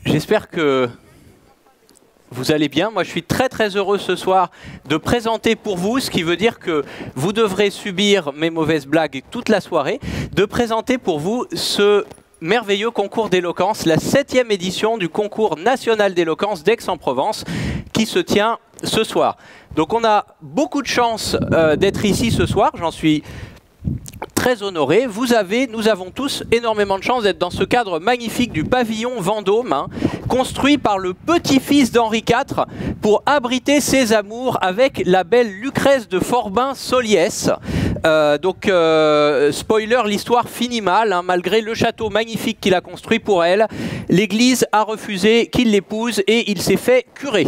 J'espère que vous allez bien. Moi, je suis très très heureux ce soir de présenter pour vous, ce qui veut dire que vous devrez subir mes mauvaises blagues toute la soirée, de présenter pour vous ce merveilleux concours d'éloquence, la 7e édition du concours national d'éloquence d'Aix-en-Provence, qui se tient ce soir. Donc on a beaucoup de chance d'être ici ce soir, j'en suis très honoré. Nous avons tous énormément de chance d'être dans ce cadre magnifique du pavillon Vendôme, construit par le petit-fils d'Henri IV pour abriter ses amours avec la belle Lucrèce de Forbin-Soliès. Spoiler, l'histoire finit mal, malgré le château magnifique qu'il a construit pour elle. L'Église a refusé qu'il l'épouse et il s'est fait curer.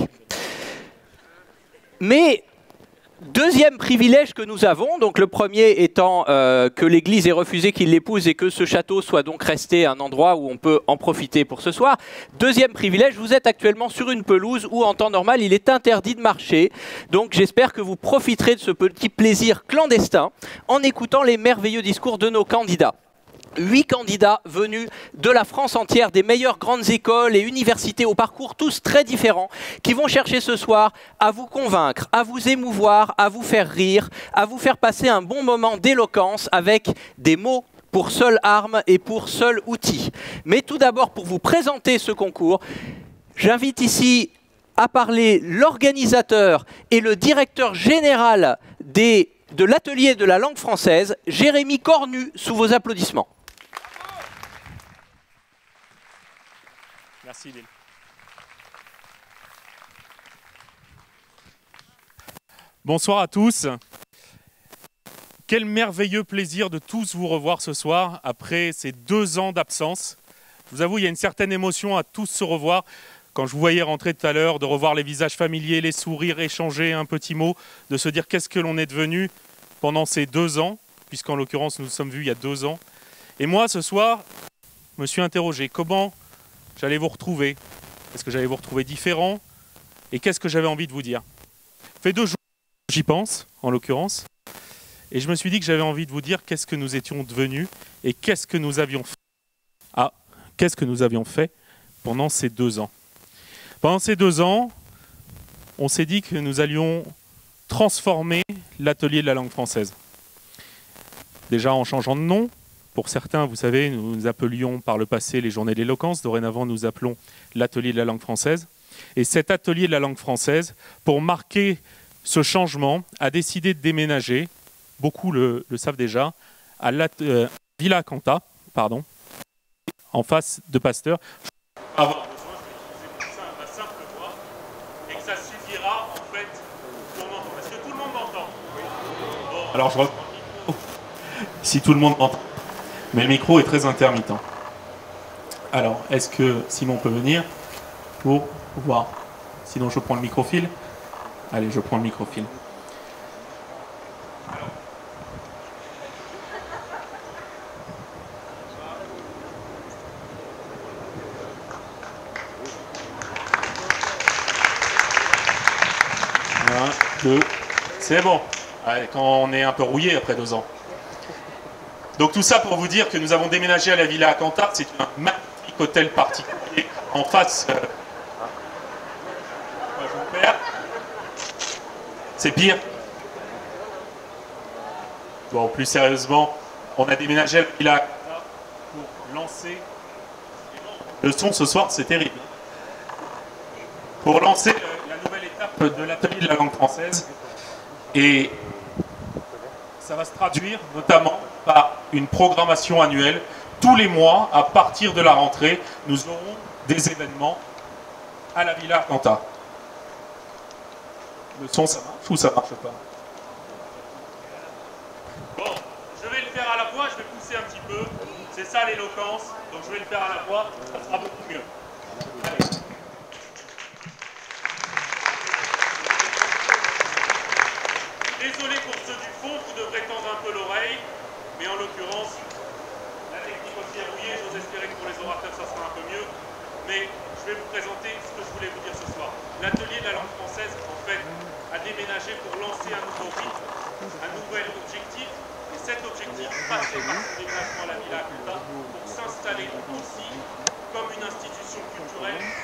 Mais deuxième privilège que nous avons, donc le premier étant que l'Église ait refusé qu'il l'épouse et que ce château soit donc resté un endroit où on peut en profiter pour ce soir. Deuxième privilège, vous êtes actuellement sur une pelouse où en temps normal il est interdit de marcher. Donc j'espère que vous profiterez de ce petit plaisir clandestin en écoutant les merveilleux discours de nos candidats. 8 candidats venus de la France entière, des meilleures grandes écoles et universités au parcours tous très différents, qui vont chercher ce soir à vous convaincre, à vous émouvoir, à vous faire rire, à vous faire passer un bon moment d'éloquence avec des mots pour seule arme et pour seul outil. Mais tout d'abord, pour vous présenter ce concours, j'invite ici à parler l'organisateur et le directeur général de l'atelier de la langue française, Jérémy Cornu, sous vos applaudissements. Merci, Lille. Bonsoir à tous. Quel merveilleux plaisir de tous vous revoir ce soir après ces 2 ans d'absence. Je vous avoue, il y a une certaine émotion à tous se revoir. Quand je vous voyais rentrer tout à l'heure, de revoir les visages familiers, les sourires, échanger un petit mot, de se dire qu'est-ce que l'on est devenu pendant ces 2 ans, puisqu'en l'occurrence nous nous sommes vus il y a 2 ans. Et moi, ce soir, je me suis interrogé comment j'allais vous retrouver. Est-ce que j'allais vous retrouver différent? Et qu'est-ce que j'avais envie de vous dire? Ça fait 2 jours que j'y pense, en l'occurrence. Et je me suis dit que j'avais envie de vous dire qu'est-ce que nous étions devenus et qu'est-ce que nous avions fait. Qu'est-ce que nous avions fait pendant ces 2 ans. Pendant ces 2 ans, on s'est dit que nous allions transformer l'atelier de la langue française. Déjà en changeant de nom. Pour certains, vous savez, nous appelions par le passé les journées de l'éloquence. Dorénavant, nous appelons l'atelier de la langue française. Et cet atelier de la langue française, pour marquer ce changement, a décidé de déménager, beaucoup le savent déjà, à Villa Canta, en face de Pasteur. Avoir besoin, je vais utiliser ma simple voix, et que ça suffira en fait pour m'entendre. Est-ce que tout le monde m'entend? Oui. Bon, alors je reprends le micro. Si tout le monde m'entend. Mais le micro est très intermittent. Alors, est-ce que Simon peut venir pour voir? Sinon, je prends le microfil. Allez, je prends le microfil. C'est bon. Allez, quand on est un peu rouillé après 2 ans. Donc tout ça pour vous dire que nous avons déménagé à la Villa Canta. C'est un magnifique hôtel particulier en face. Je vous perds. C'est pire. Bon, plus sérieusement, on a déménagé à la Villa Canta pour lancer. Le son ce soir, c'est terrible. Pour lancer la nouvelle étape de l'atelier de la langue française. Et ça va se traduire notamment par une programmation annuelle. Tous les mois, à partir de la rentrée, nous aurons des événements à la Villa Canta. Le son, ça marche ou ça marche pas? Bon, je vais le faire à la voix, je vais pousser un petit peu. C'est ça l'éloquence, donc je vais le faire à la voix, ça sera beaucoup mieux. Allez. Désolé pour ceux du fond, vous devrez tendre un peu l'oreille, mais en l'occurrence, la technique aussi est rouillée, j'ose espérer que pour les orateurs ça sera un peu mieux, mais je vais vous présenter ce que je voulais vous dire ce soir. L'atelier de la langue française, en fait, a déménagé pour lancer un nouveau rythme, un nouvel objectif, et cet objectif passait par son déménagement à la Villa Canta pour s'installer aussi comme une institution culturelle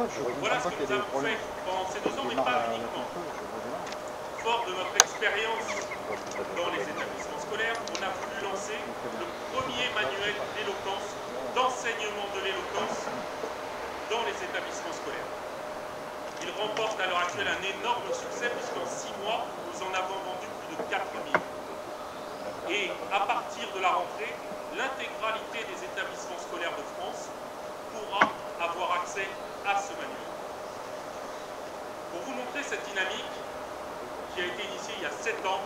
Voilà ce que nous avons fait pendant ces 2 ans, mais pas uniquement. Fort de notre expérience dans les établissements scolaires, on a voulu lancer le premier manuel d'éloquence, d'enseignement de l'éloquence dans les établissements scolaires. Il remporte à l'heure actuelle un énorme succès puisqu'en 6 mois, nous en avons vendu plus de 4000. Et à partir de la rentrée, l'intégralité des établissements scolaires de France pourra avoir accès à ce manuel. Pour vous montrer cette dynamique qui a été initiée il y a 7 ans,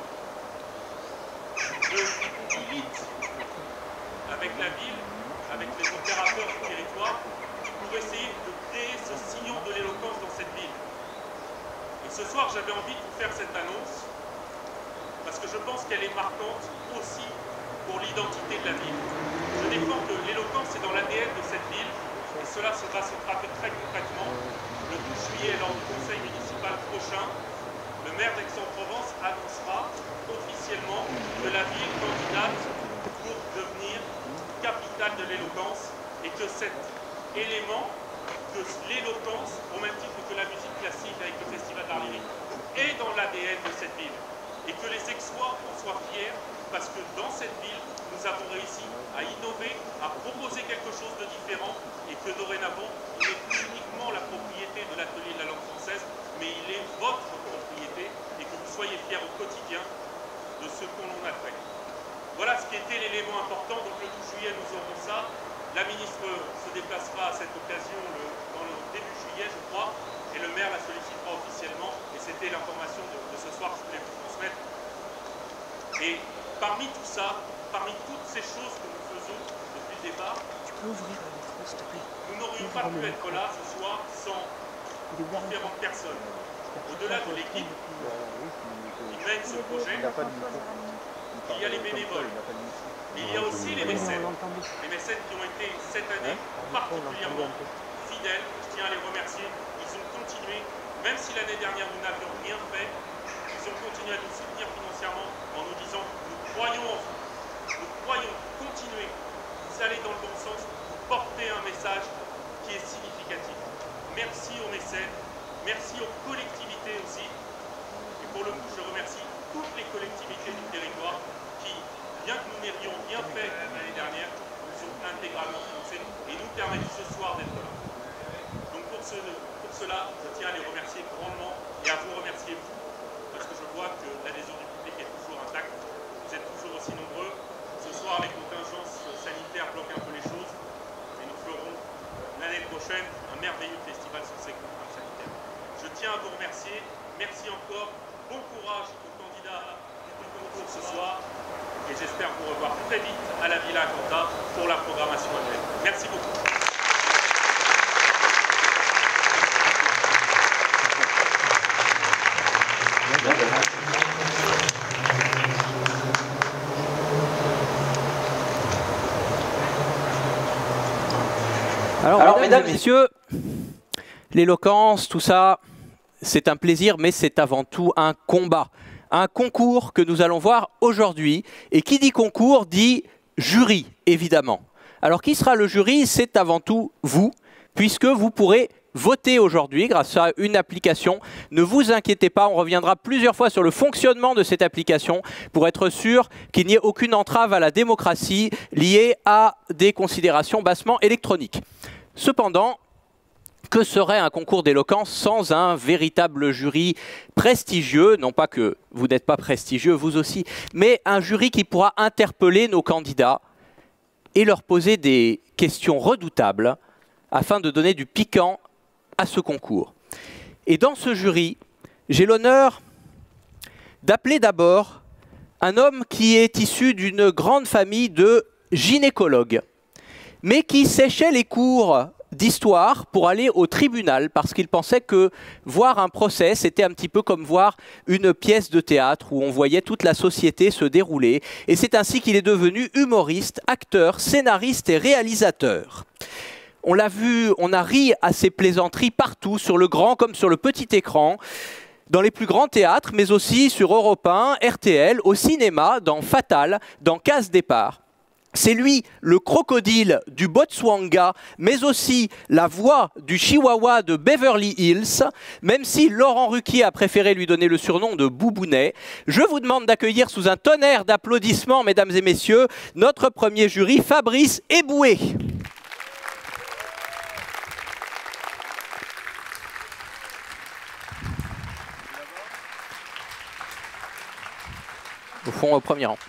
de limite avec la ville, avec les opérateurs du territoire, pour essayer de créer ce sillon de l'éloquence dans cette ville. Et ce soir, j'avais envie de vous faire cette annonce, parce que je pense qu'elle est marquante aussi pour l'identité de la ville. Je défends que l'éloquence est dans l'ADN de cette ville, et cela va se traduire très concrètement. Le 12 juillet, lors du conseil municipal prochain, le maire d'Aix-en-Provence annoncera officiellement que la ville candidate pour devenir capitale de l'éloquence et que cet élément de l'éloquence, au même titre que la musique classique avec le Festival d'Art Lyrique, est dans l'ADN de cette ville. Et que les Aixois en soient fiers parce que dans cette ville, nous avons réussi à innover, à proposer quelque chose de différent et que dorénavant, il n'est plus uniquement la propriété de l'atelier de la langue française, mais il est votre propriété et que vous soyez fiers au quotidien de ce qu'on en a fait. Voilà ce qui était l'élément important. Donc le 12 juillet, nous aurons ça. La ministre se déplacera à cette occasion dans le début juillet, je crois, et le maire la sollicitera officiellement. Et c'était l'information de ce soir que je voulais vous transmettre. Et parmi tout ça, parmi toutes ces choses que nous faisons depuis le départ, nous n'aurions pas pu être là ce soir sans différentes personnes. Au-delà de l'équipe qui mène ce projet, il y a les bénévoles. Il y a aussi les mécènes. Les mécènes qui ont été cette année particulièrement fidèles. Je tiens à les remercier. Ils ont continué, même si l'année dernière nous n'avions rien fait, ils ont continué à nous soutenir financièrement en nous disant nous croyons en vous. Nous croyons, continuez. Vous allez dans le bon sens, vous portez un message qui est significatif. Merci aux mécènes, merci aux collectivités aussi. Et pour le coup, je remercie toutes les collectivités du territoire qui, bien que nous n'ayons rien fait l'année dernière, nous ont intégralement financé et nous permettent ce soir d'être là. Donc pour cela, je tiens à les remercier grandement et à vous remercier vous, parce que je vois que l'adhésion du public est toujours intacte. Vous êtes toujours aussi nombreux. Ce soir, les contingences sanitaires bloquent un peu les choses, mais nous ferons l'année prochaine un merveilleux festival sur ces contraintes sanitaires. Je tiens à vous remercier. Merci encore. Bon courage aux candidats du concours ce soir et j'espère vous revoir très vite à la Villa Acanta pour la programmation annuelle. Merci beaucoup. Alors mesdames et messieurs, l'éloquence, tout ça, c'est un plaisir, mais c'est avant tout un combat. Un concours que nous allons voir aujourd'hui. Et qui dit concours dit jury, évidemment. Alors qui sera le jury? C'est avant tout vous, puisque vous pourrez voter aujourd'hui grâce à une application. Ne vous inquiétez pas, on reviendra plusieurs fois sur le fonctionnement de cette application pour être sûr qu'il n'y ait aucune entrave à la démocratie liée à des considérations bassement électroniques. Cependant, que serait un concours d'éloquence sans un véritable jury prestigieux? Non pas que vous n'êtes pas prestigieux, vous aussi, mais un jury qui pourra interpeller nos candidats et leur poser des questions redoutables afin de donner du piquant à ce concours. Et dans ce jury, j'ai l'honneur d'appeler d'abord un homme qui est issu d'une grande famille de gynécologues, mais qui séchait les cours d'histoire pour aller au tribunal parce qu'il pensait que voir un procès, c'était un petit peu comme voir une pièce de théâtre où on voyait toute la société se dérouler. Et c'est ainsi qu'il est devenu humoriste, acteur, scénariste et réalisateur. On l'a vu, on a ri à ses plaisanteries partout, sur le grand comme sur le petit écran, dans les plus grands théâtres, mais aussi sur Europe 1, RTL, au cinéma, dans Fatal, dans Case Départ. C'est lui, le crocodile du Botswana, mais aussi la voix du chihuahua de Beverly Hills, même si Laurent Ruquier a préféré lui donner le surnom de Boubounet. Je vous demande d'accueillir sous un tonnerre d'applaudissements, mesdames et messieurs, notre premier jury, Fabrice Eboué. Au fond, au premier rang.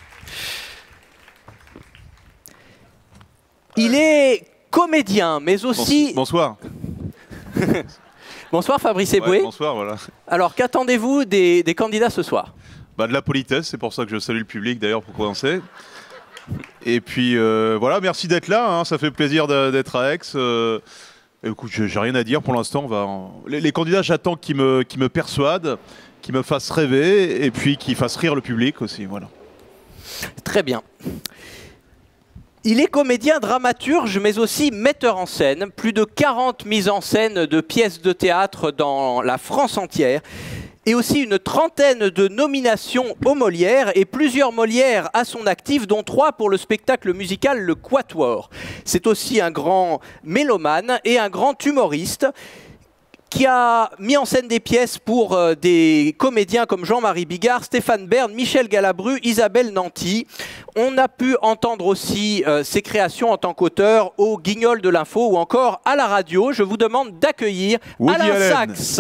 Il est comédien, mais aussi... Bonsoir. Bonsoir Fabrice Eboué. Ouais, bonsoir, voilà. Alors, qu'attendez-vous des candidats ce soir? De la politesse, c'est pour ça que je salue le public d'ailleurs pour commencer. Et puis voilà, merci d'être là, hein, ça fait plaisir d'être à Aix. Écoute, j'ai rien à dire pour l'instant. Les candidats, j'attends qu'ils me persuadent, qu'ils me fassent rêver et puis qu'ils fassent rire le public aussi. Voilà. Très bien. Il est comédien, dramaturge, mais aussi metteur en scène. Plus de 40 mises en scène de pièces de théâtre dans la France entière. Et aussi une trentaine de nominations aux Molières et plusieurs Molières à son actif, dont 3 pour le spectacle musical Le Quatuor. C'est aussi un grand mélomane et un grand humoriste qui a mis en scène des pièces pour des comédiens comme Jean-Marie Bigard, Stéphane Bern, Michel Galabru, Isabelle Nanty. On a pu entendre aussi ses créations en tant qu'auteur au Guignol de l'Info ou encore à la radio. Je vous demande d'accueillir Alain Sachs.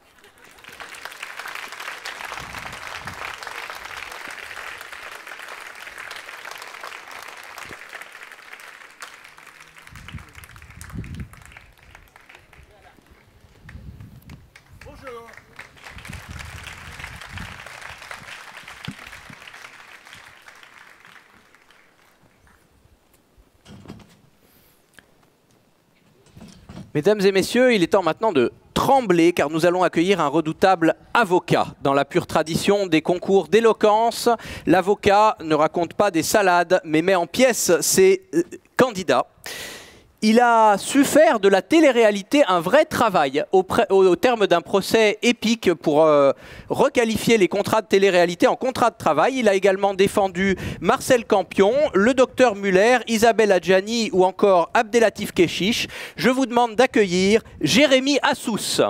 Mesdames et messieurs, il est temps maintenant de trembler car nous allons accueillir un redoutable avocat. Dans la pure tradition des concours d'éloquence, l'avocat ne raconte pas des salades mais met en pièces ses candidats. Il a su faire de la télé-réalité un vrai travail au terme d'un procès épique pour requalifier les contrats de télé-réalité en contrats de travail. Il a également défendu Marcel Campion, le docteur Muller, Isabelle Adjani ou encore Abdelatif Kechiche. Je vous demande d'accueillir Jérémy Assous.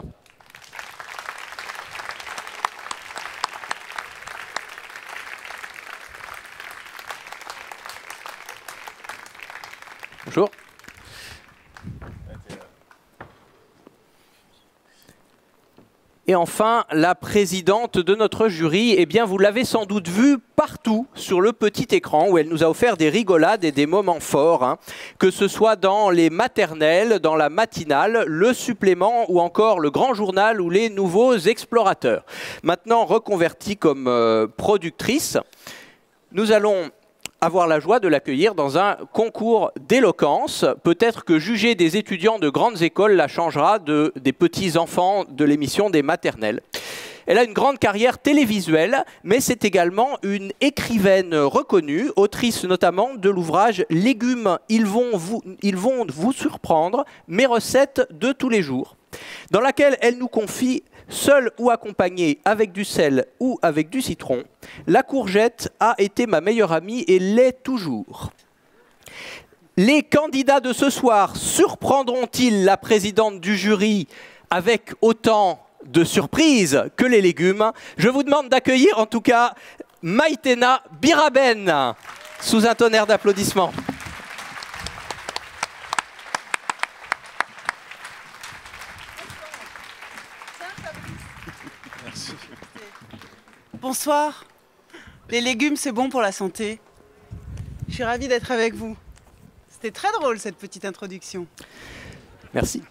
Bonjour. Et enfin, la présidente de notre jury, eh bien, vous l'avez sans doute vue partout sur le petit écran où elle nous a offert des rigolades et des moments forts, hein, que ce soit dans les maternelles, dans la matinale, le supplément ou encore le grand journal ou les nouveaux explorateurs. Maintenant reconvertie comme productrice, nous allons avoir la joie de l'accueillir dans un concours d'éloquence. Peut-être que juger des étudiants de grandes écoles la changera des petits enfants de l'émission des maternelles. Elle a une grande carrière télévisuelle, mais c'est également une écrivaine reconnue, autrice notamment de l'ouvrage « Légumes, ils vont vous surprendre, mes recettes de tous les jours », dans laquelle elle nous confie seule ou accompagnée avec du sel ou avec du citron, la courgette a été ma meilleure amie et l'est toujours. Les candidats de ce soir surprendront-ils la présidente du jury avec autant de surprises que les légumes? Je vous demande d'accueillir en tout cas Maïtena Biraben sous un tonnerre d'applaudissements. Bonsoir. Les légumes, c'est bon pour la santé. Je suis ravie d'être avec vous. C'était très drôle, cette petite introduction. Merci.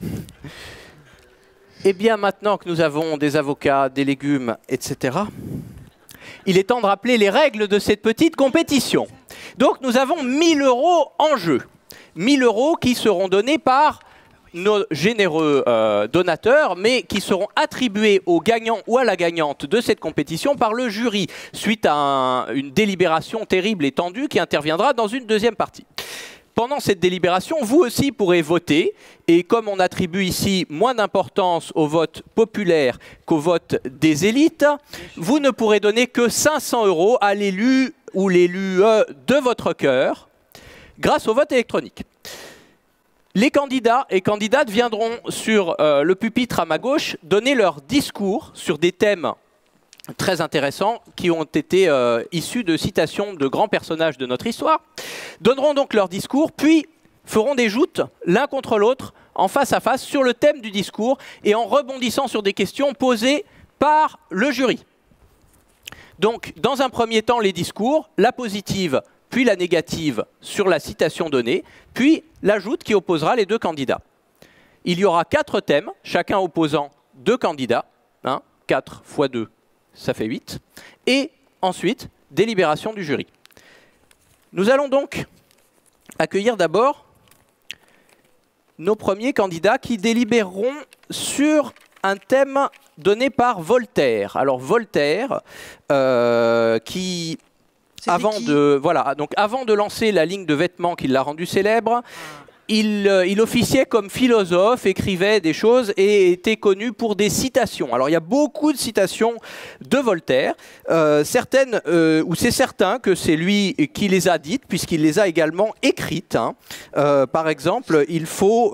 Et bien, maintenant que nous avons des avocats, des légumes, etc., il est temps de rappeler les règles de cette petite compétition. Donc, nous avons 1 000 € en jeu. 1 000 € qui seront donnés par nos généreux donateurs, mais qui seront attribués aux gagnants ou à la gagnante de cette compétition par le jury, suite à une délibération terrible et tendue qui interviendra dans une deuxième partie. Pendant cette délibération, vous aussi pourrez voter, et comme on attribue ici moins d'importance au vote populaire qu'au vote des élites, vous ne pourrez donner que 500 € à l'élu ou l'élu de votre cœur. grâce au vote électronique. Les candidats et candidates viendront sur le pupitre à ma gauche donner leur discours sur des thèmes très intéressants qui ont été issus de citations de grands personnages de notre histoire, donneront donc leur discours, puis feront des joutes l'un contre l'autre en face à face sur le thème du discours et en rebondissant sur des questions posées par le jury. Donc, dans un premier temps, les discours, la positive puis la négative sur la citation donnée, puis la joute qui opposera les deux candidats. Il y aura 4 thèmes, chacun opposant 2 candidats. 4 x 2, ça fait 8. Et ensuite, délibération du jury. Nous allons donc accueillir d'abord nos premiers candidats qui délibéreront sur un thème donné par Voltaire. Alors Voltaire, qui... Avant de lancer la ligne de vêtements qui l'a rendu célèbre, il officiait comme philosophe, écrivait des choses et était connu pour des citations. Alors il y a beaucoup de citations de Voltaire, certaines où c'est certain que c'est lui qui les a dites puisqu'il les a également écrites. Par exemple, il faut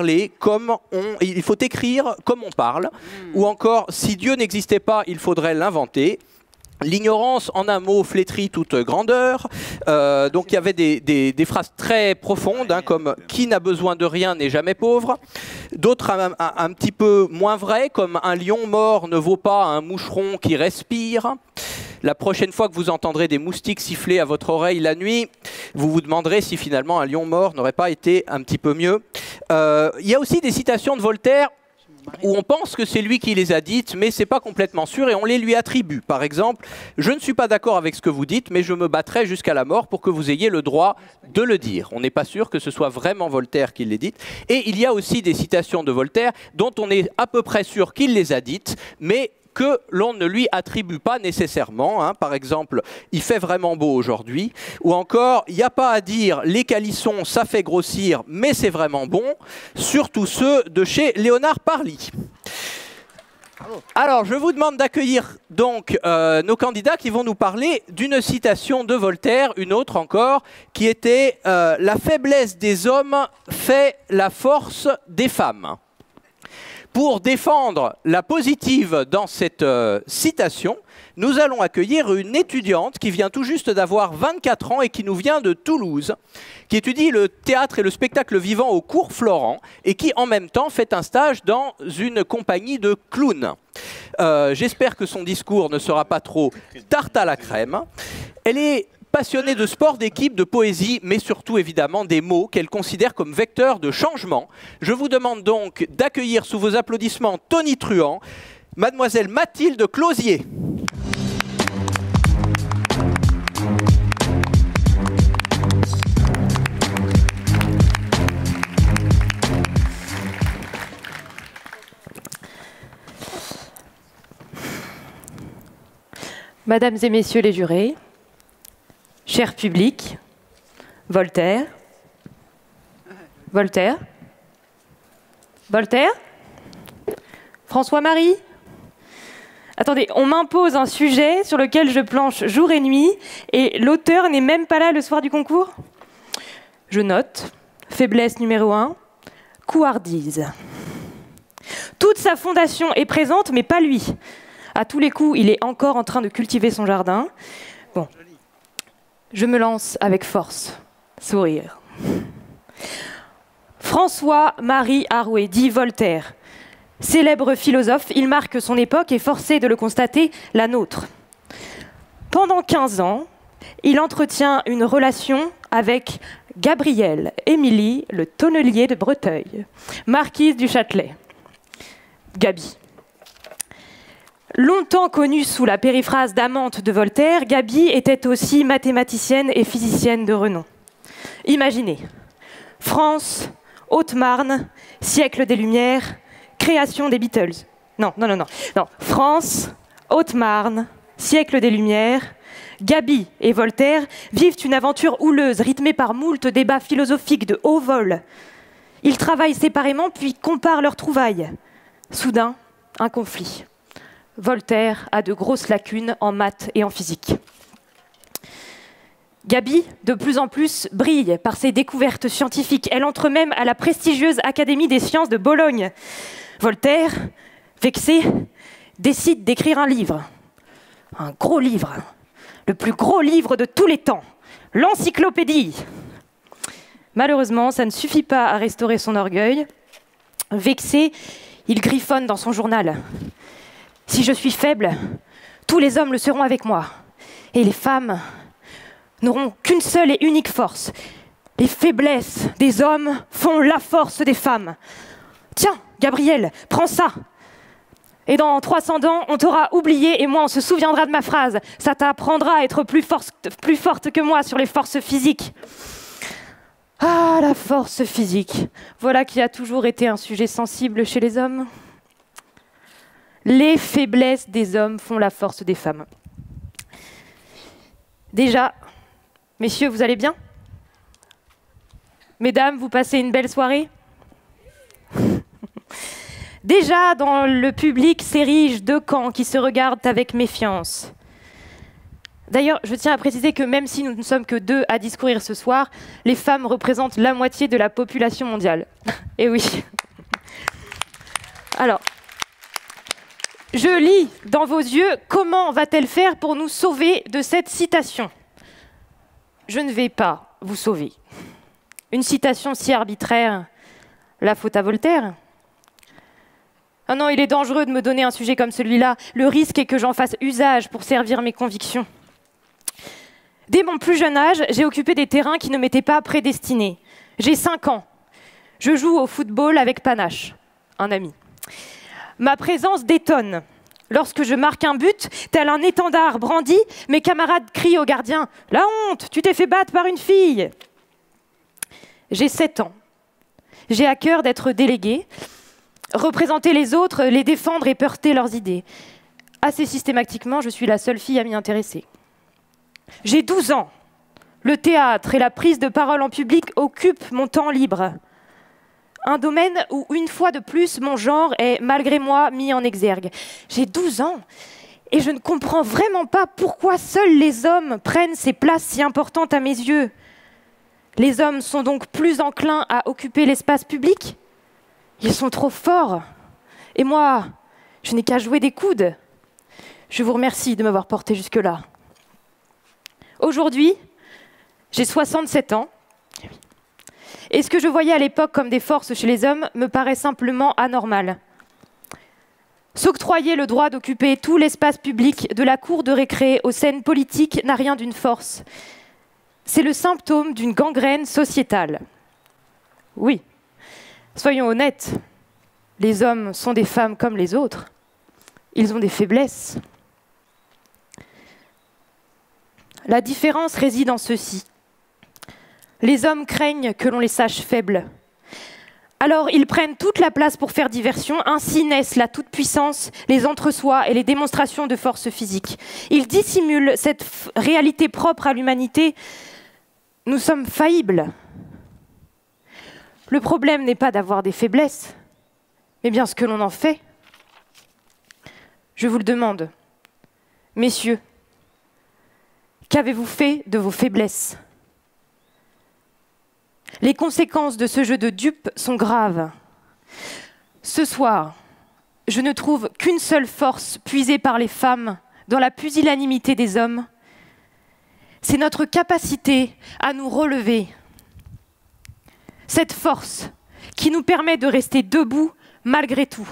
écrire comme on parle, ou encore si Dieu n'existait pas, il faudrait l'inventer. L'ignorance, en un mot, flétrit toute grandeur. Donc il y avait des phrases très profondes, comme « Qui n'a besoin de rien n'est jamais pauvre ». D'autres un petit peu moins vraies, comme « Un lion mort ne vaut pas un moucheron qui respire ». La prochaine fois que vous entendrez des moustiques siffler à votre oreille la nuit, vous vous demanderez si finalement un lion mort n'aurait pas été un petit peu mieux. Il y a aussi des citations de Voltaire où on pense que c'est lui qui les a dites, mais c'est pas complètement sûr et on les lui attribue. Par exemple, je ne suis pas d'accord avec ce que vous dites, mais je me battrai jusqu'à la mort pour que vous ayez le droit de le dire. On n'est pas sûr que ce soit vraiment Voltaire qui les dit. Et il y a aussi des citations de Voltaire dont on est à peu près sûr qu'il les a dites, mais que l'on ne lui attribue pas nécessairement. Par exemple, il fait vraiment beau aujourd'hui. Ou encore, il n'y a pas à dire, les calissons, ça fait grossir, mais c'est vraiment bon. Surtout ceux de chez Léonard Parly. Alors, je vous demande d'accueillir donc nos candidats qui vont nous parler d'une citation de Voltaire, une autre encore, qui était « La faiblesse des hommes fait la force des femmes ». Pour défendre la positive dans cette citation, nous allons accueillir une étudiante qui vient tout juste d'avoir 24 ans et qui nous vient de Toulouse, qui étudie le théâtre et le spectacle vivant au Cours Florent et qui en même temps fait un stage dans une compagnie de clowns. J'espère que son discours ne sera pas trop tarte à la crème. Elle est passionnée de sport d'équipe, de poésie, mais surtout évidemment des mots qu'elle considère comme vecteurs de changement. Je vous demande donc d'accueillir sous vos applaudissements tonitruants Mademoiselle Mathilde Closier. Mesdames et messieurs les jurés, cher public, Voltaire. Voltaire. Voltaire. François-Marie. Attendez, on m'impose un sujet sur lequel je planche jour et nuit et l'auteur n'est même pas là le soir du concours. Je note, faiblesse numéro 1, couardise. Toute sa fondation est présente, mais pas lui. À tous les coups, il est encore en train de cultiver son jardin. Bon. Je me lance avec force. Sourire. François-Marie Arouet, dit Voltaire. Célèbre philosophe, il marque son époque et forcé de le constater, la nôtre. Pendant 15 ans, il entretient une relation avec Gabrielle Émilie, le tonnelier de Breteuil, marquise du Châtelet. Gabi. Longtemps connue sous la périphrase d'amante de Voltaire, Gabi était aussi mathématicienne et physicienne de renom. Imaginez, France, Haute-Marne, siècle des Lumières, création des Beatles. Non. France, Haute-Marne, siècle des Lumières, Gabi et Voltaire vivent une aventure houleuse, rythmée par moult débats philosophiques de haut vol. Ils travaillent séparément puis comparent leurs trouvailles. Soudain, un conflit. Voltaire a de grosses lacunes en maths et en physique. Gabi, de plus en plus, brille par ses découvertes scientifiques. Elle entre même à la prestigieuse Académie des sciences de Bologne. Voltaire, vexé, décide d'écrire un livre. Un gros livre. Le plus gros livre de tous les temps. L'encyclopédie. Malheureusement, ça ne suffit pas à restaurer son orgueil. Vexé, il griffonne dans son journal. Si je suis faible, tous les hommes le seront avec moi. Et les femmes n'auront qu'une seule et unique force. Les faiblesses des hommes font la force des femmes. Tiens, Gabriel, prends ça. Et dans 300 ans, on t'aura oublié et moi, on se souviendra de ma phrase. Ça t'apprendra à être plus forte que moi sur les forces physiques. Ah, la force physique. Voilà qui a toujours été un sujet sensible chez les hommes. Les faiblesses des hommes font la force des femmes. Déjà, messieurs, vous allez bien? Mesdames, vous passez une belle soirée? Déjà, dans le public s'érigent deux camps qui se regardent avec méfiance. D'ailleurs, je tiens à préciser que même si nous ne sommes que 2 à discourir ce soir, les femmes représentent la moitié de la population mondiale. Eh oui. Alors, je lis dans vos yeux « Comment va-t-elle faire pour nous sauver de cette citation ?» Je ne vais pas vous sauver. Une citation si arbitraire, la faute à Voltaire? Ah non, il est dangereux de me donner un sujet comme celui-là. Le risque est que j'en fasse usage pour servir mes convictions. Dès mon plus jeune âge, j'ai occupé des terrains qui ne m'étaient pas prédestinés. J'ai 5 ans. Je joue au football avec Panache, un ami. Ma présence détonne. Lorsque je marque un but, tel un étendard brandi, mes camarades crient au gardien « La honte, tu t'es fait battre par une fille !» J'ai 7 ans. J'ai à cœur d'être déléguée, représenter les autres, les défendre et porter leurs idées. Assez systématiquement, je suis la seule fille à m'y intéresser. J'ai 12 ans. Le théâtre et la prise de parole en public occupent mon temps libre. Un domaine où, une fois de plus, mon genre est, malgré moi, mis en exergue. J'ai 12 ans et je ne comprends vraiment pas pourquoi seuls les hommes prennent ces places si importantes à mes yeux. Les hommes sont donc plus enclins à occuper l'espace public? Ils sont trop forts. Et moi, je n'ai qu'à jouer des coudes. Je vous remercie de m'avoir porté jusque-là. Aujourd'hui, j'ai 67 ans. Et ce que je voyais à l'époque comme des forces chez les hommes me paraît simplement anormal. S'octroyer le droit d'occuper tout l'espace public, de la cour de récré aux scènes politiques, n'a rien d'une force. C'est le symptôme d'une gangrène sociétale. Oui, soyons honnêtes, les hommes sont des femmes comme les autres. Ils ont des faiblesses. La différence réside en ceci. Les hommes craignent que l'on les sache faibles. Alors ils prennent toute la place pour faire diversion, ainsi naissent la toute-puissance, les entre-soi et les démonstrations de force physique. Ils dissimulent cette réalité propre à l'humanité. Nous sommes faillibles. Le problème n'est pas d'avoir des faiblesses, mais bien ce que l'on en fait. Je vous le demande, messieurs, qu'avez-vous fait de vos faiblesses ? Les conséquences de ce jeu de dupes sont graves. Ce soir, je ne trouve qu'une seule force puisée par les femmes dans la pusillanimité des hommes. C'est notre capacité à nous relever. Cette force qui nous permet de rester debout malgré tout.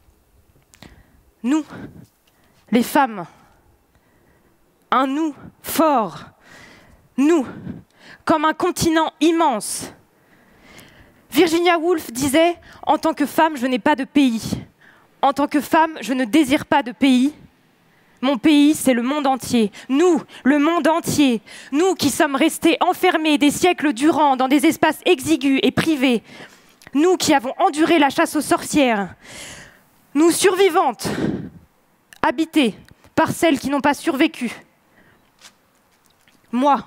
Nous, les femmes, un nous fort, nous, comme un continent immense. Virginia Woolf disait « En tant que femme, je n'ai pas de pays. En tant que femme, je ne désire pas de pays. Mon pays, c'est le monde entier. Nous, le monde entier. Nous qui sommes restés enfermés des siècles durant dans des espaces exigus et privés. Nous qui avons enduré la chasse aux sorcières. Nous survivantes, habitées par celles qui n'ont pas survécu. Moi,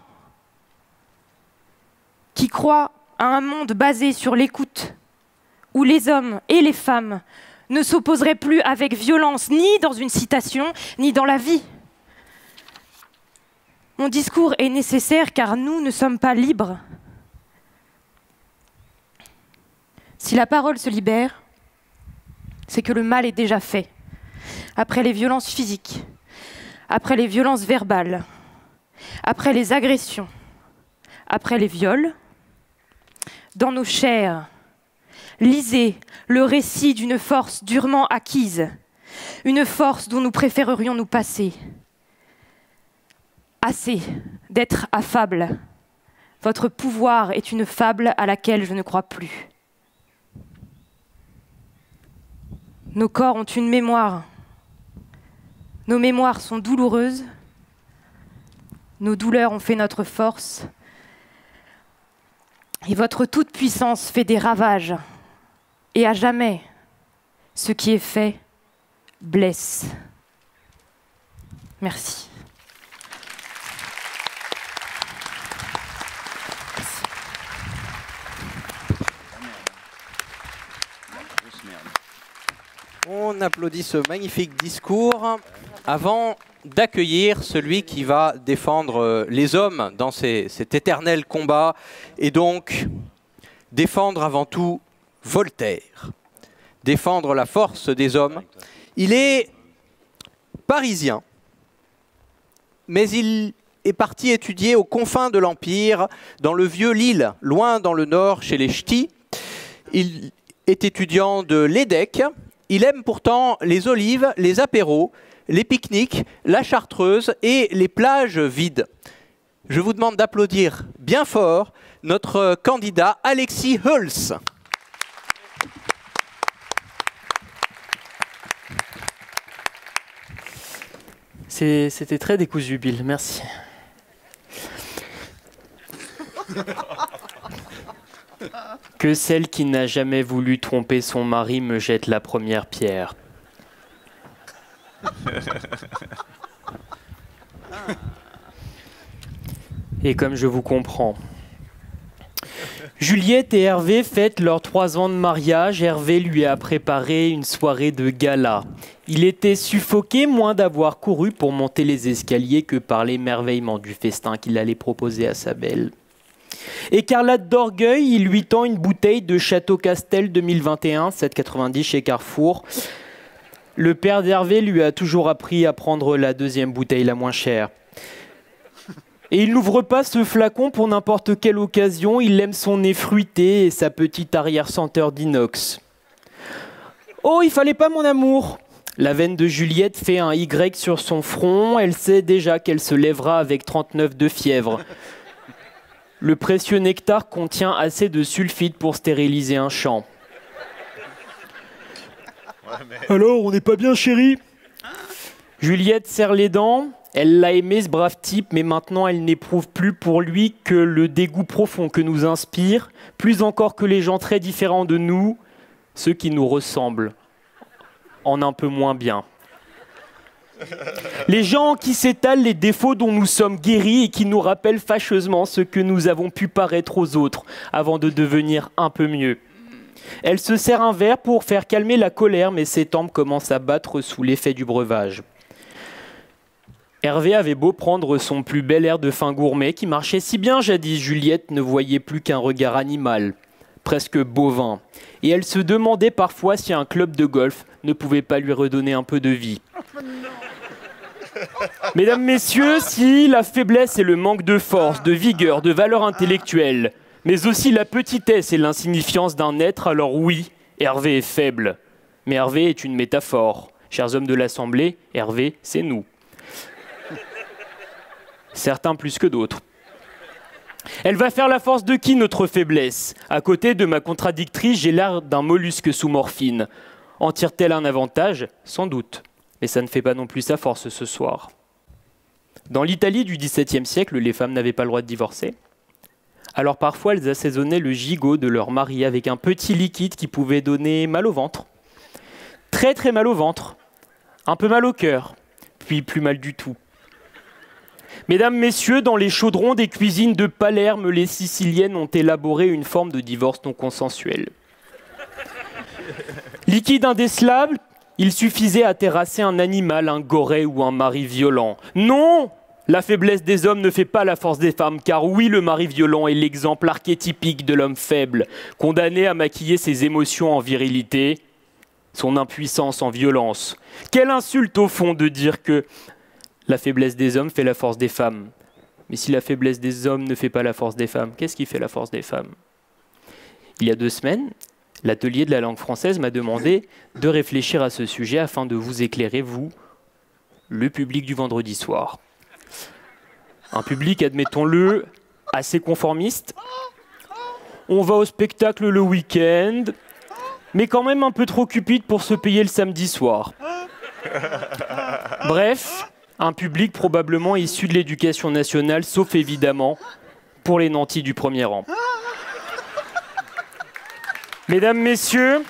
qui crois à un monde basé sur l'écoute, où les hommes et les femmes ne s'opposeraient plus avec violence, ni dans une citation, ni dans la vie. Mon discours est nécessaire car nous ne sommes pas libres. Si la parole se libère, c'est que le mal est déjà fait. Après les violences physiques, après les violences verbales, après les agressions, après les viols, dans nos chairs, lisez le récit d'une force durement acquise, une force dont nous préférerions nous passer. Assez d'être affable. Votre pouvoir est une fable à laquelle je ne crois plus. Nos corps ont une mémoire. Nos mémoires sont douloureuses. Nos douleurs ont fait notre force. Et votre toute-puissance fait des ravages. Et à jamais, ce qui est fait blesse. Merci. On applaudit ce magnifique discours avant d'accueillir celui qui va défendre les hommes dans cet éternel combat et donc défendre avant tout Voltaire, défendre la force des hommes. Il est parisien, mais il est parti étudier aux confins de l'Empire, dans le vieux Lille, loin dans le nord, chez les Ch'tis. Il est étudiant de l'EDEC. Il aime pourtant les olives, les apéros, les pique-niques, la chartreuse et les plages vides. Je vous demande d'applaudir bien fort notre candidat Alexis Hulse. C'était très décousu, Bill, merci. Que celle qui n'a jamais voulu tromper son mari me jette la première pierre. Et comme je vous comprends. Juliette et Hervé fêtent leurs 3 ans de mariage. Hervé lui a préparé une soirée de gala. Il était suffoqué, moins d'avoir couru pour monter les escaliers que par l'émerveillement du festin qu'il allait proposer à sa belle. Écarlate d'orgueil, il lui tend une bouteille de Château Castel 2021, 7,90 chez Carrefour. Le père d'Hervé lui a toujours appris à prendre la deuxième bouteille la moins chère. Et il n'ouvre pas ce flacon pour n'importe quelle occasion, il aime son nez fruité et sa petite arrière-senteur d'inox. « Oh, il fallait pas mon amour !» La veine de Juliette fait un Y sur son front, elle sait déjà qu'elle se lèvera avec 39 de fièvre. Le précieux nectar contient assez de sulfite pour stériliser un champ. Alors, on n'est pas bien, chérie ? Juliette serre les dents. Elle l'a aimé, ce brave type, mais maintenant elle n'éprouve plus pour lui que le dégoût profond que nous inspire, plus encore que les gens très différents de nous, ceux qui nous ressemblent, en un peu moins bien. Les gens qui s'étalent les défauts dont nous sommes guéris et qui nous rappellent fâcheusement ce que nous avons pu paraître aux autres avant de devenir un peu mieux. Elle se sert un verre pour faire calmer la colère, mais ses tempes commencent à battre sous l'effet du breuvage. Hervé avait beau prendre son plus bel air de fin gourmet qui marchait si bien jadis, Juliette ne voyait plus qu'un regard animal, presque bovin, et elle se demandait parfois si un club de golf ne pouvait pas lui redonner un peu de vie. Mesdames, messieurs, si la faiblesse et le manque de force, de vigueur, de valeur intellectuelle, mais aussi la petitesse et l'insignifiance d'un être, alors oui, Hervé est faible. Mais Hervé est une métaphore. Chers hommes de l'Assemblée, Hervé, c'est nous. Certains plus que d'autres. Elle va faire la force de qui, notre faiblesse ? À côté de ma contradictrice, j'ai l'air d'un mollusque sous morphine. En tire-t-elle un avantage ? Sans doute. Mais ça ne fait pas non plus sa force ce soir. Dans l'Italie du XVIIe siècle, les femmes n'avaient pas le droit de divorcer. Alors parfois, elles assaisonnaient le gigot de leur mari avec un petit liquide qui pouvait donner mal au ventre. Très très mal au ventre. Un peu mal au cœur. Puis plus mal du tout. Mesdames, messieurs, dans les chaudrons des cuisines de Palerme, les Siciliennes ont élaboré une forme de divorce non consensuel. Liquide indécelable, il suffisait à terrasser un animal, un goret ou un mari violent. Non, La faiblesse des hommes ne fait pas la force des femmes, car oui, le mari violent est l'exemple archétypique de l'homme faible, condamné à maquiller ses émotions en virilité, son impuissance en violence. Quelle insulte au fond de dire que la faiblesse des hommes fait la force des femmes. Mais si la faiblesse des hommes ne fait pas la force des femmes, qu'est-ce qui fait la force des femmes? Il y a 2 semaines, l'atelier de la langue française m'a demandé de réfléchir à ce sujet afin de vous éclairer, vous, le public du vendredi soir. Un public, admettons-le, assez conformiste. On va au spectacle le week-end, mais quand même un peu trop cupide pour se payer le samedi soir. Bref, un public probablement issu de l'éducation nationale, sauf évidemment pour les nantis du premier rang. Mesdames, messieurs,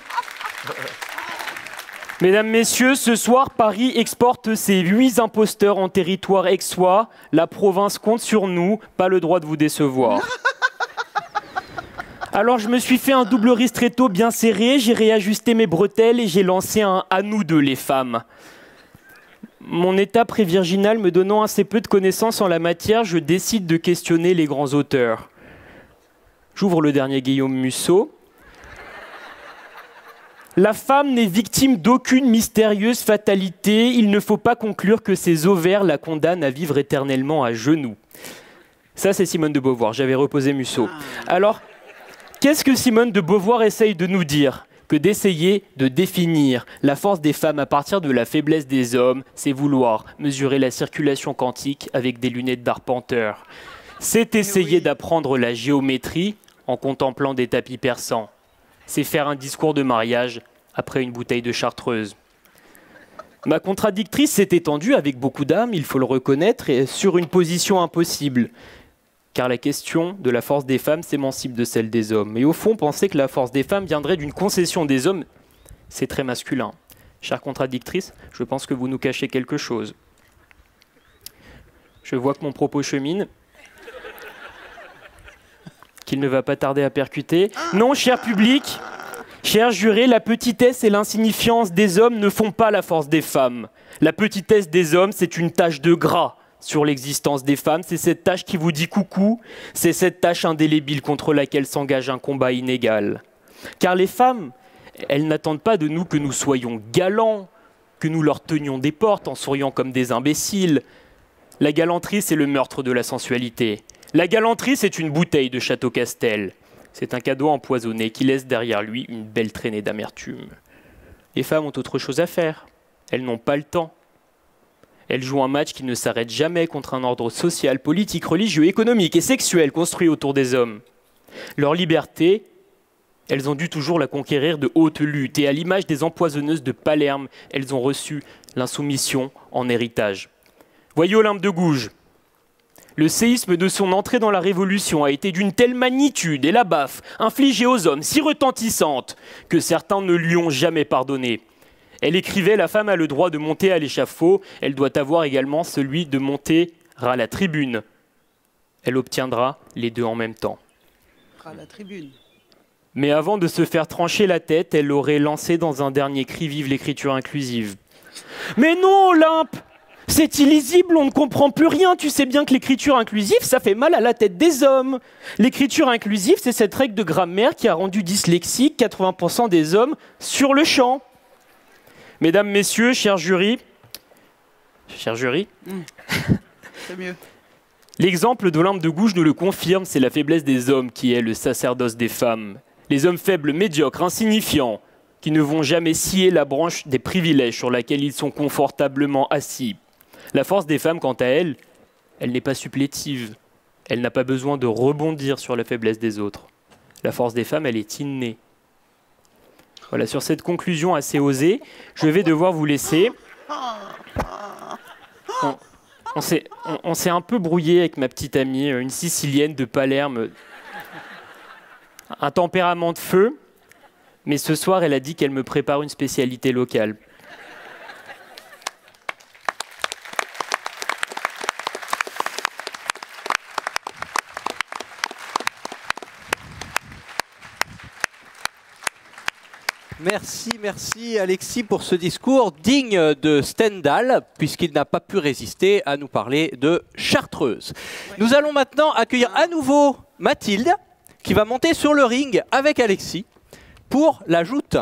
ce soir, Paris exporte ses 8 imposteurs en territoire aixois. La province compte sur nous, pas le droit de vous décevoir. Alors je me suis fait un double ristretto bien serré, j'ai réajusté mes bretelles et j'ai lancé un « à nous deux les femmes ». Mon état prévirginal me donnant assez peu de connaissances en la matière, je décide de questionner les grands auteurs. J'ouvre le dernier Guillaume Musso. La femme n'est victime d'aucune mystérieuse fatalité. Il ne faut pas conclure que ses ovaires la condamnent à vivre éternellement à genoux. Ça, c'est Simone de Beauvoir. J'avais reposé Musso. Alors, qu'est-ce que Simone de Beauvoir essaye de nous dire? Que d'essayer de définir la force des femmes à partir de la faiblesse des hommes, c'est vouloir mesurer la circulation quantique avec des lunettes d'arpenteur. C'est essayer d'apprendre la géométrie en contemplant des tapis persans. C'est faire un discours de mariage après une bouteille de chartreuse. Ma contradictrice s'est étendue avec beaucoup d'âme, il faut le reconnaître, et sur une position impossible. Car la question de la force des femmes s'émancipe de celle des hommes. Et au fond, penser que la force des femmes viendrait d'une concession des hommes, c'est très masculin. Chère contradictrice, je pense que vous nous cachez quelque chose. Je vois que mon propos chemine, qu'il ne va pas tarder à percuter. Non, cher public, cher juré, la petitesse et l'insignifiance des hommes ne font pas la force des femmes. La petitesse des hommes, c'est une tache de gras sur l'existence des femmes. C'est cette tache qui vous dit coucou, c'est cette tache indélébile contre laquelle s'engage un combat inégal. Car les femmes, elles n'attendent pas de nous que nous soyons galants, que nous leur tenions des portes en souriant comme des imbéciles. La galanterie, c'est le meurtre de la sensualité. La galanterie, c'est une bouteille de Château Castel. C'est un cadeau empoisonné qui laisse derrière lui une belle traînée d'amertume. Les femmes ont autre chose à faire. Elles n'ont pas le temps. Elles jouent un match qui ne s'arrête jamais contre un ordre social, politique, religieux, économique et sexuel construit autour des hommes. Leur liberté, elles ont dû toujours la conquérir de haute lutte. Et à l'image des empoisonneuses de Palerme, elles ont reçu l'insoumission en héritage. Voyez Olympe de Gouges. Le séisme de son entrée dans la Révolution a été d'une telle magnitude et la baffe infligée aux hommes si retentissante que certains ne lui ont jamais pardonné. Elle écrivait « La femme a le droit de monter à l'échafaud, elle doit avoir également celui de monter à la tribune. Elle obtiendra les deux en même temps. » À la tribune. Mais avant de se faire trancher la tête, elle aurait lancé dans un dernier cri « Vive l'écriture inclusive !» Mais non, Olympe! C'est illisible, on ne comprend plus rien. Tu sais bien que l'écriture inclusive, ça fait mal à la tête des hommes. L'écriture inclusive, c'est cette règle de grammaire qui a rendu dyslexique 80% des hommes sur le champ. Mesdames, messieurs, chers jurys, c'est mieux. L'exemple d'Olympe de Gouges nous le confirme, c'est la faiblesse des hommes qui est le sacerdoce des femmes. Les hommes faibles, médiocres, insignifiants, qui ne vont jamais scier la branche des privilèges sur laquelle ils sont confortablement assis. La force des femmes, quant à elle, elle n'est pas supplétive. Elle n'a pas besoin de rebondir sur la faiblesse des autres. La force des femmes, elle est innée. Voilà, sur cette conclusion assez osée, je vais devoir vous laisser. On s'est un peu brouillé avec ma petite amie, une Sicilienne de Palerme. Un tempérament de feu, mais ce soir, elle a dit qu'elle me prépare une spécialité locale. Merci Alexis pour ce discours digne de Stendhal, puisqu'il n'a pas pu résister à nous parler de Chartreuse. Nous allons maintenant accueillir à nouveau Mathilde, qui va monter sur le ring avec Alexis pour la joute.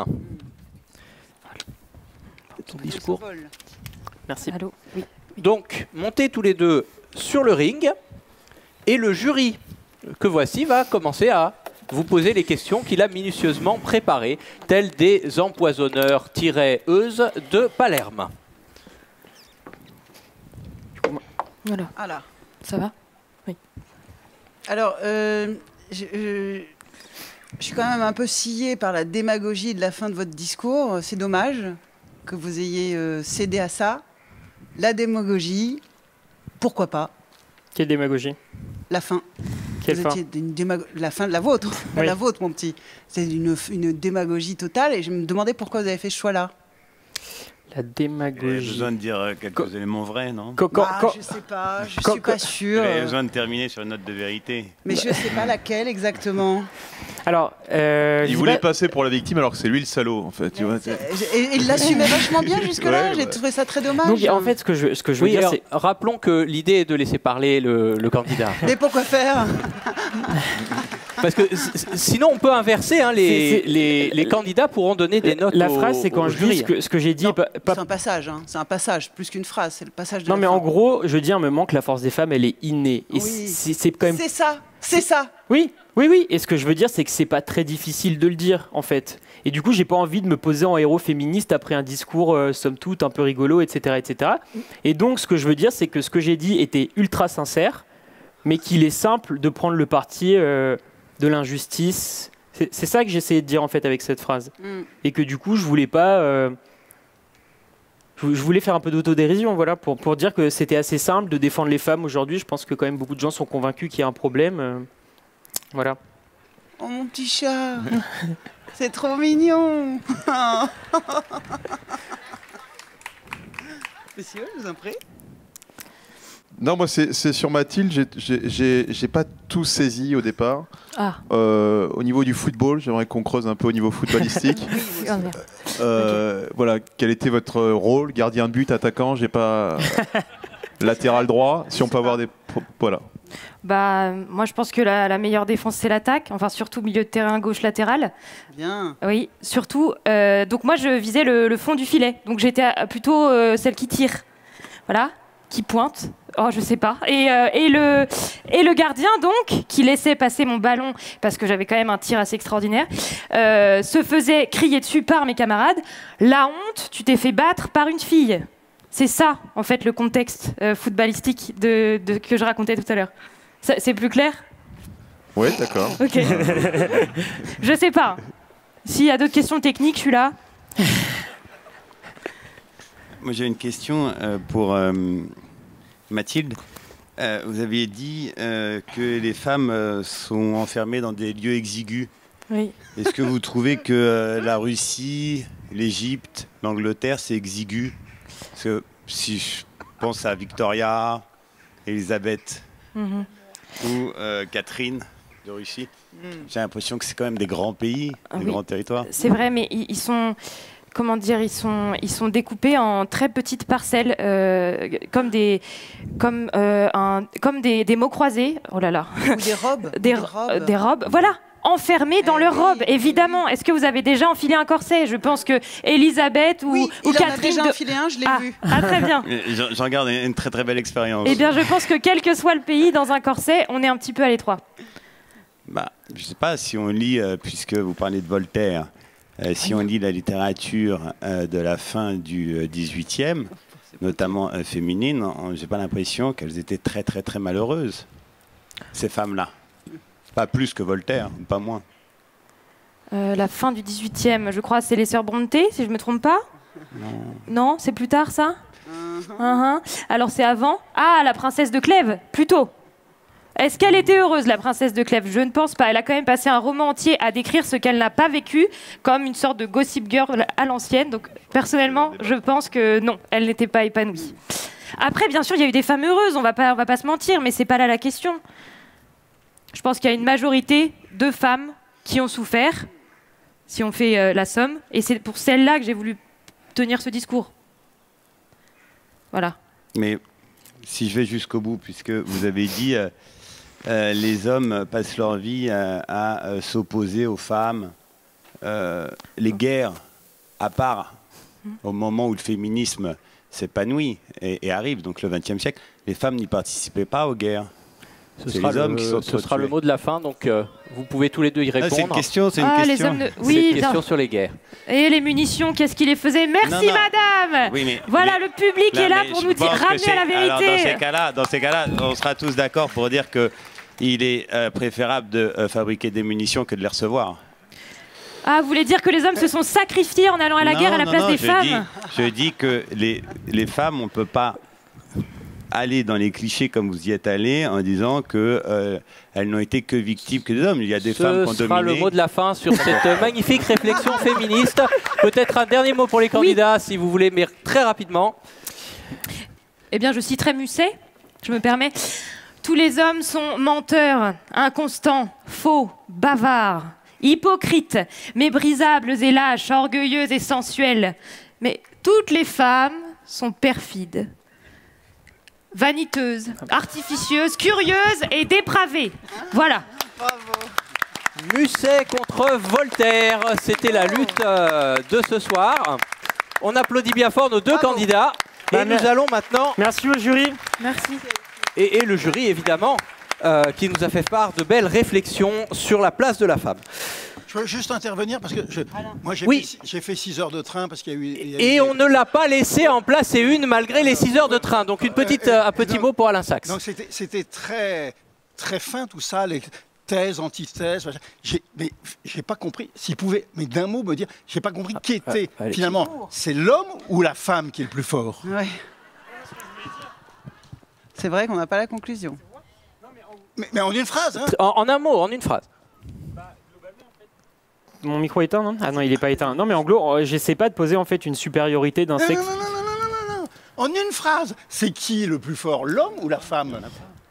Ton discours. Merci. Allô. Oui. Donc, montez tous les deux sur le ring, et le jury que voici va commencer à vous poser les questions qu'il a minutieusement préparées, telles des empoisonneurs-euses de Palerme. Voilà. Ah là. Ça va? Alors, je suis quand même un peu sciée par la démagogie de la fin de votre discours. C'est dommage que vous ayez cédé à ça. La démagogie, pourquoi pas? Quelle démagogie? La fin. Quelle Vous fin? étiez la fin de la vôtre, pas Oui. la vôtre, mon petit. C'est une démagogie totale et je me demandais pourquoi vous avez fait ce choix-là. La J'ai démagogie. besoin de dire quelques éléments vrais, non? Je sais pas, je suis pas sûre. J'ai besoin de terminer sur une note de vérité. Mais je sais pas laquelle exactement. Alors, Il voulait passer pour la victime alors que c'est lui le salaud, en fait. Tu vois, Et il l'assumait vachement bien jusque-là. Ouais, J'ai ouais. trouvé ça très dommage. donc en fait, ce que je veux Oui, dire, alors, c'est rappelons que l'idée est de laisser parler le candidat. Mais pourquoi faire? Parce que sinon, on peut inverser. Hein, C'est- les candidats pourront donner des notes la au- phrase, c'est quand au je jury. dis ce que j'ai dit. Non, pas- C'est un passage, hein. C'est un passage, plus qu'une phrase. C'est le passage de Non, la mais fin. en gros, je dis à un moment que la force des femmes, elle est innée. Et Oui. c'est quand même. C'est ça, c'est ça. Oui, oui, oui. Et ce que je veux dire, c'est que c'est pas très difficile de le dire, en fait. Et du coup, j'ai pas envie de me poser en héros féministe après un discours, somme toute, un peu rigolo, etc., etc. Et donc, ce que je veux dire, c'est que ce que j'ai dit était ultra sincère, mais qu'il est simple de prendre le parti de l'injustice. C'est ça que j'essayais de dire, en fait, avec cette phrase. Mm. Et que du coup, je voulais pas. Je voulais faire un peu d'autodérision, voilà, pour dire que c'était assez simple de défendre les femmes aujourd'hui. Je pense que quand même beaucoup de gens sont convaincus qu'il y a un problème. Voilà. Oh mon petit chat, c'est trop mignon. Monsieur, je vous en prie. Non, moi, c'est sur Mathilde, j'ai pas tout saisi au départ. Ah. Au niveau du football, j'aimerais qu'on creuse un peu au niveau footballistique. Oh, merde. Voilà, quel était votre rôle? Gardien de but, attaquant, j'ai pas... latéral droit, si on peut avoir des... Voilà. Bah, moi, je pense que la meilleure défense, c'est l'attaque. Enfin, surtout milieu de terrain gauche latéral. Bien. Oui, surtout. Donc moi, je visais le fond du filet. Donc j'étais plutôt celle qui tire. Voilà, qui pointe. Oh, je sais pas. Et le gardien, donc, qui laissait passer mon ballon, parce que j'avais quand même un tir assez extraordinaire, se faisait crier dessus par mes camarades. La honte, tu t'es fait battre par une fille. C'est ça, en fait, le contexte footballistique que je racontais tout à l'heure. C'est plus clair? Ouais, d'accord. Ok. Je sais pas. S'il y a d'autres questions techniques, je suis là. Moi, j'ai une question pour Mathilde. Vous aviez dit que les femmes sont enfermées dans des lieux exigus. Oui. Est-ce que vous trouvez que la Russie, l'Égypte, l'Angleterre, c'est exigu? Parce que si je pense à Victoria, Elisabeth Mhm. ou Catherine de Russie, j'ai l'impression que c'est quand même des grands pays, des Oui. grands territoires. C'est vrai, mais ils sont, comment dire, ils sont découpés en très petites parcelles, comme des mots croisés. Oh là là. Ou des robes. Des robes. Voilà. Enfermés dans leurs robes, évidemment. Est-ce que vous avez déjà enfilé un corset? Je pense que Elisabeth ou, Oui, ou il en a Catherine déjà enfilé un, je l'ai vu. Ah, très bien. J'en garde une très très belle expérience. Eh bien, je pense que quel que soit le pays, dans un corset, on est un petit peu à l'étroit. Bah, je ne sais pas si on lit, puisque vous parlez de Voltaire, si on lit la littérature de la fin du 18e, notamment féminine, j'ai pas l'impression qu'elles étaient très très très malheureuses, ces femmes-là. Pas plus que Voltaire, pas moins. La fin du 18e, je crois, c'est les sœurs Brontë, si je ne me trompe pas. Non, c'est plus tard, ça. Alors, c'est avant. Ah, la princesse de Clèves, plutôt. Est-ce qu'elle était heureuse, la princesse de Clèves? Je ne pense pas. Elle a quand même passé un roman entier à décrire ce qu'elle n'a pas vécu, comme une sorte de gossip girl à l'ancienne. Donc, personnellement, je pense que non, elle n'était pas épanouie. Après, bien sûr, il y a eu des femmes heureuses, on va pas se mentir, mais c'est pas là la question. Je pense qu'il y a une majorité de femmes qui ont souffert. si on fait la somme. Et c'est pour celle-là que j'ai voulu tenir ce discours. Voilà. Mais si je vais jusqu'au bout, puisque vous avez dit les hommes passent leur vie à s'opposer aux femmes, les guerres, à part au moment où le féminisme s'épanouit et arrive, donc le XXe siècle, les femmes n'y participaient pas aux guerres. Ce sera le mot de la fin, donc vous pouvez tous les deux y répondre. C'est une question, c'est une question. Oui, une question sur les guerres. Et les munitions, qu'est-ce qui les faisait? Merci madame. Oui, mais, voilà, le public est là pour nous dire, ramener à la vérité. Alors, dans ces cas-là, on sera tous d'accord pour dire qu'il est préférable de fabriquer des munitions que de les recevoir. Ah, vous voulez dire que les hommes se sont sacrifiés en allant à la guerre à la place des femmes? Je dis que les femmes, on ne peut pas aller dans les clichés comme vous y êtes allés en disant qu'elles n'ont été que victimes que des hommes. Il y a des femmes qui ont dominé. Ce sera le mot de la fin sur cette magnifique réflexion féministe. Peut-être un dernier mot pour les candidats, si vous voulez, mais très rapidement. Eh bien, je citerai Musset, je me permets. Tous les hommes sont menteurs, inconstants, faux, bavards, hypocrites, méprisables et lâches, orgueilleux et sensuels. Mais toutes les femmes sont perfides, vaniteuses, artificieuses, curieuses et dépravées. Voilà. Bravo. Musset contre Voltaire, c'était la lutte de ce soir. On applaudit bien fort nos deux candidats. Et nous allons maintenant... Merci au jury. Merci. Et le jury, évidemment, qui nous a fait part de belles réflexions sur la place de la femme. Je veux juste intervenir parce que moi j'ai fait 6 heures de train parce qu'il y a eu... Et on ne l'a pas laissé en placer une malgré les 6 heures de train. Donc un petit mot pour Alain Sachs. Donc c'était très, très fin tout ça, les thèses, antithèses. Mais j'ai pas compris, s'il pouvait, mais d'un mot me dire, j'ai pas compris qui était finalement, c'est l'homme ou la femme qui est le plus fort. Ouais. C'est vrai qu'on n'a pas la conclusion. Mais en une phrase, hein. En un mot, en une phrase. Mon micro est éteint, non? Ah non, il n'est pas éteint. Non, mais en gros, j'essaie pas de poser en fait une supériorité d'un sexe. Non. En une phrase, c'est qui le plus fort, l'homme ou la femme?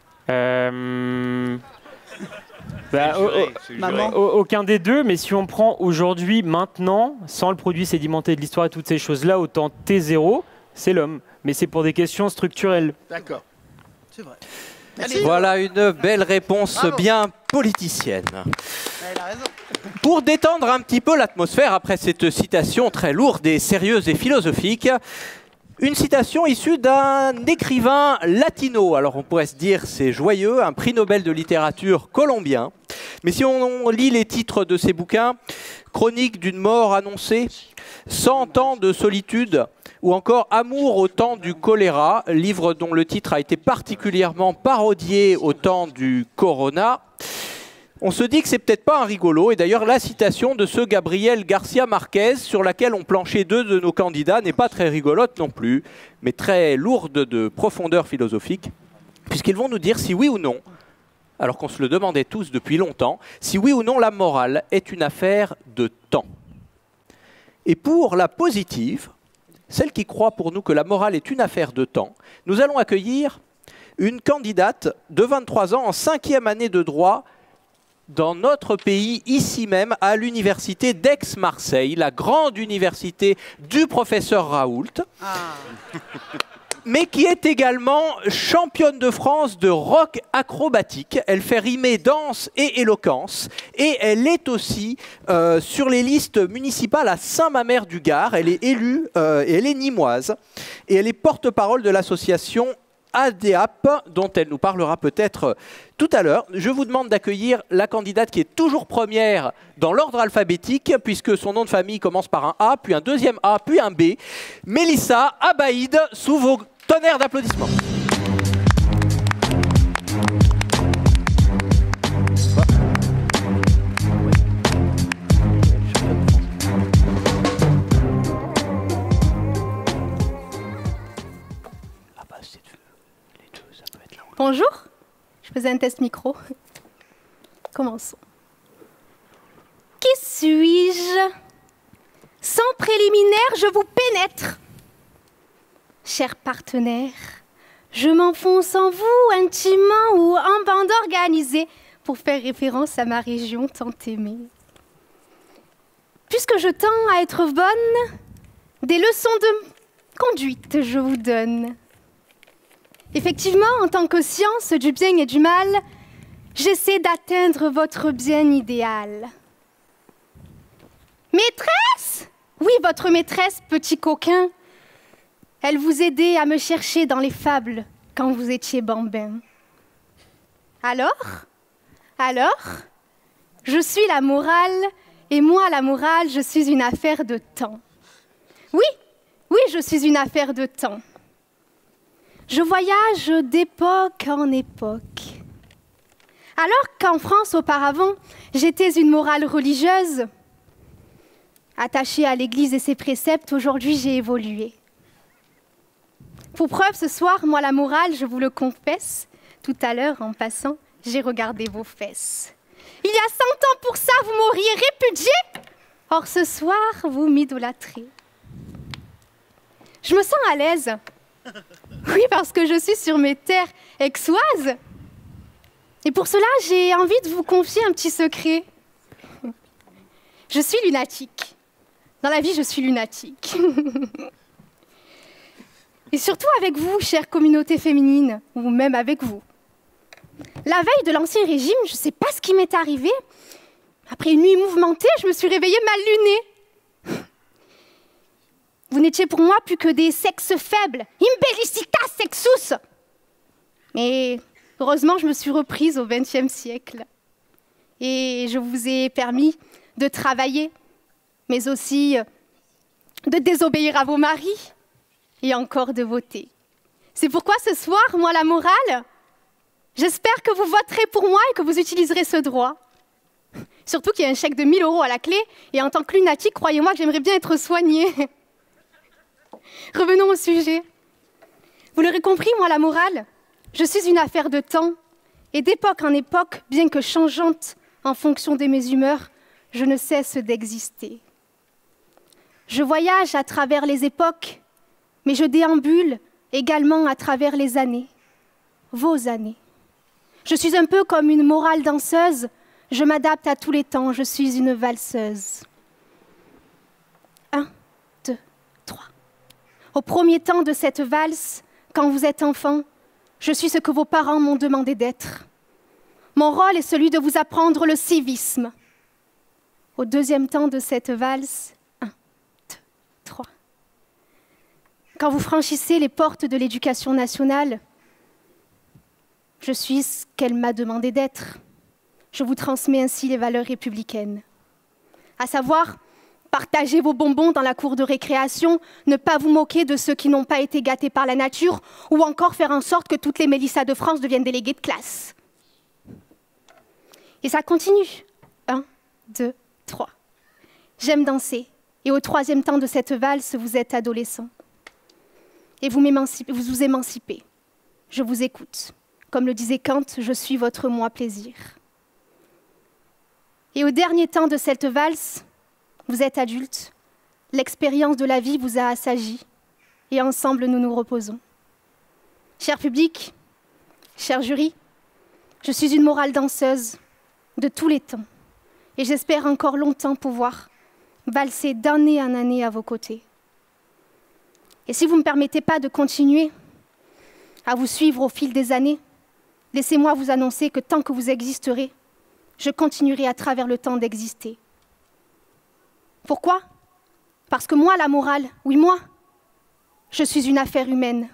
Aucun des deux, mais si on prend aujourd'hui, maintenant, sans le produit sédimenté de l'histoire et toutes ces choses-là, autant T0, c'est l'homme. Mais c'est pour des questions structurelles. D'accord. C'est vrai. Merci. Voilà une belle réponse bien politicienne. Elle a raison. Pour détendre un petit peu l'atmosphère après cette citation très lourde et sérieuse et philosophique, une citation issue d'un écrivain latino. Alors on pourrait se dire c'est joyeux, un prix Nobel de littérature colombien. Mais si on lit les titres de ses bouquins, Chronique d'une mort annoncée, 100 ans de solitude ou encore Amour au temps du choléra, livre dont le titre a été particulièrement parodié au temps du corona, on se dit que c'est peut-être pas un rigolo. Et d'ailleurs, la citation de ce Gabriel Garcia Marquez, sur laquelle ont planché deux de nos candidats, n'est pas très rigolote non plus, mais très lourde de profondeur philosophique, puisqu'ils vont nous dire si oui ou non, alors qu'on se le demandait tous depuis longtemps, si oui ou non la morale est une affaire de temps. Et pour la positive, celle qui croit pour nous que la morale est une affaire de temps, nous allons accueillir une candidate de 23 ans en 5e année de droit dans notre pays, ici même, à l'université d'Aix-Marseille, la grande université du professeur Raoult, mais qui est également championne de France de rock acrobatique. Elle fait rimer danse et éloquence, et elle est aussi sur les listes municipales à Saint-Mamère-du-Gard. Elle est élue, et elle est nîmoise, et elle est porte-parole de l'association ADEAP, dont elle nous parlera peut-être tout à l'heure. Je vous demande d'accueillir la candidate qui est toujours première dans l'ordre alphabétique, puisque son nom de famille commence par un A, puis un deuxième A, puis un B. Mélissa Abaïd, sous vos tonnerres d'applaudissements. Bonjour, je faisais un test micro. Commençons. Qui suis-je? Sans préliminaire, je vous pénètre. Cher partenaire, je m'enfonce en vous intimement ou en bande organisée pour faire référence à ma région tant aimée. puisque je tends à être bonne, des leçons de conduite je vous donne. Effectivement, en tant que science du bien et du mal, j'essaie d'atteindre votre bien idéal. Maîtresse? Oui, votre maîtresse, petit coquin. Elle vous aidait à me chercher dans les fables quand vous étiez bambin. Alors, je suis la morale, et moi, la morale, je suis une affaire de temps. Oui, je suis une affaire de temps. Je voyage d'époque en époque. Alors qu'en France, auparavant, j'étais une morale religieuse, attachée à l'Église et ses préceptes, aujourd'hui j'ai évolué. Pour preuve, ce soir, moi la morale, je vous le confesse, tout à l'heure, en passant, j'ai regardé vos fesses. Il y a 100 ans pour ça, vous m'auriez répudié. Or ce soir, vous m'idolâtrez. Je me sens à l'aise. Oui, parce que je suis sur mes terres aixoises. Et pour cela, j'ai envie de vous confier un petit secret. Je suis lunatique. Dans la vie, je suis lunatique. Et surtout avec vous, chère communauté féminine, ou même avec vous. La veille de l'Ancien Régime, je ne sais pas ce qui m'est arrivé. Après une nuit mouvementée, je me suis réveillée mal lunée. Vous n'étiez pour moi plus que des sexes faibles. Imbellicita sexus. Mais heureusement, je me suis reprise au XXe siècle. Et je vous ai permis de travailler, mais aussi de désobéir à vos maris et encore de voter. C'est pourquoi ce soir, moi la morale, j'espère que vous voterez pour moi et que vous utiliserez ce droit. Surtout qu'il y a un chèque de 1 000 € à la clé, et en tant que lunatique, croyez-moi que j'aimerais bien être soignée. Revenons au sujet. Vous l'aurez compris, moi la morale, je suis une affaire de temps, et d'époque en époque, bien que changeante en fonction de mes humeurs, je ne cesse d'exister. Je voyage à travers les époques, mais je déambule également à travers les années, vos années. Je suis un peu comme une morale danseuse, je m'adapte à tous les temps, je suis une valseuse. 1, 2, 3. Au premier temps de cette valse, quand vous êtes enfant, je suis ce que vos parents m'ont demandé d'être. Mon rôle est celui de vous apprendre le civisme. Au deuxième temps de cette valse, 1, 2, 3. Quand vous franchissez les portes de l'éducation nationale, je suis ce qu'elle m'a demandé d'être. Je vous transmets ainsi les valeurs républicaines. À savoir, partager vos bonbons dans la cour de récréation, ne pas vous moquer de ceux qui n'ont pas été gâtés par la nature, ou encore faire en sorte que toutes les Mélissas de France deviennent déléguées de classe. Et ça continue. 1, 2, 3. J'aime danser. Et au troisième temps de cette valse, vous êtes adolescent. Et vous vous émancipez. Je vous écoute. Comme le disait Kant, je suis votre moi plaisir. Et au dernier temps de cette valse, vous êtes adulte. L'expérience de la vie vous a assagi. Et ensemble, nous nous reposons. Cher public, cher jury, je suis une morale danseuse de tous les temps. Et j'espère encore longtemps pouvoir valser d'année en année à vos côtés. Et si vous ne me permettez pas de continuer à vous suivre au fil des années, laissez-moi vous annoncer que tant que vous existerez, je continuerai à travers le temps d'exister. Pourquoi? Parce que moi, la morale, oui moi, je suis une affaire humaine.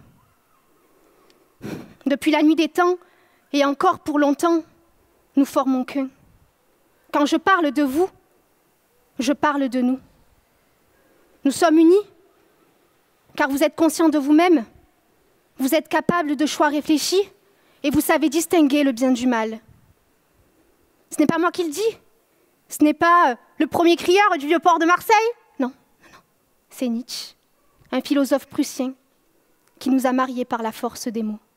Depuis la nuit des temps, et encore pour longtemps, nous formons qu'un. Quand je parle de vous, je parle de nous. Nous sommes unis, car vous êtes conscients de vous-même, vous êtes capables de choix réfléchis, et vous savez distinguer le bien du mal. Ce n'est pas moi qui le dis, ce n'est pas le premier crieur du vieux port de Marseille, non, c'est Nietzsche, un philosophe prussien qui nous a mariés par la force des mots.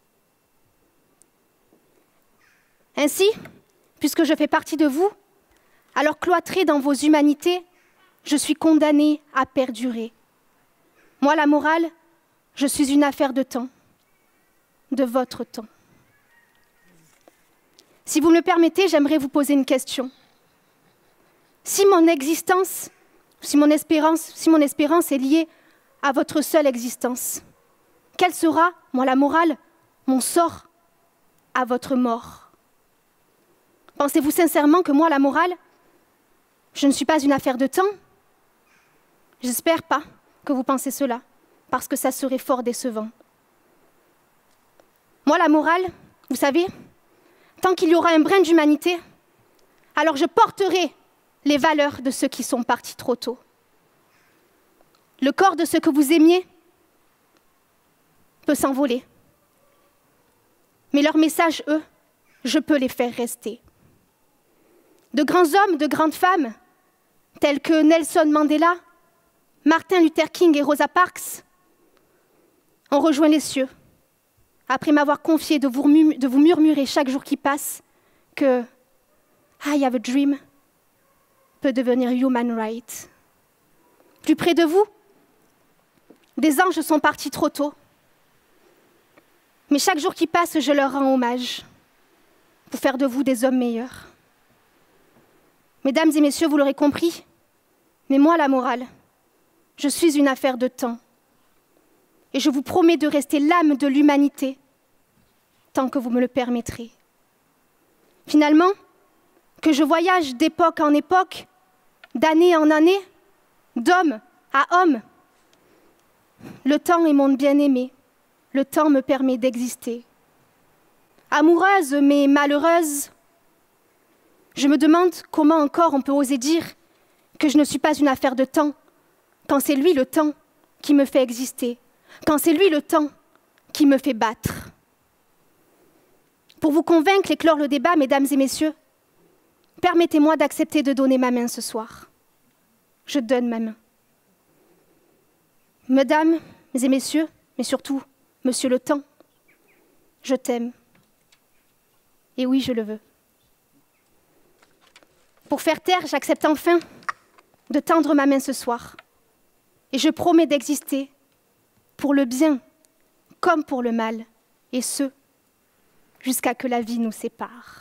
Ainsi, puisque je fais partie de vous, alors cloîtré dans vos humanités, je suis condamnée à perdurer. Moi, la morale, je suis une affaire de temps, de votre temps. Si vous me le permettez, j'aimerais vous poser une question. Si mon existence si mon espérance est liée à votre seule existence? Quelle sera, moi la morale, mon sort à votre mort? Pensez-vous sincèrement que moi la morale, je ne suis pas une affaire de temps? J'espère pas que vous pensez cela, parce que ça serait fort décevant. Moi la morale, vous savez, tant qu'il y aura un brin d'humanité, alors je porterai les valeurs de ceux qui sont partis trop tôt. Le corps de ceux que vous aimiez peut s'envoler. Mais leurs messages, eux, je peux les faire rester. De grands hommes, de grandes femmes, tels que Nelson Mandela, Martin Luther King et Rosa Parks, ont rejoint les cieux, après m'avoir confié de vous murmurer chaque jour qui passe que « I have a dream » peut devenir « human right ». Plus près de vous, des anges sont partis trop tôt. Mais chaque jour qui passe, je leur rends hommage pour faire de vous des hommes meilleurs. Mesdames et messieurs, vous l'aurez compris, mais moi, la morale, je suis une affaire de temps. Et je vous promets de rester l'âme de l'humanité tant que vous me le permettrez. Finalement, que je voyage d'époque en époque, d'année en année, d'homme à homme, le temps est mon bien-aimé, le temps me permet d'exister. Amoureuse mais malheureuse, je me demande comment encore on peut oser dire que je ne suis pas une affaire de temps, quand c'est lui le temps qui me fait exister, quand c'est lui le temps qui me fait battre. Pour vous convaincre et clore le débat, mesdames et messieurs, permettez-moi d'accepter de donner ma main ce soir. Je donne ma main. Mesdames et messieurs, mais surtout, monsieur le temps, je t'aime. Et oui, je le veux. Pour faire taire, j'accepte enfin de tendre ma main ce soir. Et je promets d'exister pour le bien comme pour le mal, et ce, jusqu'à que la vie nous sépare.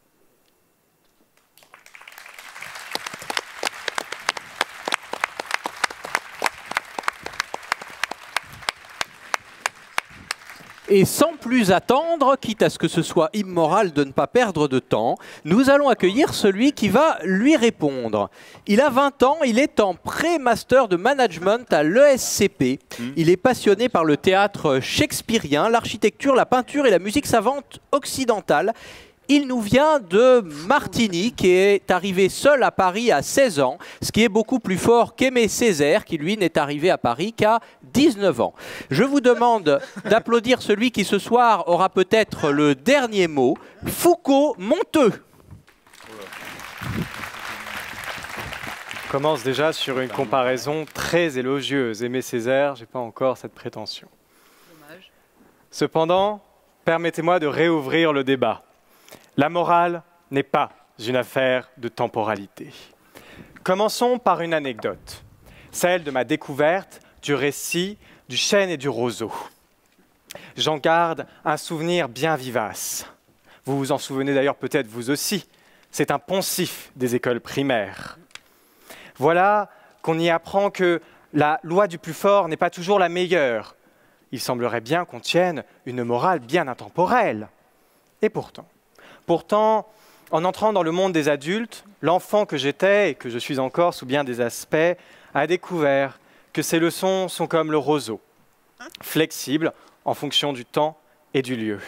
Et sans plus attendre, quitte à ce que ce soit immoral de ne pas perdre de temps, nous allons accueillir celui qui va lui répondre. Il a 20 ans, il est en pré-master de management à l'ESCP. Il est passionné par le théâtre shakespearien, l'architecture, la peinture et la musique savante occidentale. Il nous vient de Martinique et est arrivé seul à Paris à 16 ans, ce qui est beaucoup plus fort qu'Aimé Césaire, qui lui n'est arrivé à Paris qu'à 19 ans. Je vous demande d'applaudir celui qui ce soir aura peut-être le dernier mot, Foucault Monteux. On commence déjà sur une comparaison très élogieuse. Aimé Césaire, j'ai pas encore cette prétention. Dommage. Cependant, permettez-moi de réouvrir le débat. La morale n'est pas une affaire de temporalité. Commençons par une anecdote, celle de ma découverte du récit du chêne et du roseau. J'en garde un souvenir bien vivace. Vous vous en souvenez d'ailleurs peut-être vous aussi. C'est un poncif des écoles primaires. Voilà qu'on y apprend que la loi du plus fort n'est pas toujours la meilleure. Il semblerait bien qu'on tienne une morale bien intemporelle. Et pourtant, en entrant dans le monde des adultes, l'enfant que j'étais et que je suis encore sous bien des aspects a découvert que ces leçons sont comme le roseau, flexibles en fonction du temps et du lieu.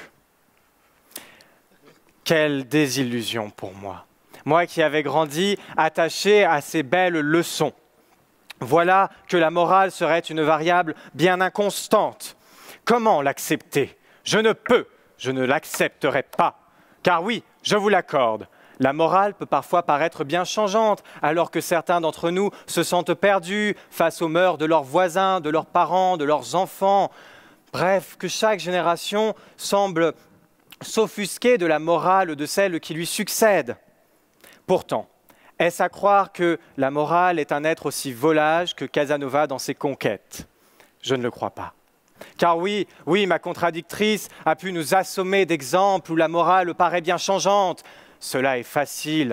Quelle désillusion pour moi, moi qui avais grandi attaché à ces belles leçons. Voilà que la morale serait une variable bien inconstante. Comment l'accepter? Je ne l'accepterai pas. Car oui, je vous l'accorde, la morale peut parfois paraître bien changeante, alors que certains d'entre nous se sentent perdus face aux mœurs de leurs voisins, de leurs parents, de leurs enfants. Bref, que chaque génération semble s'offusquer de la morale de celle qui lui succède. Pourtant, est-ce à croire que la morale est un être aussi volage que Casanova dans ses conquêtes? Je ne le crois pas. Car oui, ma contradictrice a pu nous assommer d'exemples où la morale paraît bien changeante. Cela est facile.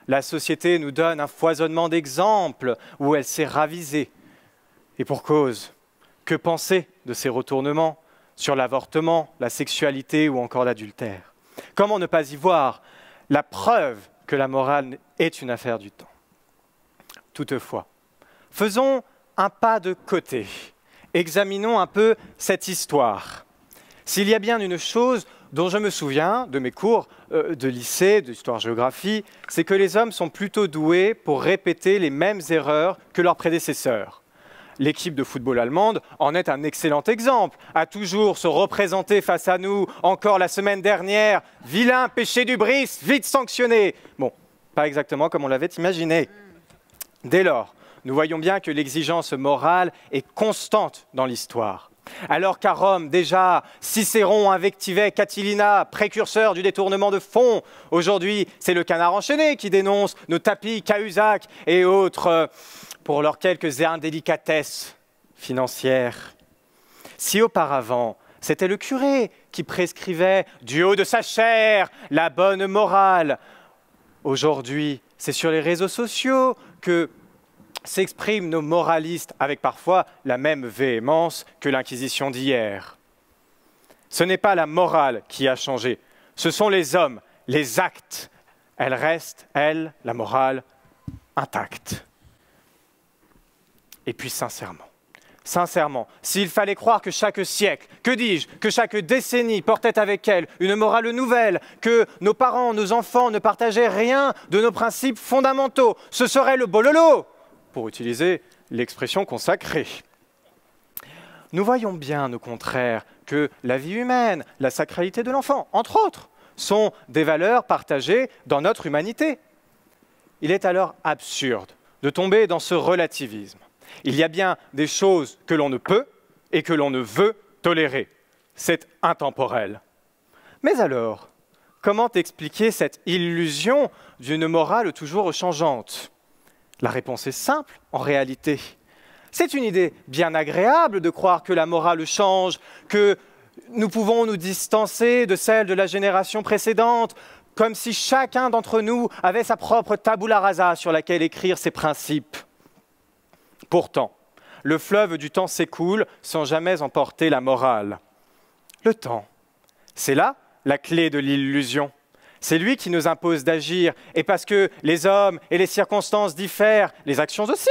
La société nous donne un foisonnement d'exemples où elle s'est ravisée. Et pour cause, que penser de ces retournements sur l'avortement, la sexualité ou encore l'adultère? Comment ne pas y voir la preuve que la morale est une affaire du temps? Toutefois, faisons un pas de côté. Examinons un peu cette histoire. S'il y a bien une chose dont je me souviens de mes cours de lycée, d'histoire-géographie, c'est que les hommes sont plutôt doués pour répéter les mêmes erreurs que leurs prédécesseurs. L'équipe de football allemande en est un excellent exemple, à toujours se représenter face à nous, encore la semaine dernière, vilain péché d'hubris, vite sanctionné. Bon, pas exactement comme on l'avait imaginé. Dès lors, nous voyons bien que l'exigence morale est constante dans l'histoire. Alors qu'à Rome, déjà, Cicéron invectivait Catilina, précurseur du détournement de fonds. Aujourd'hui, c'est le Canard enchaîné qui dénonce nos tapis, Cahuzac et autres pour leurs quelques indélicatesses financières. Si auparavant, c'était le curé qui prescrivait du haut de sa chair la bonne morale, aujourd'hui, c'est sur les réseaux sociaux que s'expriment nos moralistes avec parfois la même véhémence que l'Inquisition d'hier. Ce n'est pas la morale qui a changé, ce sont les hommes, les actes. Elle reste, elle, la morale, intacte. Et puis sincèrement, s'il fallait croire que chaque siècle, que dis-je, que chaque décennie portait avec elle une morale nouvelle, que nos parents, nos enfants ne partageaient rien de nos principes fondamentaux, ce serait le bololo, pour utiliser l'expression consacrée. Nous voyons bien, au contraire, que la vie humaine, la sacralité de l'enfant, entre autres, sont des valeurs partagées dans notre humanité. Il est alors absurde de tomber dans ce relativisme. Il y a bien des choses que l'on ne peut et que l'on ne veut tolérer. C'est intemporel. Mais alors, comment expliquer cette illusion d'une morale toujours changeante? La réponse est simple, en réalité. C'est une idée bien agréable de croire que la morale change, que nous pouvons nous distancer de celle de la génération précédente, comme si chacun d'entre nous avait sa propre tabula rasa sur laquelle écrire ses principes. Pourtant, le fleuve du temps s'écoule sans jamais emporter la morale. Le temps, c'est là la clé de l'illusion. C'est lui qui nous impose d'agir, et parce que les hommes et les circonstances diffèrent, les actions aussi.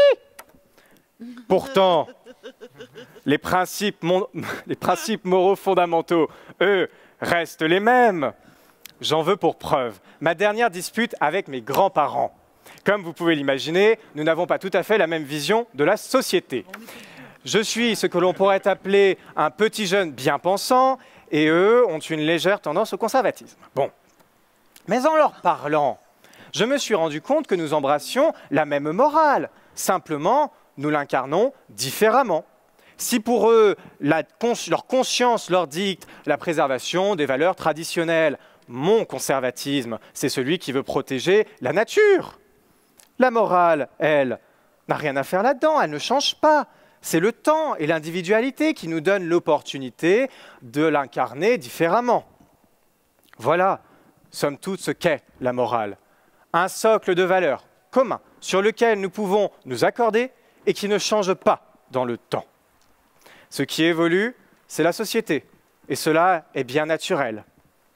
Pourtant, les principes moraux fondamentaux, eux, restent les mêmes. J'en veux pour preuve ma dernière dispute avec mes grands-parents. Comme vous pouvez l'imaginer, nous n'avons pas tout à fait la même vision de la société. Je suis ce que l'on pourrait appeler un petit jeune bien pensant, et eux ont une légère tendance au conservatisme. Bon. Mais en leur parlant, je me suis rendu compte que nous embrassions la même morale. Simplement, nous l'incarnons différemment. Si pour eux, leur conscience leur dicte la préservation des valeurs traditionnelles, mon conservatisme, c'est celui qui veut protéger la nature. La morale, elle, n'a rien à faire là-dedans, elle ne change pas. C'est le temps et l'individualité qui nous donnent l'opportunité de l'incarner différemment. Voilà, somme toute, ce qu'est la morale. Un socle de valeurs commun sur lequel nous pouvons nous accorder et qui ne change pas dans le temps. Ce qui évolue, c'est la société, et cela est bien naturel.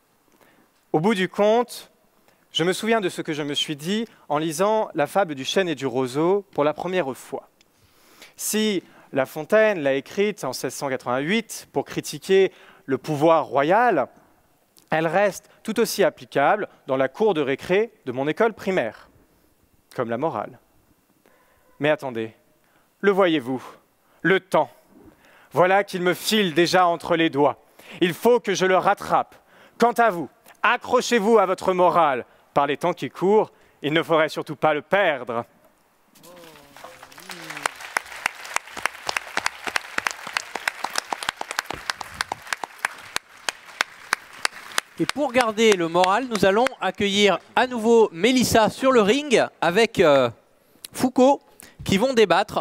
Au bout du compte, je me souviens de ce que je me suis dit en lisant la fable du chêne et du roseau pour la première fois. Si La Fontaine l'a écrite en 1688 pour critiquer le pouvoir royal, elle reste tout aussi applicable dans la cour de récré de mon école primaire, comme la morale. Mais attendez, le voyez-vous, le temps, voilà qu'il me file déjà entre les doigts. Il faut que je le rattrape. Quant à vous, accrochez-vous à votre morale. Par les temps qui courent, il ne faudrait surtout pas le perdre. Et pour garder le moral, nous allons accueillir à nouveau Mélissa sur le ring avec Foucault qui vont débattre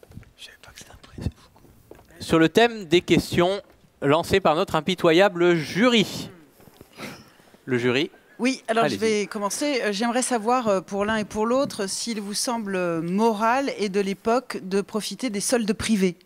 sur le thème des questions lancées par notre impitoyable jury. Le jury Oui, alors je Allez-y. vais commencer. J'aimerais savoir, pour l'un et pour l'autre, s'il vous semble moral et de l'époque de profiter des soldes privés.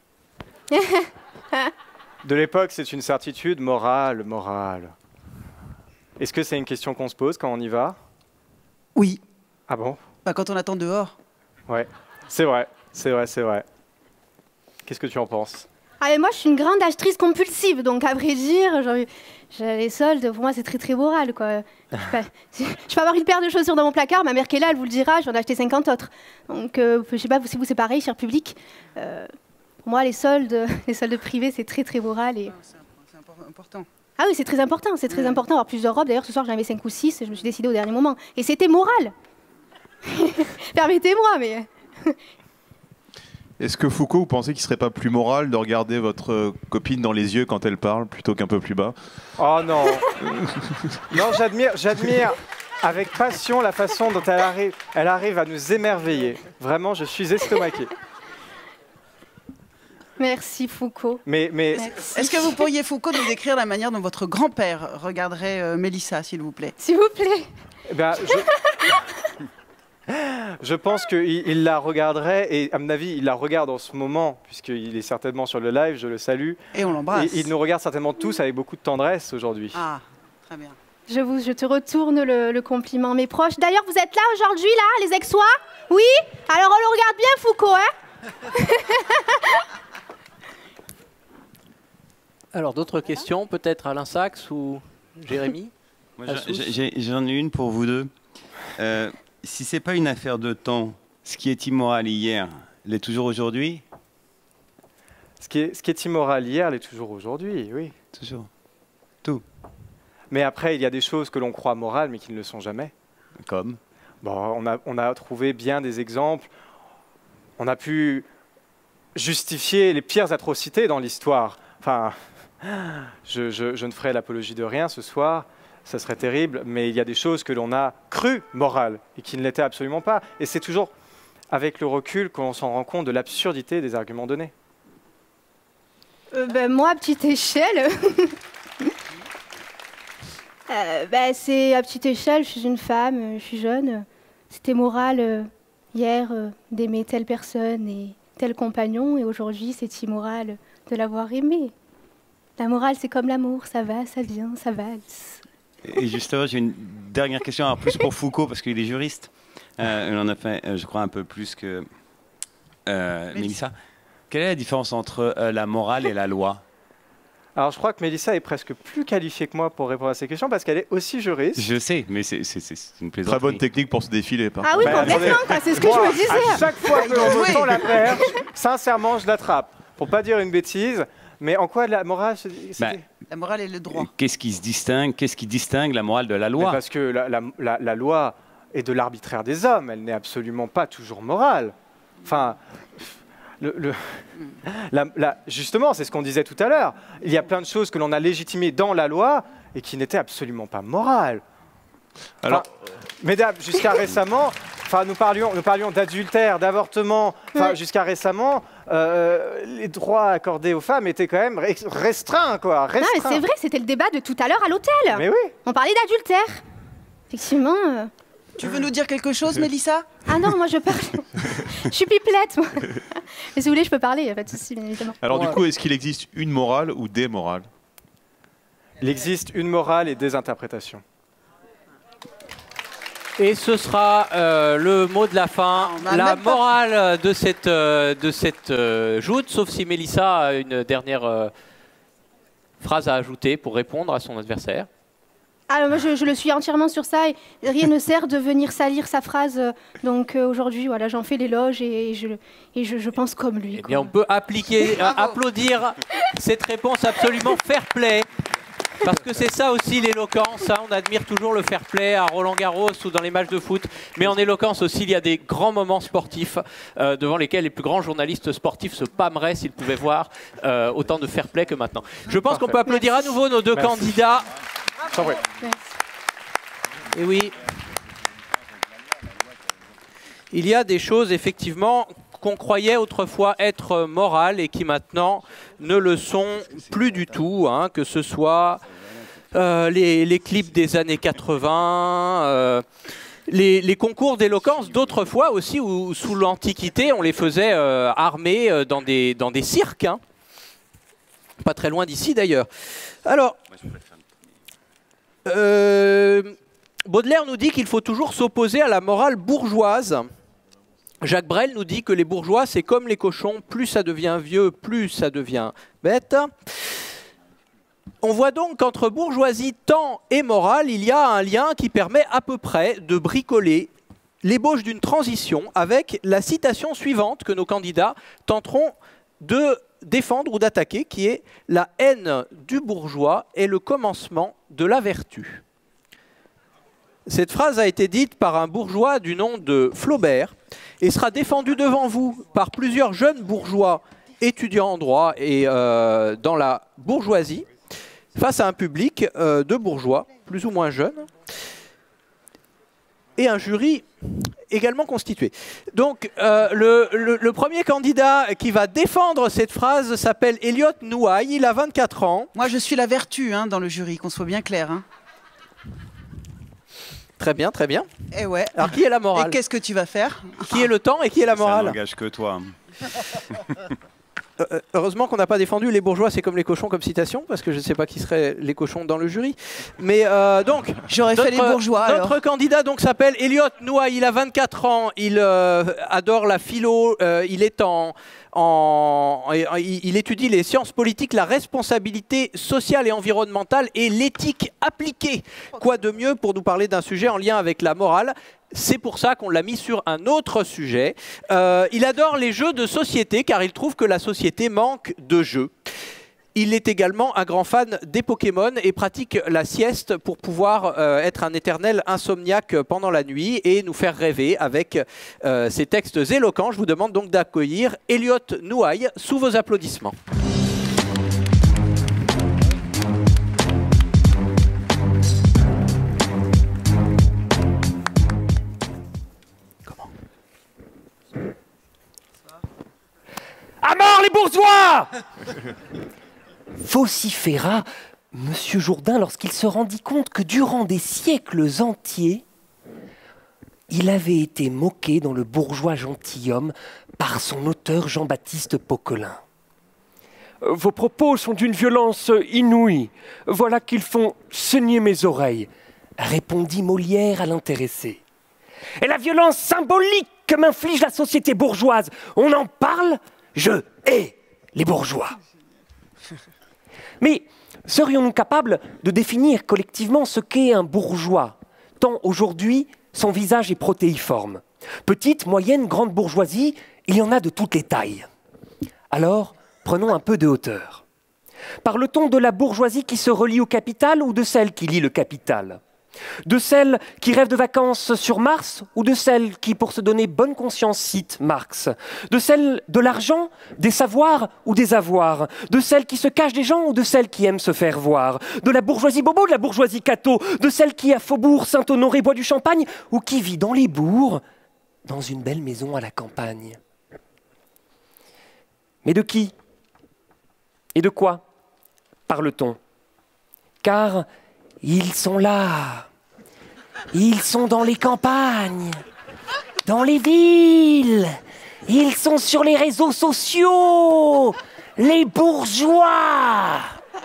De l'époque, c'est une certitude morale. Est-ce que c'est une question qu'on se pose quand on y va? Oui. Ah bon? Bah, quand on attend dehors. Ouais, c'est vrai. Qu'est-ce que tu en penses? Ah, mais moi, je suis une grande achetrice compulsive, donc à vrai dire, les soldes, pour moi, c'est très très moral, quoi. Je peux avoir une paire de chaussures dans mon placard, ma mère qui est là, elle vous le dira, j'en ai acheté 50 autres. Donc, je sais pas si vous c'est pareil, cher public. Pour moi, les soldes privés, c'est très très moral. Et... C'est important. Ah oui, c'est très important, avoir plusieurs robes. D'ailleurs, ce soir, j'en avais 5 ou 6, je me suis décidée au dernier moment. Et c'était moral. Permettez-moi, mais... Est-ce que Foucault, vous pensez qu'il serait pas plus moral de regarder votre copine dans les yeux quand elle parle plutôt qu'un peu plus bas? Oh non. Non, j'admire avec passion la façon dont elle arrive à nous émerveiller. Vraiment, je suis estomaqué. Merci Foucault. Mais Est-ce que vous pourriez, Foucault, nous décrire la manière dont votre grand-père regarderait Mélissa, s'il vous plaît? S'il vous plaît. eh ben, je pense qu'il la regarderait, et à mon avis, il la regarde en ce moment, puisqu'il est certainement sur le live, je le salue. Et on l'embrasse. Il nous regarde certainement tous avec beaucoup de tendresse aujourd'hui. Ah, très bien. Je te retourne le compliment, mes proches. D'ailleurs, vous êtes là aujourd'hui, là, les ex-sois? Oui? Alors on le regarde bien, Foucault, hein? Alors, d'autres questions, peut-être Alain Sachs ou Jérémy? Moi, j'en ai une pour vous deux. Si c'est pas une affaire de temps, ce qui est immoral hier l'est toujours aujourd'hui? Ce qui est immoral hier l'est toujours aujourd'hui, oui. Toujours. Tout. Mais après, il y a des choses que l'on croit morales, mais qui ne le sont jamais. Comme? Bon, on a trouvé bien des exemples. On a pu justifier les pires atrocités dans l'histoire. Enfin, je ne ferai l'apologie de rien ce soir. Ça serait terrible, mais il y a des choses que l'on a crues morales et qui ne l'étaient absolument pas. Et c'est toujours avec le recul qu'on s'en rend compte de l'absurdité des arguments donnés. Moi, à petite échelle, c'est à petite échelle, je suis une femme, je suis jeune. C'était moral hier d'aimer telle personne et tel compagnon, et aujourd'hui, c'est immoral de l'avoir aimé. La morale, c'est comme l'amour, ça va, ça vient, ça valse. Et justement, j'ai une dernière question, alors plus pour Foucault, parce qu'il est juriste. Il en a fait, je crois, un peu plus que Mélissa. Quelle est la différence entre la morale et la loi? Alors, je crois que Mélissa est presque plus qualifiée que moi pour répondre à ces questions, parce qu'elle est aussi juriste. Je sais, mais c'est une plaisanterie. Très bonne technique pour se défiler. Ah oui, complètement, c'est ce que je me disais. À chaque fois que l'on me tend la perche, sincèrement, je l'attrape. Pour pas dire une bêtise, mais en quoi la morale La morale et le droit. Qu'est-ce qui distingue la morale de la loi? Parce que la loi est de l'arbitraire des hommes, elle n'est absolument pas toujours morale. Enfin, justement, c'est ce qu'on disait tout à l'heure. Il y a plein de choses que l'on a légitimées dans la loi et qui n'étaient absolument pas morales. Alors, mesdames, jusqu'à récemment, nous parlions d'adultère, d'avortement. Jusqu'à récemment, les droits accordés aux femmes étaient quand même restreints, quoi. Non, mais c'est vrai, c'était le débat de tout à l'heure à l'hôtel. Mais oui. On parlait d'adultère. Effectivement. Tu veux nous dire quelque chose, Mélissa? Ah non, moi je parle. Je suis pipelette, moi. Mais si vous voulez, je peux parler, il n'y a pas de souci, bien évidemment. Alors du coup, est-ce qu'il existe une morale ou des morales? Il existe une morale et des interprétations. Et ce sera le mot de la fin, la morale de cette joute, sauf si Mélissa a une dernière phrase à ajouter pour répondre à son adversaire. Alors moi je le suis entièrement sur ça, et rien ne sert de venir salir sa phrase. Donc aujourd'hui, voilà, j'en fais l'éloge et je pense comme lui. Eh bien, on peut applaudir cette réponse absolument fair-play. Parce que c'est ça aussi l'éloquence, hein. On admire toujours le fair play à Roland-Garros ou dans les matchs de foot, mais en éloquence aussi il y a des grands moments sportifs devant lesquels les plus grands journalistes sportifs se pâmeraient s'ils pouvaient voir autant de fair play que maintenant. Je pense qu'on peut applaudir à nouveau nos deux candidats. Et oui, il y a des choses effectivement qu'on croyait autrefois être morales et qui maintenant ne le sont plus du tout, hein, que ce soit les clips des années 80, les concours d'éloquence d'autrefois aussi, où sous l'Antiquité, on les faisait armés dans des cirques. Hein. Pas très loin d'ici d'ailleurs. Alors, Baudelaire nous dit qu'il faut toujours s'opposer à la morale bourgeoise. Jacques Brel nous dit que les bourgeois, c'est comme les cochons, plus ça devient vieux, plus ça devient bête. On voit donc qu'entre bourgeoisie, temps et morale, il y a un lien qui permet à peu près de bricoler l'ébauche d'une transition avec la citation suivante que nos candidats tenteront de défendre ou d'attaquer, qui est « La haine du bourgeois est le commencement de la vertu ». Cette phrase a été dite par un bourgeois du nom de Flaubert et sera défendue devant vous par plusieurs jeunes bourgeois étudiants en droit et dans la bourgeoisie, face à un public de bourgeois, plus ou moins jeunes, et un jury également constitué. Donc, le premier candidat qui va défendre cette phrase s'appelle Elliot Nouaille, il a 24 ans. Moi, je suis la vertu hein, dans le jury, qu'on soit bien clair. Hein. Très bien, très bien. Et ouais. Alors, qui est la morale? Et qu'est-ce que tu vas faire? Qui est le temps et qui est la morale? Ça n'engage que toi. Heureusement qu'on n'a pas défendu les bourgeois, c'est comme les cochons comme citation, parce que je ne sais pas qui seraient les cochons dans le jury. Mais donc, j'aurais fait les bourgeois. Notre candidat donc s'appelle Elliot Nouaille, il a 24 ans, il adore la philo, il est il étudie les sciences politiques, la responsabilité sociale et environnementale et l'éthique appliquée. Quoi de mieux pour nous parler d'un sujet en lien avec la morale? C'est pour ça qu'on l'a mis sur un autre sujet. Il adore les jeux de société car il trouve que la société manque de jeux. Il est également un grand fan des Pokémon et pratique la sieste pour pouvoir être un éternel insomniaque pendant la nuit et nous faire rêver avec ses textes éloquents. Je vous demande donc d'accueillir Elliot Nouaille sous vos applaudissements. À mort les bourgeois! Vociféra Monsieur Jourdain lorsqu'il se rendit compte que durant des siècles entiers, il avait été moqué dans le bourgeois gentilhomme par son auteur Jean-Baptiste Poquelin. Vos propos sont d'une violence inouïe. Voilà qu'ils font saigner mes oreilles, répondit Molière à l'intéressé. Et la violence symbolique que m'inflige la société bourgeoise, on en parle? Je hais les bourgeois. Mais serions-nous capables de définir collectivement ce qu'est un bourgeois, tant aujourd'hui son visage est protéiforme? Petite, moyenne, grande bourgeoisie, il y en a de toutes les tailles. Alors, prenons un peu de hauteur. Parle-t-on de la bourgeoisie qui se relie au capital ou de celle qui lie le capital? De celle qui rêve de vacances sur Mars ou de celle qui, pour se donner bonne conscience, cite Marx? De celle de l'argent, des savoirs ou des avoirs? De celle qui se cache des gens ou de celle qui aime se faire voir? De la bourgeoisie bobo, de la bourgeoisie cato? De celle qui, à Faubourg Saint-Honoré, boit du champagne ou qui vit dans les bourgs, dans une belle maison à la campagne? Mais de qui et de quoi parle-t-on? Car ils sont là, ils sont dans les campagnes, dans les villes, ils sont sur les réseaux sociaux, les bourgeois.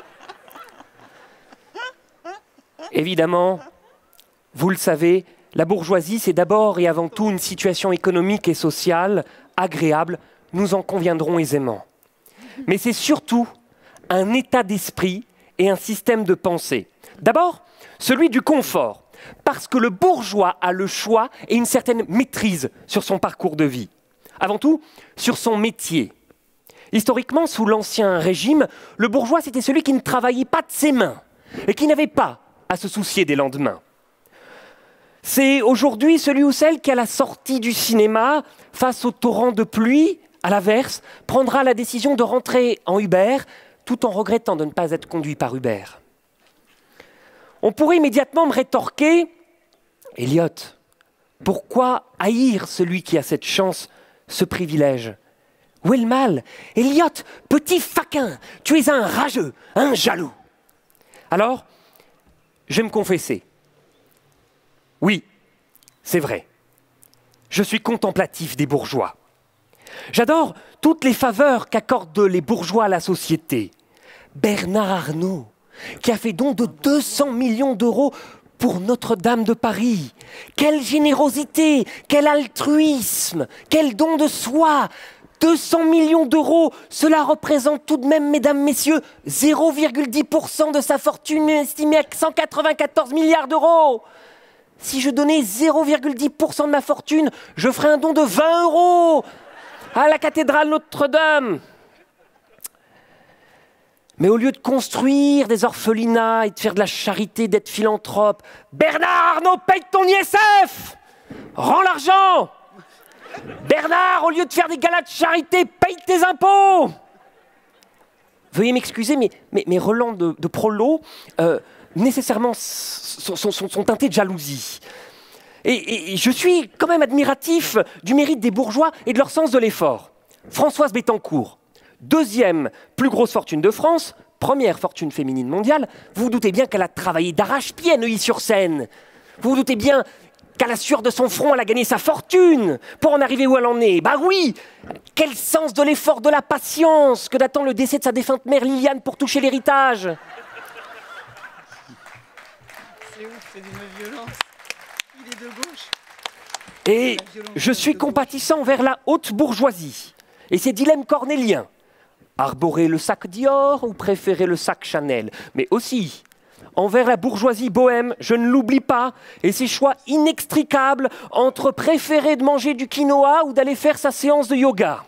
Évidemment, vous le savez, la bourgeoisie, c'est d'abord et avant tout une situation économique et sociale agréable, nous en conviendrons aisément. Mais c'est surtout un état d'esprit et un système de pensée. D'abord, celui du confort, parce que le bourgeois a le choix et une certaine maîtrise sur son parcours de vie. Avant tout, sur son métier. Historiquement, sous l'Ancien Régime, le bourgeois, c'était celui qui ne travaillait pas de ses mains et qui n'avait pas à se soucier des lendemains. C'est aujourd'hui celui ou celle qui, à la sortie du cinéma, face au torrent de pluie, à l'averse, prendra la décision de rentrer en Uber, tout en regrettant de ne pas être conduit par Uber. On pourrait immédiatement me rétorquer « Elliot, pourquoi haïr celui qui a cette chance, ce privilège? Où est le mal? Elliot, petit faquin, tu es un rageux, un jaloux. » Alors, je vais me confesser. Oui, c'est vrai. Je suis contemplatif des bourgeois. J'adore toutes les faveurs qu'accordent les bourgeois à la société. Bernard Arnault, qui a fait don de 200 millions d'euros pour Notre-Dame de Paris. Quelle générosité, quel altruisme, quel don de soi. 200 millions d'euros, cela représente tout de même, mesdames, messieurs, 0,10% de sa fortune estimée à 194 milliards d'euros. Si je donnais 0,10% de ma fortune, je ferais un don de 20 € à la cathédrale Notre-Dame. Mais au lieu de construire des orphelinats et de faire de la charité, d'être philanthrope, Bernard Arnault, paye ton ISF! Rends l'argent! Bernard, au lieu de faire des galas de charité, paye tes impôts! Veuillez m'excuser, mais mes relents de prolo, nécessairement, sont teintés de jalousie. Et je suis quand même admiratif du mérite des bourgeois et de leur sens de l'effort. Françoise Bettencourt, deuxième plus grosse fortune de France, première fortune féminine mondiale, vous vous doutez bien qu'elle a travaillé d'arrache-pied à Neuilly-sur-Seine. Vous vous doutez bien qu'à la sueur de son front, elle a gagné sa fortune pour en arriver où elle en est. Bah oui, quel sens de l'effort, de la patience que d'attendre le décès de sa défunte mère Liliane pour toucher l'héritage. C'est ouf, c'est d'une violence. Il est de gauche. Et je suis compatissant envers la haute bourgeoisie et ses dilemmes cornéliens. Arborer le sac Dior ou préférer le sac Chanel. Mais aussi, envers la bourgeoisie bohème, je ne l'oublie pas, et ses choix inextricables entre préférer de manger du quinoa ou d'aller faire sa séance de yoga.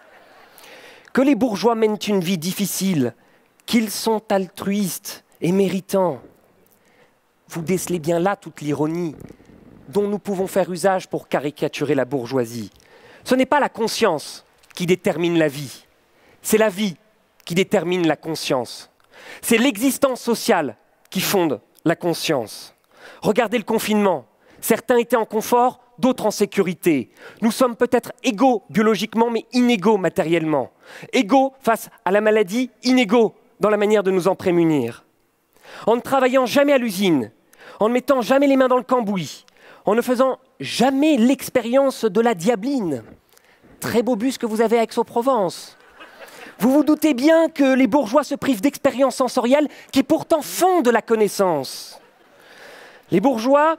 Que les bourgeois mènent une vie difficile, qu'ils sont altruistes et méritants. Vous décelez bien là toute l'ironie dont nous pouvons faire usage pour caricaturer la bourgeoisie. Ce n'est pas la conscience qui détermine la vie, c'est la vie qui détermine la conscience. C'est l'existence sociale qui fonde la conscience. Regardez le confinement. Certains étaient en confort, d'autres en sécurité. Nous sommes peut-être égaux biologiquement, mais inégaux matériellement. Égaux face à la maladie, inégaux dans la manière de nous en prémunir. En ne travaillant jamais à l'usine, en ne mettant jamais les mains dans le cambouis, en ne faisant jamais l'expérience de la diabline. Très beau bus que vous avez à Aix-en-Provence. Vous vous doutez bien que les bourgeois se privent d'expériences sensorielles qui pourtant font de la connaissance. Les bourgeois,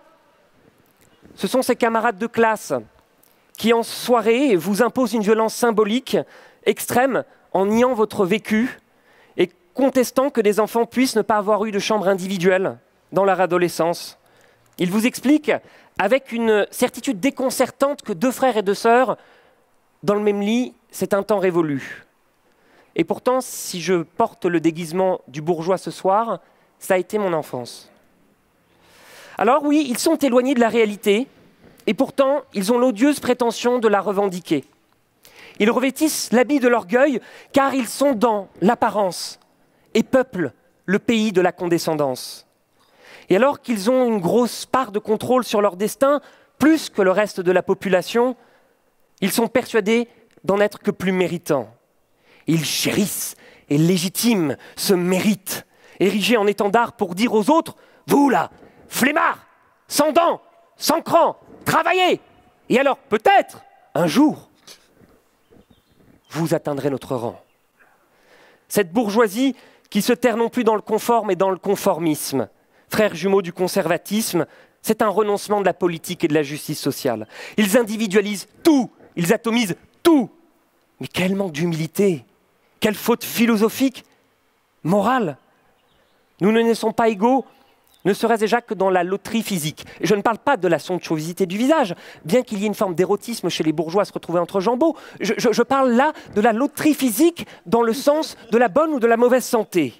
ce sont ces camarades de classe qui, en soirée, vous imposent une violence symbolique extrême en niant votre vécu et contestant que des enfants puissent ne pas avoir eu de chambre individuelle dans leur adolescence. Ils vous expliquent avec une certitude déconcertante que deux frères et deux sœurs, dans le même lit, c'est un temps révolu. Et pourtant, si je porte le déguisement du bourgeois ce soir, ça a été mon enfance. Alors oui, ils sont éloignés de la réalité, et pourtant, ils ont l'odieuse prétention de la revendiquer. Ils revêtissent l'habit de l'orgueil, car ils sont dans l'apparence, et peuplent le pays de la condescendance. Et alors qu'ils ont une grosse part de contrôle sur leur destin, plus que le reste de la population, ils sont persuadés d'en être que plus méritants. Ils chérissent et légitiment ce mérite, érigé en étendard pour dire aux autres « Vous là, flemmards, sans dents, sans cran, travaillez ! Et alors peut-être, un jour, vous atteindrez notre rang. » Cette bourgeoisie qui se terre non plus dans le confort mais dans le conformisme, frères jumeaux du conservatisme, c'est un renoncement de la politique et de la justice sociale. Ils individualisent tout, ils atomisent tout. Mais quel manque d'humilité, quelle faute philosophique, morale. Nous ne naissons pas égaux, ne serait-ce déjà que dans la loterie physique. Et je ne parle pas de la somptuosité du visage, bien qu'il y ait une forme d'érotisme chez les bourgeois à se retrouver entre jambeaux. Je parle là de la loterie physique dans le sens de la bonne ou de la mauvaise santé.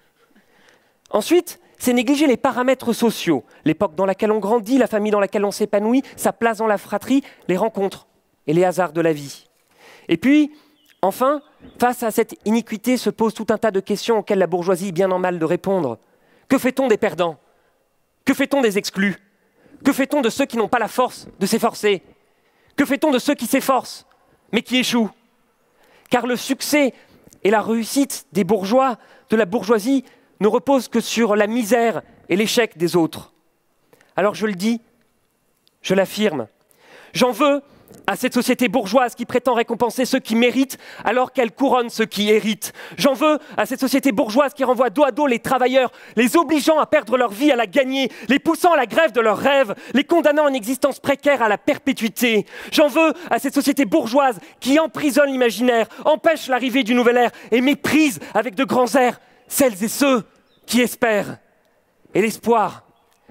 Ensuite, c'est négliger les paramètres sociaux, l'époque dans laquelle on grandit, la famille dans laquelle on s'épanouit, sa place dans la fratrie, les rencontres et les hasards de la vie. Et puis, enfin, face à cette iniquité se posent tout un tas de questions auxquelles la bourgeoisie est bien en mal de répondre. Que fait-on des perdants? Que fait-on des exclus? Que fait-on de ceux qui n'ont pas la force de s'efforcer? Que fait-on de ceux qui s'efforcent, mais qui échouent? Car le succès et la réussite des bourgeois, de la bourgeoisie, ne reposent que sur la misère et l'échec des autres. Alors je le dis, je l'affirme, j'en veux à cette société bourgeoise qui prétend récompenser ceux qui méritent alors qu'elle couronne ceux qui héritent. J'en veux à cette société bourgeoise qui renvoie dos à dos les travailleurs, les obligeant à perdre leur vie à la gagner, les poussant à la grève de leurs rêves, les condamnant à une existence précaire à la perpétuité. J'en veux à cette société bourgeoise qui emprisonne l'imaginaire, empêche l'arrivée du nouvel ère et méprise avec de grands airs celles et ceux qui espèrent. Et l'espoir,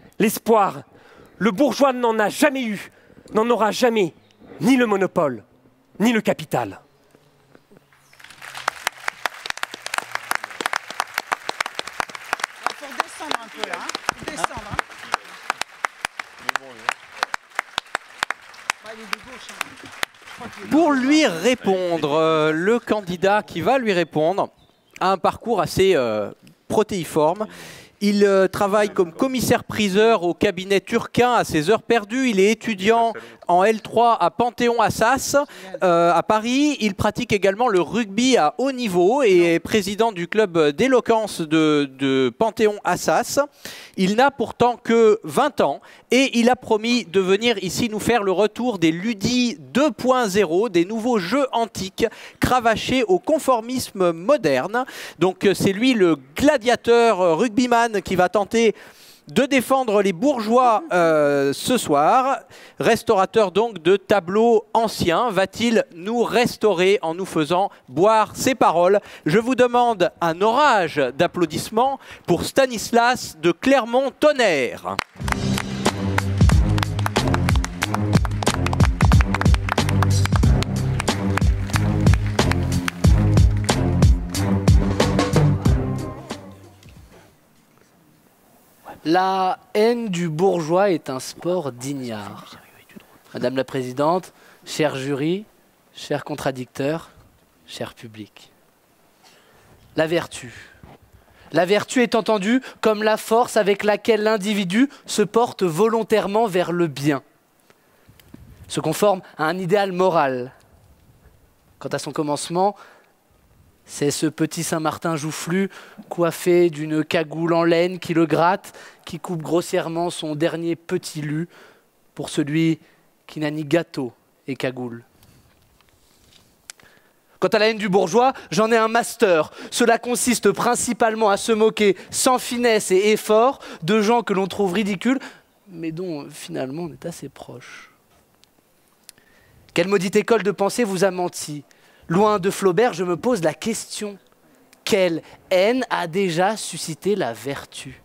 le bourgeois n'en a jamais eu, n'en aura jamais, ni le monopole, ni le capital. Il faut descendre un peu là. Faut descendre. Il est de gauche. Pour lui répondre, le candidat qui va lui répondre a un parcours assez protéiforme. Il travaille comme commissaire-priseur au cabinet Turquin à ses heures perdues. Il est étudiant en L3 à Panthéon-Assas, à Paris. Il pratique également le rugby à haut niveau et est président du club d'éloquence de Panthéon-Assas. Il n'a pourtant que 20 ans et il a promis de venir ici nous faire le retour des Ludis 2.0, des nouveaux jeux antiques cravachés au conformisme moderne. Donc c'est lui le gladiateur rugbyman qui va tenter de défendre les bourgeois ce soir. Restaurateur donc de tableaux anciens, va-t-il nous restaurer en nous faisant boire ses paroles? Je vous demande un orage d'applaudissements pour Stanislas de Clermont-Tonnerre. La haine du bourgeois est un sport d'ignare. Madame la Présidente, cher jury, chers contradicteurs, cher public. La vertu. La vertu est entendue comme la force avec laquelle l'individu se porte volontairement vers le bien, se conforme à un idéal moral. Quant à son commencement, c'est ce petit Saint-Martin joufflu, coiffé d'une cagoule en laine qui le gratte, qui coupe grossièrement son dernier petit lu pour celui qui n'a ni gâteau et cagoule. Quant à la haine du bourgeois, j'en ai un master. Cela consiste principalement à se moquer sans finesse et effort de gens que l'on trouve ridicules, mais dont finalement on est assez proche. Quelle maudite école de pensée vous a menti? Loin de Flaubert, je me pose la question. Quelle haine a déjà suscité la vertu?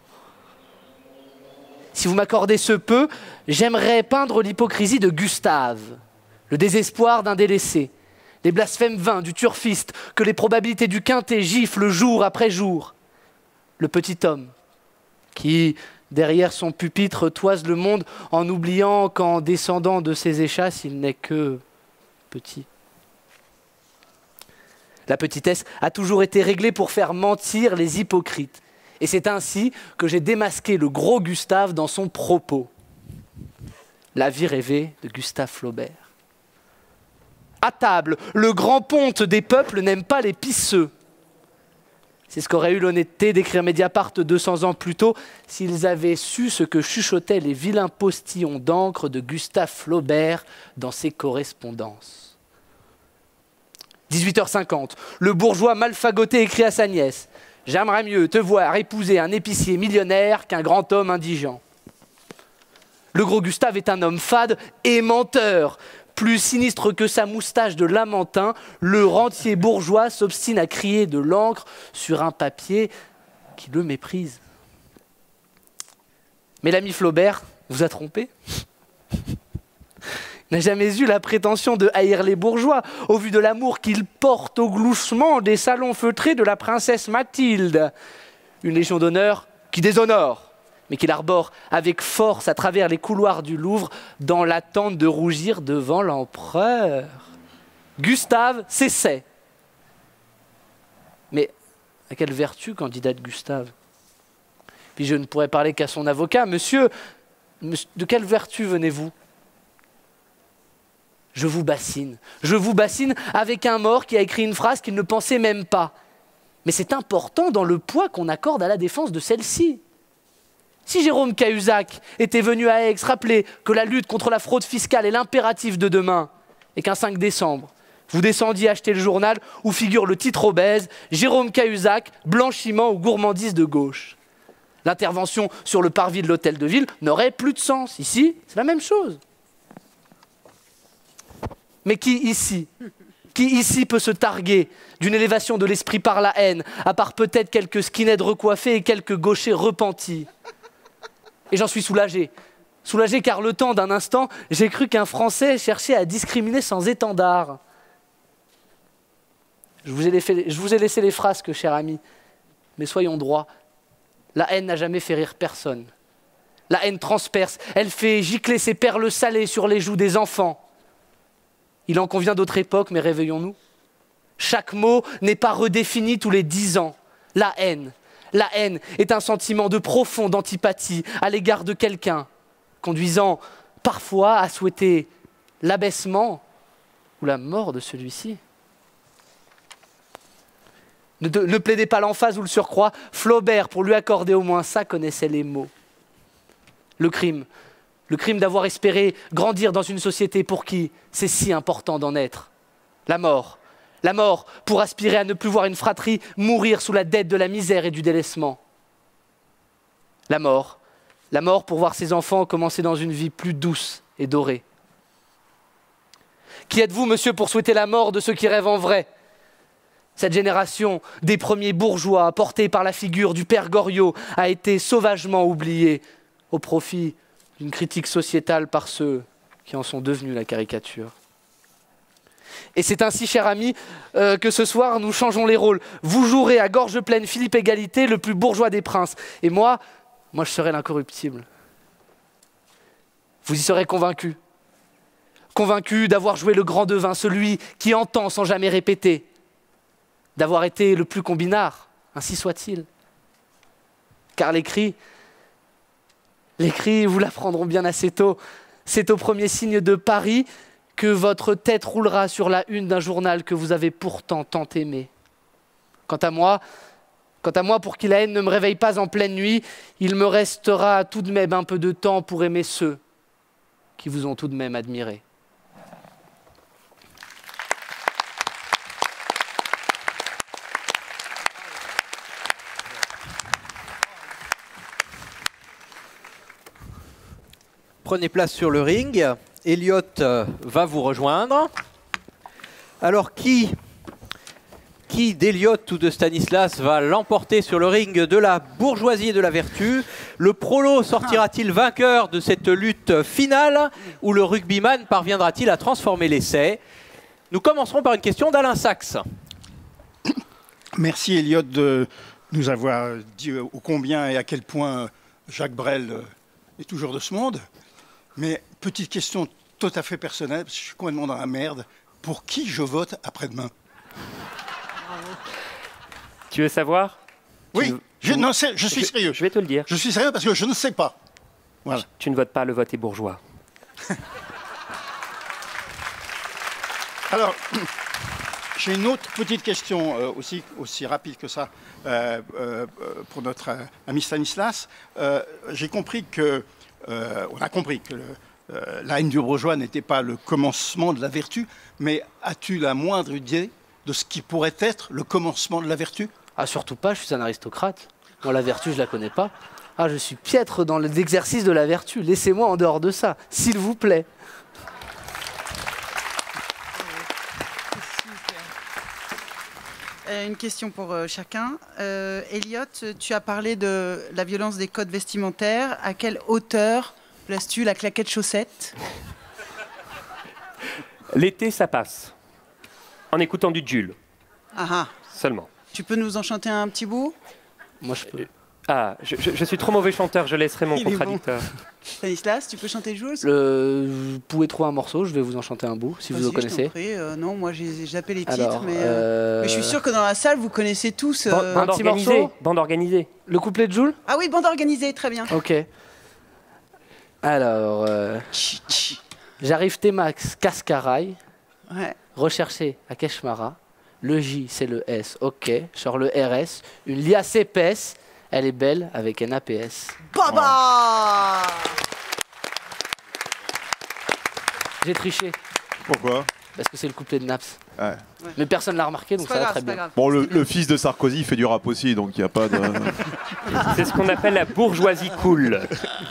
Si vous m'accordez ce peu, j'aimerais peindre l'hypocrisie de Gustave, le désespoir d'un délaissé, les blasphèmes vains du turfiste que les probabilités du quintet giflent jour après jour. Le petit homme qui, derrière son pupitre, toise le monde en oubliant qu'en descendant de ses échasses, il n'est que petit. La petitesse a toujours été réglée pour faire mentir les hypocrites. Et c'est ainsi que j'ai démasqué le gros Gustave dans son propos. La vie rêvée de Gustave Flaubert. À table, le grand ponte des peuples n'aime pas les pisseux. C'est ce qu'aurait eu l'honnêteté d'écrire Mediapart 200 ans plus tôt s'ils avaient su ce que chuchotaient les vilains postillons d'encre de Gustave Flaubert dans ses correspondances. 18h50, le bourgeois mal fagoté écrit à sa nièce « J'aimerais mieux te voir épouser un épicier millionnaire qu'un grand homme indigent. » Le gros Gustave est un homme fade et menteur. Plus sinistre que sa moustache de lamentin, le rentier bourgeois s'obstine à crier de l'encre sur un papier qui le méprise. Mais l'ami Flaubert vous a trompé. N'a jamais eu la prétention de haïr les bourgeois, au vu de l'amour qu'il porte au gloussement des salons feutrés de la princesse Mathilde. Une légion d'honneur qui déshonore, mais qu'il arbore avec force à travers les couloirs du Louvre, dans l'attente de rougir devant l'empereur. Gustave s'essaie. Mais à quelle vertu candidate Gustave? Puis je ne pourrais parler qu'à son avocat. Monsieur, de quelle vertu venez-vous? Je vous bassine avec un mort qui a écrit une phrase qu'il ne pensait même pas. Mais c'est important dans le poids qu'on accorde à la défense de celle-ci. Si Jérôme Cahuzac était venu à Aix rappeler que la lutte contre la fraude fiscale est l'impératif de demain, et qu'un 5 décembre, vous descendiez acheter le journal où figure le titre obèse « Jérôme Cahuzac, blanchiment ou gourmandise de gauche ». L'intervention sur le parvis de l'hôtel de ville n'aurait plus de sens. Ici, c'est la même chose. Mais qui ici peut se targuer d'une élévation de l'esprit par la haine, à part peut-être quelques skinheads recoiffés et quelques gauchers repentis? Et j'en suis soulagé. Soulagé car le temps d'un instant, j'ai cru qu'un Français cherchait à discriminer sans étendard. Je vous ai laissé les frasques, cher ami, mais soyons droits. La haine n'a jamais fait rire personne. La haine transperce, elle fait gicler ses perles salées sur les joues des enfants. Il en convient d'autres époques, mais réveillons-nous. Chaque mot n'est pas redéfini tous les 10 ans. La haine est un sentiment de profonde antipathie à l'égard de quelqu'un, conduisant parfois à souhaiter l'abaissement ou la mort de celui-ci. Ne plaidez pas l'emphase ou le surcroît. Flaubert, pour lui accorder au moins ça, connaissait les mots. Le crime d'avoir espéré grandir dans une société pour qui c'est si important d'en être. La mort pour aspirer à ne plus voir une fratrie mourir sous la dette de la misère et du délaissement. La mort pour voir ses enfants commencer dans une vie plus douce et dorée. Qui êtes-vous, monsieur, pour souhaiter la mort de ceux qui rêvent en vrai? Cette génération des premiers bourgeois, portée par la figure du père Goriot, a été sauvagement oubliée au profit d'une critique sociétale par ceux qui en sont devenus la caricature. Et c'est ainsi, cher ami, que ce soir, nous changeons les rôles. Vous jouerez à gorge pleine Philippe Égalité, le plus bourgeois des princes. Et moi, je serai l'incorruptible. Vous y serez convaincus. Convaincus d'avoir joué le grand devin, celui qui entend sans jamais répéter. D'avoir été le plus combinard, ainsi soit-il. Car les cris, vous l'apprendront bien assez tôt, c'est au premier signe de Paris que votre tête roulera sur la une d'un journal que vous avez pourtant tant aimé. Quant à moi, pour que la haine ne me réveille pas en pleine nuit, il me restera tout de même un peu de temps pour aimer ceux qui vous ont tout de même admiré. Prenez place sur le ring. Elliot va vous rejoindre. Alors, qui d'Elliot ou de Stanislas va l'emporter sur le ring de la bourgeoisie et de la vertu? Le prolo sortira-t-il vainqueur de cette lutte finale ou le rugbyman parviendra-t-il à transformer l'essai? Nous commencerons par une question d'Alain Sachs. Merci Elliot de nous avoir dit ô combien et à quel point Jacques Brel est toujours de ce monde. Mais petite question tout à fait personnelle, parce que je suis complètement dans la merde. Pour qui je vote après-demain? Tu veux savoir? Oui, je suis sérieux. Je vais te le dire. Je suis sérieux parce que je ne sais pas. Voilà. Tu ne votes pas, le vote est bourgeois. Alors, j'ai une autre petite question aussi rapide que ça pour notre ami Stanislas. J'ai compris que on a compris que la haine du bourgeois n'était pas le commencement de la vertu, mais as-tu la moindre idée de ce qui pourrait être le commencement de la vertu? Ah, surtout pas, je suis un aristocrate. Moi, la vertu, je la connais pas. Ah, je suis piètre dans l'exercice de la vertu. Laissez-moi en dehors de ça, s'il vous plaît. Une question pour chacun. Elliot, tu as parlé de la violence des codes vestimentaires. À quelle hauteur places-tu la claquette chaussette? L'été, ça passe. En écoutant du Jules. Ah ah. Seulement. Tu peux nous en chanter un petit bout? Moi, je peux. Ah, je suis trop mauvais chanteur, je laisserai mon contradicteur. Bon. Stanislas, tu peux chanter Jules? Vous pouvez trouver un morceau, je vais vous en chanter un bout, si vous le connaissez. Non, moi j'ai zappé les titres, mais je suis sûr que dans la salle, vous connaissez tous... un petit morceau. Bande organisée. Le couplet de Jules? Ah oui, bande organisée, très bien. Ok. Alors... J'arrive T-Max Cascaraï, ouais. Recherché à Keshmara, le J c'est le S, ok, sur le RS, une liasse épaisse, Elle est belle avec NAPS. Baba J'ai triché. Pourquoi? Parce que c'est le couplet de Naps. Ouais. Mais personne l'a remarqué, donc ça va très bien. Bon, le fils de Sarkozy il fait du rap aussi, donc il n'y a pas de... C'est ce qu'on appelle la bourgeoisie cool.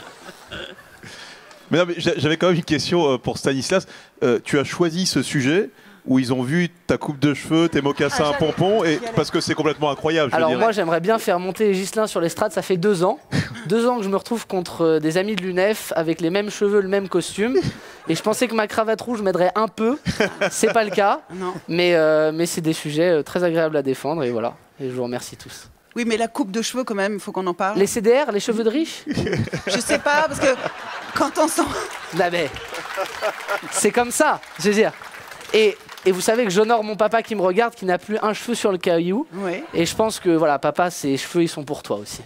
Mais non, mais j'avais quand même une question pour Stanislas. Tu as choisi ce sujet où ils ont vu ta coupe de cheveux, tes mocassins à pompons, et parce que c'est complètement incroyable. Alors moi j'aimerais bien faire monter Ghislain sur l'estrade, ça fait 2 ans. 2 ans que je me retrouve contre des amis de l'UNEF avec les mêmes cheveux, le même costume. Et je pensais que ma cravate rouge m'aiderait un peu. C'est pas le cas. Non. Mais c'est des sujets très agréables à défendre et voilà. Et je vous remercie tous. Oui, mais la coupe de cheveux quand même, il faut qu'on en parle. Les CDR, les cheveux de riche? Je sais pas, parce que quand on sent... Non mais... C'est comme ça, je veux dire. Et vous savez que j'honore mon papa qui me regarde, qui n'a plus un cheveu sur le caillou. Oui. Et je pense que, voilà, papa, ces cheveux, ils sont pour toi aussi.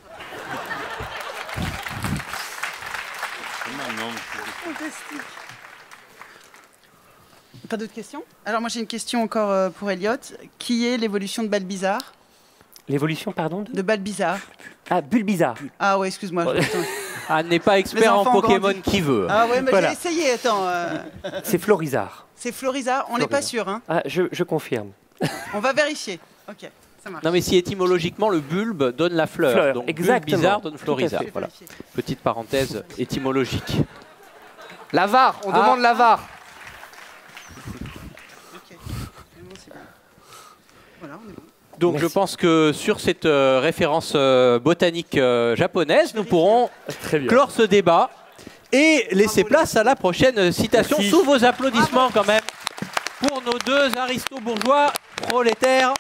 Pas d'autres questions? Alors moi j'ai une question encore pour Elliot. Qui est l'évolution de Balbizarre? L'évolution, pardon De Balbizarre. Ah, Bulbizarre. Ah ouais, excuse-moi. Ah, n'est pas expert en Pokémon qui veut. Ah ouais, mais Voilà. j'ai essayé, attends. C'est Florizarre. C'est Florizarre, on n'est pas sûr, hein. Ah, je confirme. On va vérifier. Ok, ça marche. Non, mais si étymologiquement le bulbe donne la fleur, Fleur, donc exactement. Bulbizarre donne Tout à Florizarre. fait. Voilà. Petite parenthèse étymologique. La VAR, on demande la VAR. Voilà, on est bon. Donc je pense que sur cette référence botanique japonaise, nous pourrons clore ce débat et laisser place à la prochaine citation. Merci. Sous vos applaudissements quand même pour nos 2 aristo-bourgeois prolétaires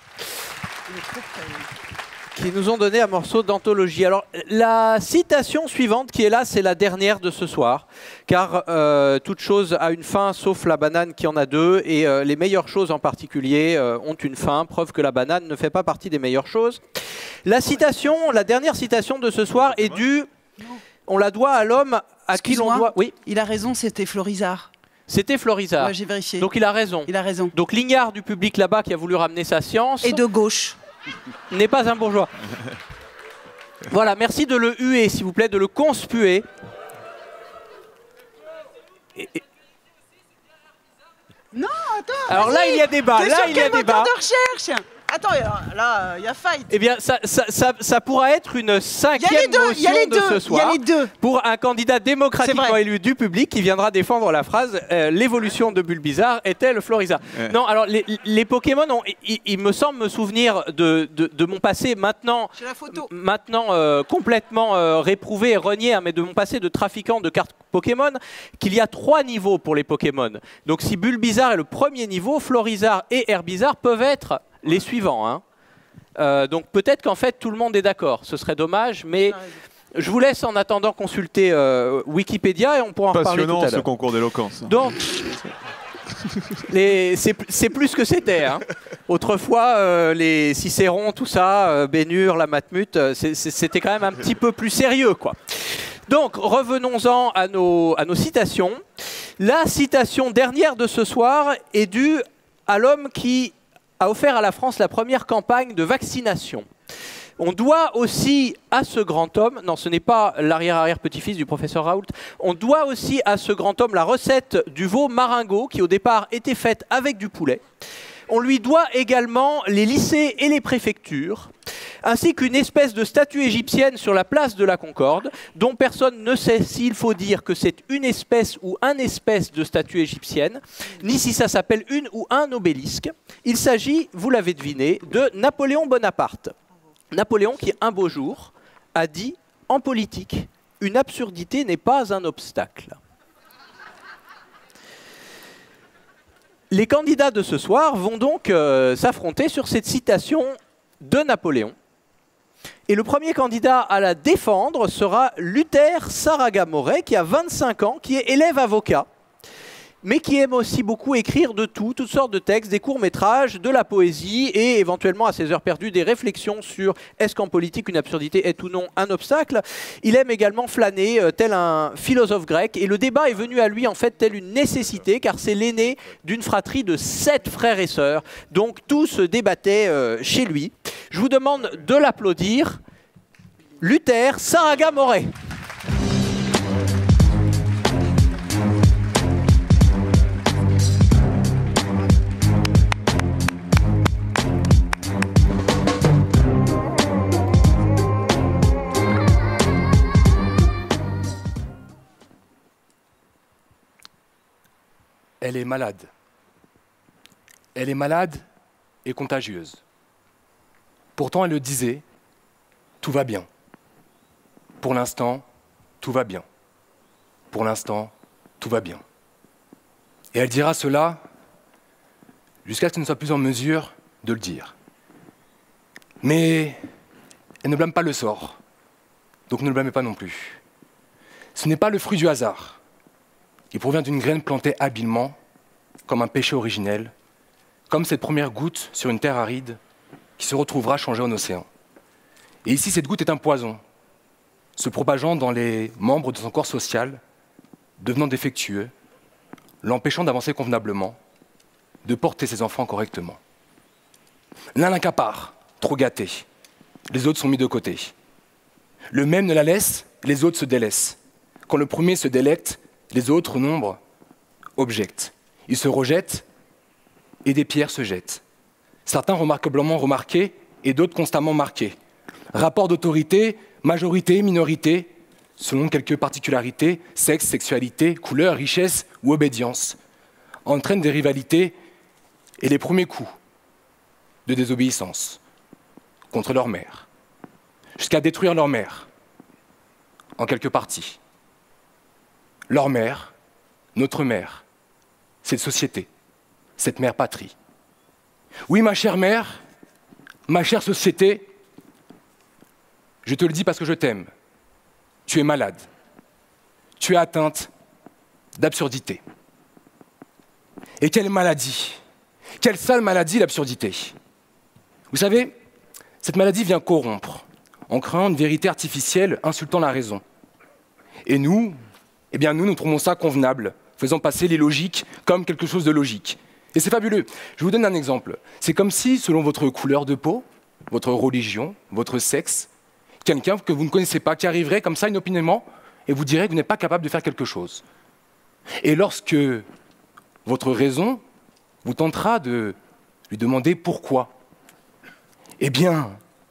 qui nous ont donné un morceau d'anthologie. Alors la citation suivante qui est là, c'est la dernière de ce soir, car toute chose a une fin sauf la banane qui en a 2, et les meilleures choses en particulier ont une fin, preuve que la banane ne fait pas partie des meilleures choses. La citation, la dernière citation de ce soir est due, on la doit à l'homme à qui l'on doit... Oui, il a raison, c'était Florizarre. c'était Florizarre. Ouais, j'ai vérifié. Donc il a raison. Il a raison. Donc l'ignare du public là-bas qui a voulu ramener sa science... Et de gauche. n'est pas un bourgeois. Voilà, merci de le huer, s'il vous plaît, de le conspuer. Non, attends. Alors là, il y a débat. T'es Là, sur il y a quel débat. moteur de recherche? Attends, là, il y a fight. Eh bien, ça pourra être une 5e motion de ce soir. Il y a les deux. Pour un candidat démocratiquement C'est vrai. élu du public qui viendra défendre la phrase l'évolution de Bulbizarre est-elle Florizarre. Non, alors les Pokémon, il me semble me souvenir de mon passé maintenant, J'ai la photo. complètement réprouvé et renié, hein, mais de mon passé de trafiquant de cartes Pokémon, qu'il y a 3 niveaux pour les Pokémon. Donc si Bulbizarre est le premier niveau, Florizarre et Herbizarre peuvent être les suivants. Hein. Donc peut-être qu'en fait tout le monde est d'accord. Ce serait dommage, mais je vous laisse en attendant consulter Wikipédia et on pourra en reparler tout à Passionnant l'heure. ce concours d'éloquence. Donc, c'est plus que c'était. Hein. Autrefois, les Cicéron, tout ça, Bénure, la Matmut, c'était quand même un petit peu plus sérieux, quoi. Donc, revenons-en à nos citations. La citation dernière de ce soir est due à l'homme qui a offert à la France la première campagne de vaccination. On doit aussi à ce grand homme, non ce n'est pas l'arrière-arrière-petit-fils du professeur Raoult, on doit aussi à ce grand homme la recette du veau maringot qui au départ était faite avec du poulet. On lui doit également les lycées et les préfectures, ainsi qu'une espèce de statue égyptienne sur la place de la Concorde, dont personne ne sait s'il faut dire que c'est une espèce ou un espèce de statue égyptienne, ni si ça s'appelle une ou un obélisque. Il s'agit, vous l'avez deviné, de Napoléon Bonaparte. Napoléon qui, un beau jour, a dit « En politique, une absurdité n'est pas un obstacle ». Les candidats de ce soir vont donc s'affronter sur cette citation de Napoléon. Et le premier candidat à la défendre sera Luther Saraga-Moret, qui a 25 ans, qui est élève avocat, mais qui aime aussi beaucoup écrire de tout, toutes sortes de textes, des courts-métrages, de la poésie et éventuellement à ses heures perdues des réflexions sur est-ce qu'en politique une absurdité est ou non un obstacle. Il aime également flâner tel un philosophe grec et le débat est venu à lui en fait tel une nécessité car c'est l'aîné d'une fratrie de 7 frères et sœurs. Donc tout se débattait chez lui. Je vous demande de l'applaudir. Luther Saraga-Moret. Elle est malade. Elle est malade et contagieuse. Pourtant, elle le disait, tout va bien. Pour l'instant, tout va bien. Pour l'instant, tout va bien. Et elle dira cela jusqu'à ce qu'elle ne soit plus en mesure de le dire. Mais elle ne blâme pas le sort. Donc ne le blâmez pas non plus. Ce n'est pas le fruit du hasard. Il provient d'une graine plantée habilement, comme un péché originel, comme cette première goutte sur une terre aride qui se retrouvera changée en océan. Et ici, cette goutte est un poison, se propageant dans les membres de son corps social, devenant défectueux, l'empêchant d'avancer convenablement, de porter ses enfants correctement. L'un l'accapare, trop gâté. Les autres sont mis de côté. Le même ne la laisse, les autres se délaissent. Quand le premier se délecte, les autres, nombre, objectent. Ils se rejettent et des pierres se jettent. Certains remarquablement remarqués et d'autres constamment marqués. Rapport d'autorité, majorité, minorité, selon quelques particularités, sexe, sexualité, couleur, richesse ou obédience, entraînent des rivalités et les premiers coups de désobéissance contre leur mère, jusqu'à détruire leur mère en quelques parties. Leur mère, notre mère, cette société, cette mère patrie. Oui, ma chère mère, ma chère société, je te le dis parce que je t'aime. Tu es malade. Tu es atteinte d'absurdité. Et quelle maladie! Quelle sale maladie, l'absurdité! Vous savez, cette maladie vient corrompre, en créant une vérité artificielle insultant la raison. Et nous, eh bien nous trouvons ça convenable, faisant passer les logiques comme quelque chose de logique. Et c'est fabuleux. Je vous donne un exemple. C'est comme si, selon votre couleur de peau, votre religion, votre sexe, quelqu'un que vous ne connaissez pas, qui arriverait comme ça inopinément et vous dirait que vous n'êtes pas capable de faire quelque chose. Et lorsque votre raison vous tentera de lui demander pourquoi, eh bien,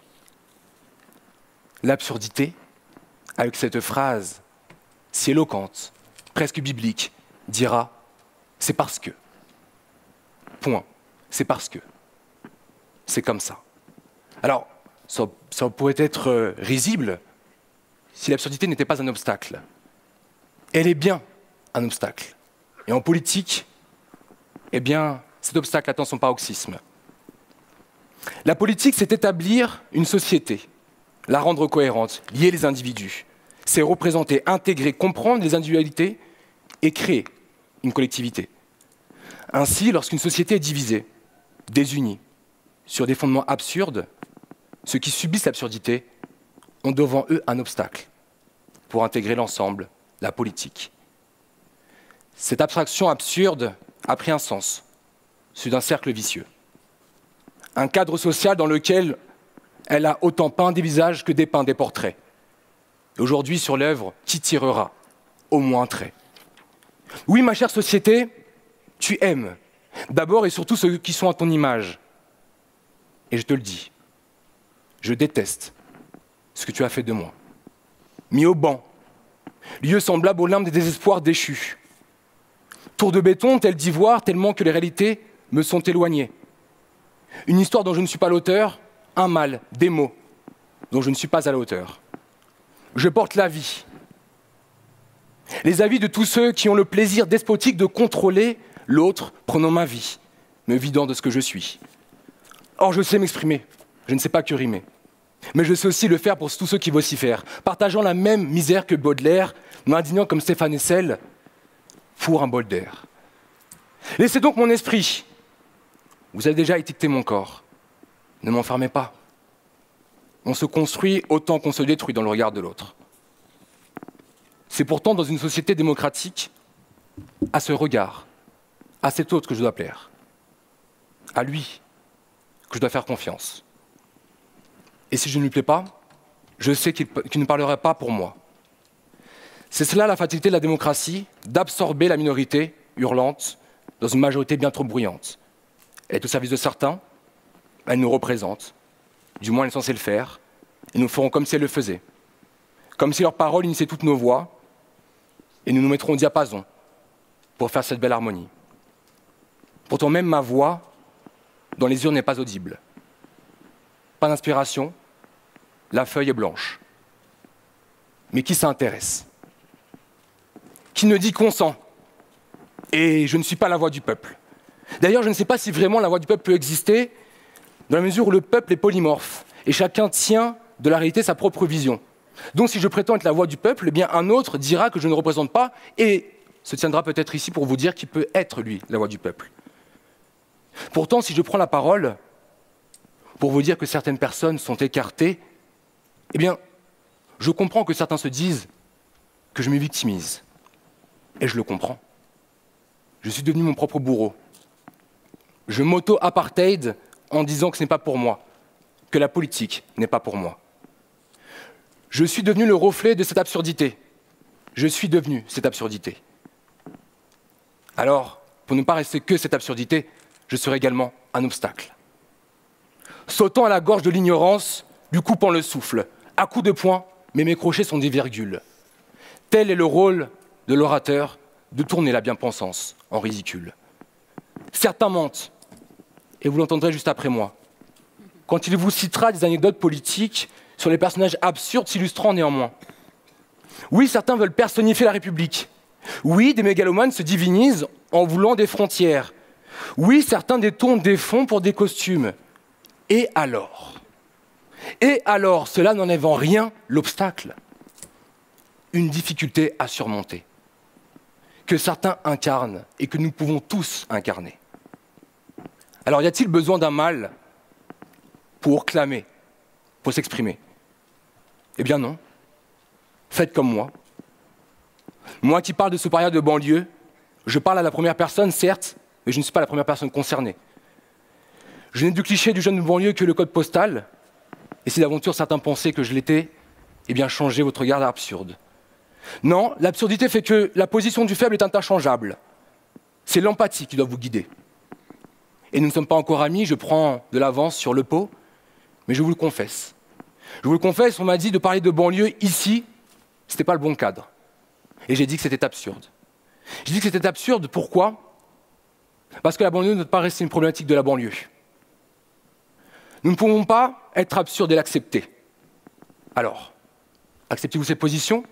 l'absurdité, avec cette phrase si éloquente, presque biblique, dira « c'est parce que ». Point. C'est parce que. C'est comme ça. Alors, ça pourrait être risible si l'absurdité n'était pas un obstacle. Elle est bien un obstacle. Et en politique, eh bien, cet obstacle attend son paroxysme. La politique, c'est établir une société, la rendre cohérente, lier les individus. C'est représenter, intégrer, comprendre les individualités et créer une collectivité. Ainsi, lorsqu'une société est divisée, désunie, sur des fondements absurdes, ceux qui subissent l'absurdité ont devant eux un obstacle pour intégrer l'ensemble, la politique. Cette abstraction absurde a pris un sens, celui d'un cercle vicieux. Un cadre social dans lequel elle a autant peint des visages que dépeint des portraits. Et aujourd'hui, sur l'œuvre, qui tirera au moins un trait? Oui, ma chère société, tu aimes, d'abord et surtout ceux qui sont à ton image. Et je te le dis, je déteste ce que tu as fait de moi. Mis au banc, lieu semblable aux limbes des désespoirs déchus. Tour de béton, tel d'ivoire, tellement que les réalités me sont éloignées. Une histoire dont je ne suis pas l'auteur, un mal, des mots dont je ne suis pas à la hauteur. Je porte la vie. Les avis de tous ceux qui ont le plaisir despotique de contrôler l'autre, prenant ma vie, me vidant de ce que je suis. Or, je sais m'exprimer, je ne sais pas que rimer. Mais je sais aussi le faire pour tous ceux qui vocifèrent, partageant la même misère que Baudelaire, m'indignant comme Stéphane Hessel pour un bol d'air. Laissez donc mon esprit. Vous avez déjà étiqueté mon corps. Ne m'enfermez pas. On se construit autant qu'on se détruit dans le regard de l'autre. C'est pourtant dans une société démocratique, à ce regard, à cet autre que je dois plaire. À lui que je dois faire confiance. Et si je ne lui plais pas, je sais qu'il ne parlerait pas pour moi. C'est cela la fatalité de la démocratie, d'absorber la minorité hurlante dans une majorité bien trop bruyante. Elle est au service de certains, elle nous représente. Du moins, elle est censée le faire. Et nous ferons comme si elle le faisait. Comme si leurs paroles unissaient toutes nos voix. Et nous nous mettrons au diapason pour faire cette belle harmonie. Pourtant, même ma voix, dans les urnes, n'est pas audible. Pas d'inspiration, la feuille est blanche. Mais qui s'intéresse? Qui ne dit consent? Et je ne suis pas la voix du peuple. D'ailleurs, je ne sais pas si vraiment la voix du peuple peut exister, dans la mesure où le peuple est polymorphe, et chacun tient de la réalité sa propre vision. Donc si je prétends être la voix du peuple, eh bien un autre dira que je ne représente pas, et se tiendra peut-être ici pour vous dire qu'il peut être, lui, la voix du peuple. Pourtant, si je prends la parole pour vous dire que certaines personnes sont écartées, eh bien, je comprends que certains se disent que je me victimise. Et je le comprends. Je suis devenu mon propre bourreau. Je m'auto-apartheid en disant que ce n'est pas pour moi, que la politique n'est pas pour moi. Je suis devenu le reflet de cette absurdité. Je suis devenu cette absurdité. Alors, pour ne pas rester que cette absurdité, je serai également un obstacle. Sautant à la gorge de l'ignorance, lui coupant le souffle, à coups de poing, mais mes crochets sont des virgules. Tel est le rôle de l'orateur, de tourner la bien-pensance en ridicule. Certains mentent, et vous l'entendrez juste après moi, quand il vous citera des anecdotes politiques sur les personnages absurdes s'illustrant néanmoins. Oui, certains veulent personnifier la République. Oui, des mégalomanes se divinisent en voulant des frontières. Oui, certains détournent des fonds pour des costumes. Et alors? Et alors, cela n'enlève en rien l'obstacle. Une difficulté à surmonter, que certains incarnent et que nous pouvons tous incarner. Alors, y a-t-il besoin d'un mal pour clamer, pour s'exprimer? Eh bien non. Faites comme moi. Moi qui parle de ce paria de banlieue, je parle à la première personne, certes, mais je ne suis pas la première personne concernée. Je n'ai du cliché du jeune de banlieue que le code postal, et si d'aventure certains pensaient que je l'étais, eh bien changez votre regard absurde. Non, l'absurdité fait que la position du faible est interchangeable. C'est l'empathie qui doit vous guider. Et nous ne sommes pas encore amis, je prends de l'avance sur le pot, mais je vous le confesse. Je vous le confesse, on m'a dit de parler de banlieue ici, ce n'était pas le bon cadre. Et j'ai dit que c'était absurde. J'ai dit que c'était absurde, pourquoi? Parce que la banlieue ne doit pas rester une problématique de la banlieue. Nous ne pouvons pas être absurdes et l'accepter. Alors, acceptez-vous cette position?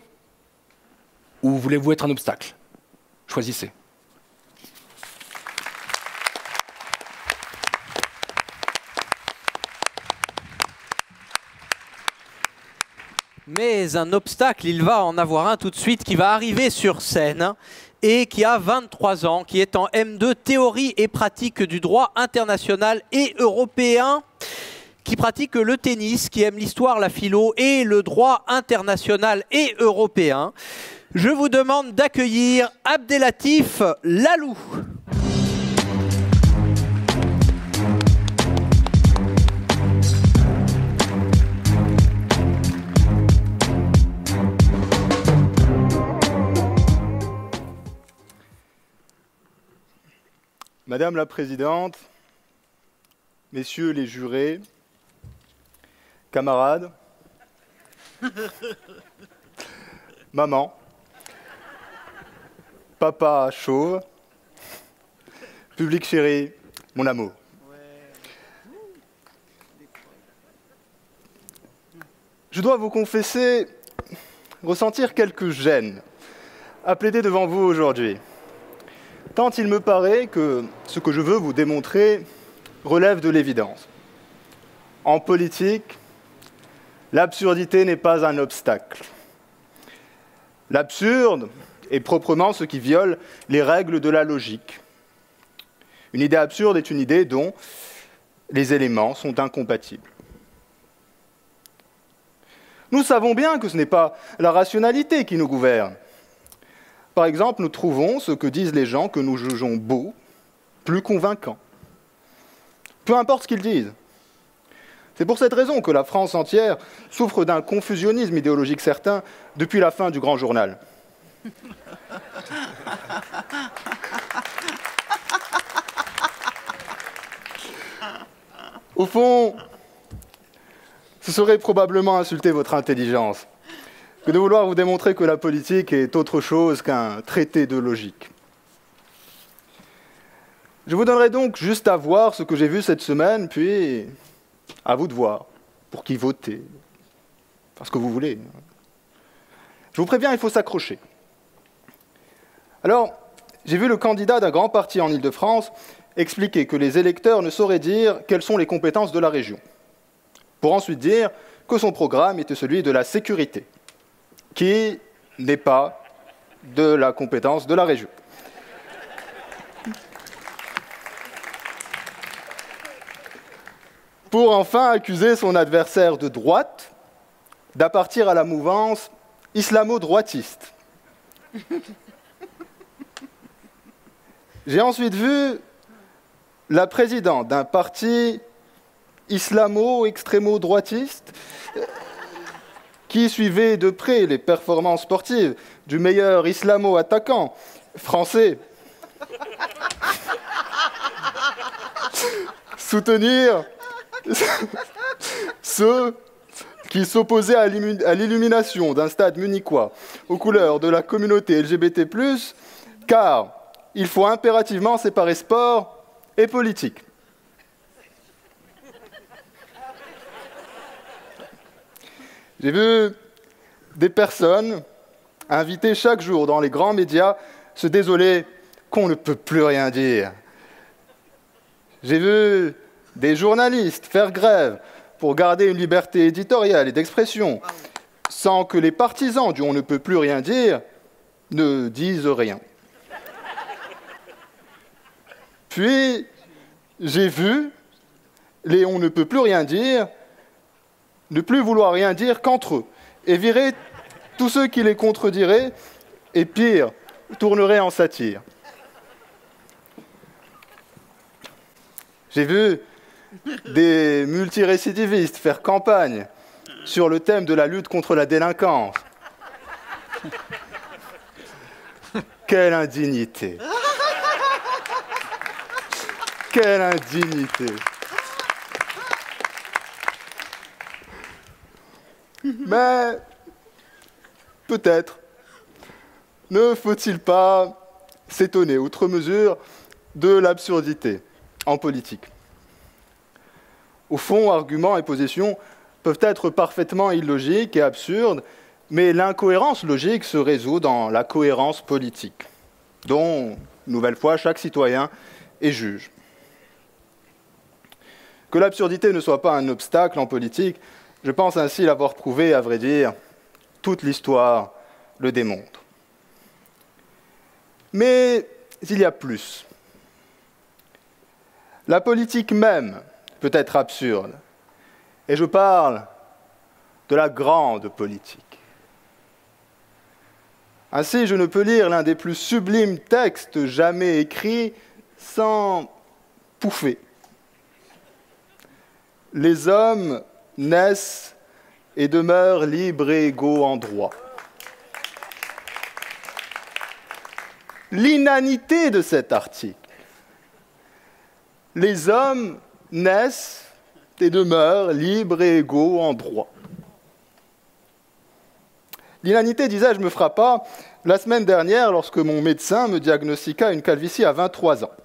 Ou voulez-vous être un obstacle? Choisissez. Mais un obstacle, il va en avoir un tout de suite qui va arriver sur scène et qui a 23 ans, qui est en M2 théorie et pratique du droit international et européen, qui pratique le tennis, qui aime l'histoire, la philo et le droit international et européen. Je vous demande d'accueillir Abdelatif Lalou. Madame la Présidente, Messieurs les jurés, camarades, maman, papa chauve, public chéri, mon amour. Je dois vous confesser ressentir quelques gênes à plaider devant vous aujourd'hui. Tant il me paraît que ce que je veux vous démontrer relève de l'évidence. En politique, l'absurdité n'est pas un obstacle. L'absurde est proprement ce qui viole les règles de la logique. Une idée absurde est une idée dont les éléments sont incompatibles. Nous savons bien que ce n'est pas la rationalité qui nous gouverne. Par exemple, nous trouvons ce que disent les gens que nous jugeons beaux, plus convaincants. Peu importe ce qu'ils disent. C'est pour cette raison que la France entière souffre d'un confusionnisme idéologique certain depuis la fin du Grand Journal. Au fond, ce serait probablement insulter votre intelligence que de vouloir vous démontrer que la politique est autre chose qu'un traité de logique. Je vous donnerai donc juste à voir ce que j'ai vu cette semaine, puis à vous de voir pour qui voter, parce que vous voulez. Je vous préviens, il faut s'accrocher. Alors, j'ai vu le candidat d'un grand parti en Île-de-France expliquer que les électeurs ne sauraient dire quelles sont les compétences de la région, pour ensuite dire que son programme était celui de la sécurité, qui n'est pas de la compétence de la région. Pour enfin accuser son adversaire de droite d'appartenir à la mouvance islamo-droitiste. J'ai ensuite vu la présidente d'un parti islamo-extrémo-droitiste qui suivait de près les performances sportives du meilleur islamo-attaquant français soutenir ceux qui s'opposaient à l'illumination d'un stade munichois aux couleurs de la communauté LGBT+, car il faut impérativement séparer sport et politique. J'ai vu des personnes invitées chaque jour dans les grands médias se désoler qu'on ne peut plus rien dire. J'ai vu des journalistes faire grève pour garder une liberté éditoriale et d'expression, sans que les partisans du « on ne peut plus rien dire » ne disent rien. Puis, j'ai vu les « on ne peut plus rien dire » ne plus vouloir rien dire qu'entre eux, et virer tous ceux qui les contrediraient, et pire, tourneraient en satire. J'ai vu des multirécidivistes faire campagne sur le thème de la lutte contre la délinquance. Quelle indignité! Quelle indignité! Mais peut-être ne faut-il pas s'étonner outre mesure de l'absurdité en politique. Au fond, arguments et positions peuvent être parfaitement illogiques et absurdes, mais l'incohérence logique se résout dans la cohérence politique, dont, une nouvelle fois, chaque citoyen est juge. Que l'absurdité ne soit pas un obstacle en politique, je pense ainsi l'avoir prouvé, à vrai dire, toute l'histoire le démontre. Mais il y a plus. La politique même peut être absurde, et je parle de la grande politique. Ainsi, je ne peux lire l'un des plus sublimes textes jamais écrits sans pouffer. Les hommes naissent et demeurent libres et égaux en droit. L'inanité de cet article. Les hommes naissent et demeurent libres et égaux en droit. L'inanité, disais-je, me frappa la semaine dernière lorsque mon médecin me diagnostiqua une calvitie à 23 ans.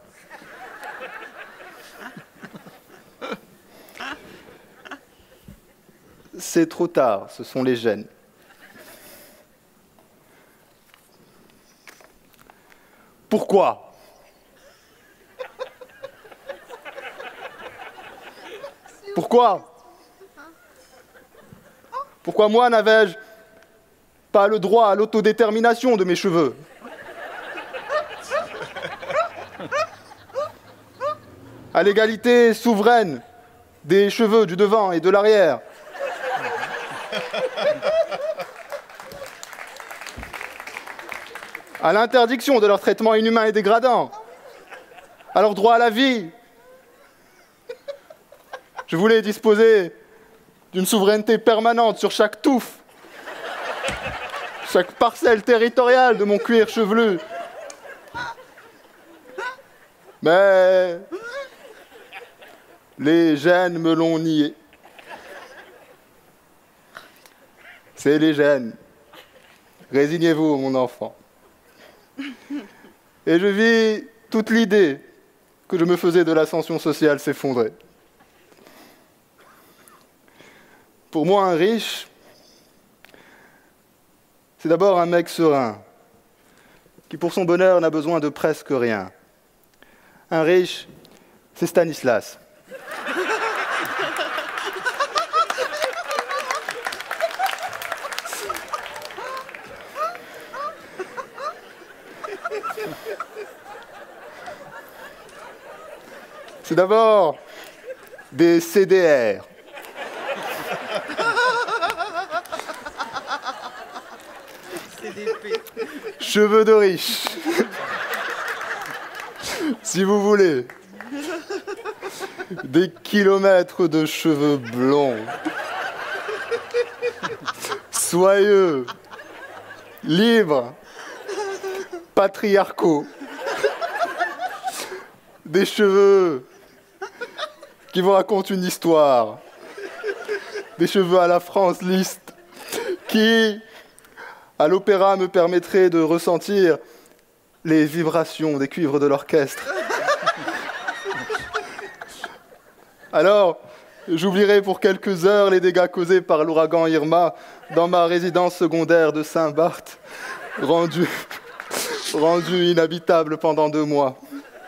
C'est trop tard, ce sont les gènes. Pourquoi ? Pourquoi moi n'avais-je pas le droit à l'autodétermination de mes cheveux ? À l'égalité souveraine des cheveux du devant et de l'arrière ? À l'interdiction de leur traitement inhumain et dégradant, à leur droit à la vie, Je voulais disposer d'une souveraineté permanente sur chaque touffe, chaque parcelle territoriale de mon cuir chevelu. Mais les gènes me l'ont nié. C'est les gènes. Résignez-vous, mon enfant. Et je vis toute l'idée que je me faisais de l'ascension sociale s'effondrer. Pour moi, un riche, c'est d'abord un mec serein, qui pour son bonheur n'a besoin de presque rien. Un riche, c'est Stanislas. C'est d'abord des CDR. Cheveux de riche. Si vous voulez. Des kilomètres de cheveux blonds. Soyeux. Libres. Patriarcaux. Des cheveux qui vous racontent une histoire. Des cheveux à la France Liszt qui, à l'opéra, me permettraient de ressentir les vibrations des cuivres de l'orchestre. Alors, j'oublierai pour quelques heures les dégâts causés par l'ouragan Irma dans ma résidence secondaire de Saint-Barth, rendue inhabitable pendant 2 mois.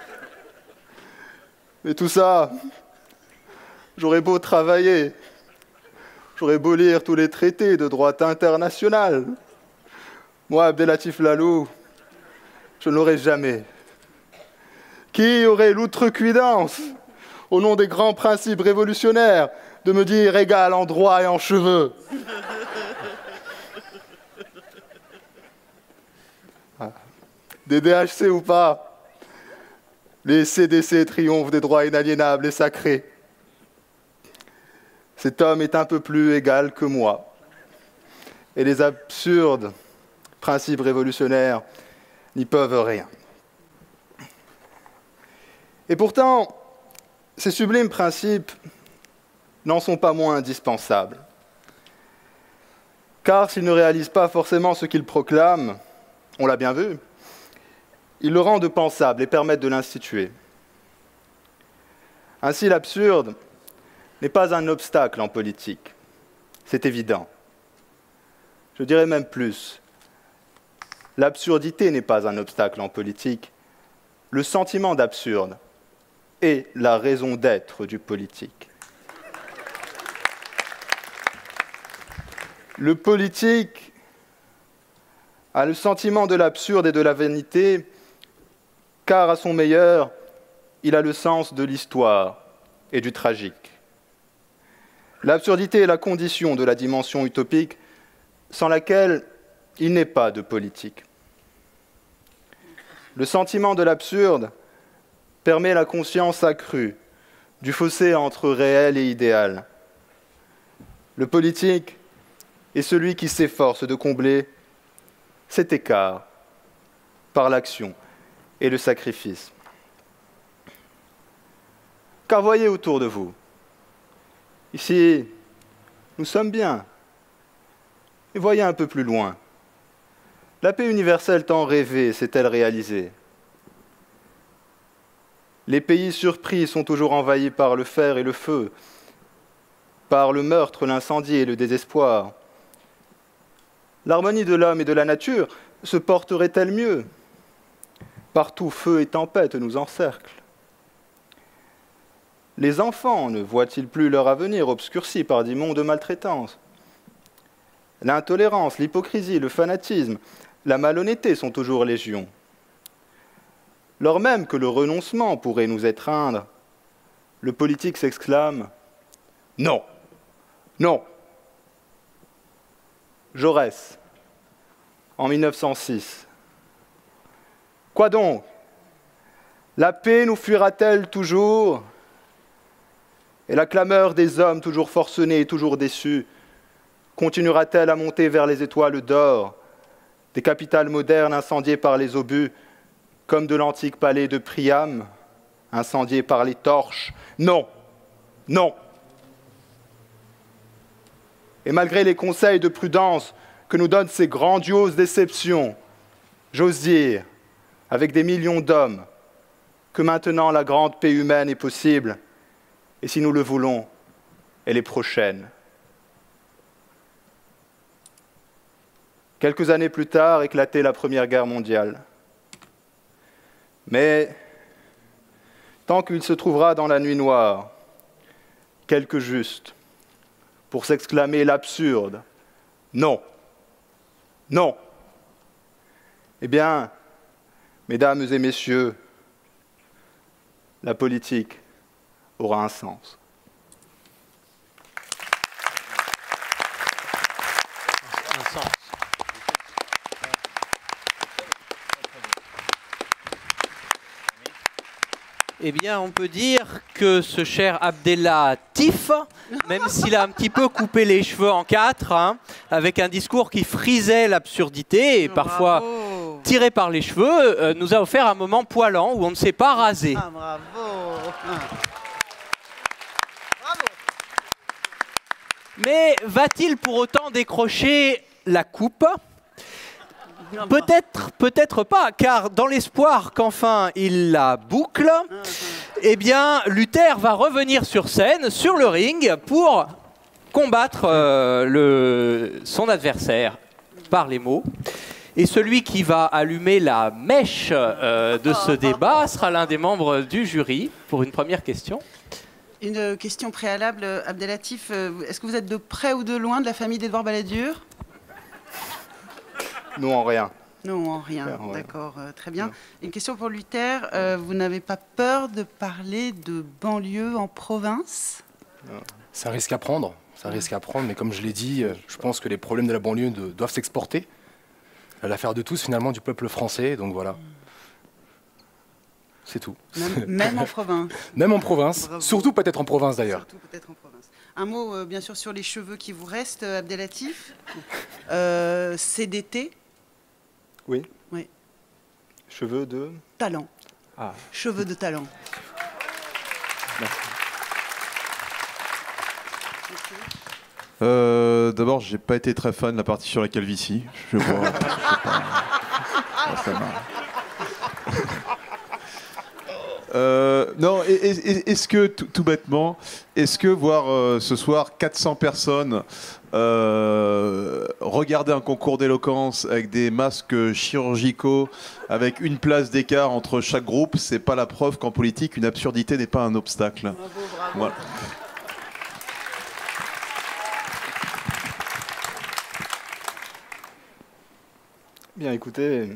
Mais tout ça, j'aurais beau travailler, j'aurais beau lire tous les traités de droit international. Moi, Abdelatif Lalou, je ne l'aurais jamais. Qui aurait l'outrecuidance, au nom des grands principes révolutionnaires, de me dire égal en droit et en cheveux? Des DHC ou pas, les CDC triomphent des droits inaliénables et sacrés. Cet homme est un peu plus égal que moi. Et les absurdes principes révolutionnaires n'y peuvent rien. Et pourtant, ces sublimes principes n'en sont pas moins indispensables. Car s'ils ne réalisent pas forcément ce qu'ils proclament, on l'a bien vu, ils le rendent pensable et permettent de l'instituer. Ainsi, l'absurde n'est pas un obstacle en politique. C'est évident. Je dirais même plus. L'absurdité n'est pas un obstacle en politique. Le sentiment d'absurde est la raison d'être du politique. Le politique a le sentiment de l'absurde et de la vanité, car à son meilleur, il a le sens de l'histoire et du tragique. L'absurdité est la condition de la dimension utopique, sans laquelle il n'est pas de politique. Le sentiment de l'absurde permet la conscience accrue du fossé entre réel et idéal. Le politique est celui qui s'efforce de combler cet écart par l'action et le sacrifice. Car voyez autour de vous, ici, nous sommes bien. Et voyez un peu plus loin. La paix universelle tant rêvée s'est-elle réalisée? Les pays surpris sont toujours envahis par le fer et le feu, par le meurtre, l'incendie et le désespoir. L'harmonie de l'homme et de la nature se porterait-elle mieux? Partout, feu et tempête nous encerclent. Les enfants ne voient-ils plus leur avenir obscurci par d'immondes maltraitances? L'intolérance, l'hypocrisie, le fanatisme, la malhonnêteté sont toujours légion. Lors même que le renoncement pourrait nous étreindre, le politique s'exclame « Non, non !» Jaurès, en 1906. Quoi donc? La paix nous fuira-t-elle toujours? Et la clameur des hommes toujours forcenés et toujours déçus continuera-t-elle à monter vers les étoiles d'or, des capitales modernes incendiées par les obus, comme de l'antique palais de Priam, incendié par les torches? Non, non. Et malgré les conseils de prudence que nous donnent ces grandioses déceptions, j'ose dire, avec des millions d'hommes, que maintenant la grande paix humaine est possible, et si nous le voulons, elle est prochaine. Quelques années plus tard éclatait la Première Guerre mondiale. Mais tant qu'il se trouvera dans la nuit noire quelques justes pour s'exclamer l'absurde « Non, non !» Eh bien, mesdames et messieurs, la politique aura un sens. Eh bien, on peut dire que ce cher Abdellatif, même s'il a un petit peu coupé les cheveux en quatre, hein, avec un discours qui frisait l'absurdité et parfois tiré par les cheveux, nous a offert un moment poilant où on ne s'est pas rasé. Ah, bravo. Mais va-t-il pour autant décrocher la coupe ? Peut-être, peut-être pas, car dans l'espoir qu'enfin il la boucle, eh bien Luther va revenir sur scène, sur le ring, pour combattre son adversaire par les mots. Et celui qui va allumer la mèche de ce débat sera l'un des membres du jury pour une première question. Une question préalable, Abdellatif. Est-ce que vous êtes de près ou de loin de la famille d'Edouard Balladur? Non, en rien. Non, en rien. D'accord, très bien. Une question pour Luther. Vous n'avez pas peur de parler de banlieue en province? C'est un risque à prendre. C'est un risque à prendre, mais comme je l'ai dit, je pense que les problèmes de la banlieue doivent s'exporter. L'affaire de tous, finalement, du peuple français. Donc voilà. C'est tout. Même en province. Même en province. Bravo. Surtout peut-être en province d'ailleurs. Surtout peut-être en province. Un mot, bien sûr, sur les cheveux qui vous restent, Abdellatif. CDT. Oui. Oui. Cheveux de... Talent. Ah. Cheveux de talent. Merci. D'abord, j'ai pas été très fan de la partie sur la calvitie. Je vois. Non, est-ce que, tout bêtement, est-ce que voir ce soir 400 personnes regarder un concours d'éloquence avec des masques chirurgicaux, avec une place d'écart entre chaque groupe, c'est pas la preuve qu'en politique, une absurdité n'est pas un obstacle. Bravo, bravo. Voilà. Bien, écoutez...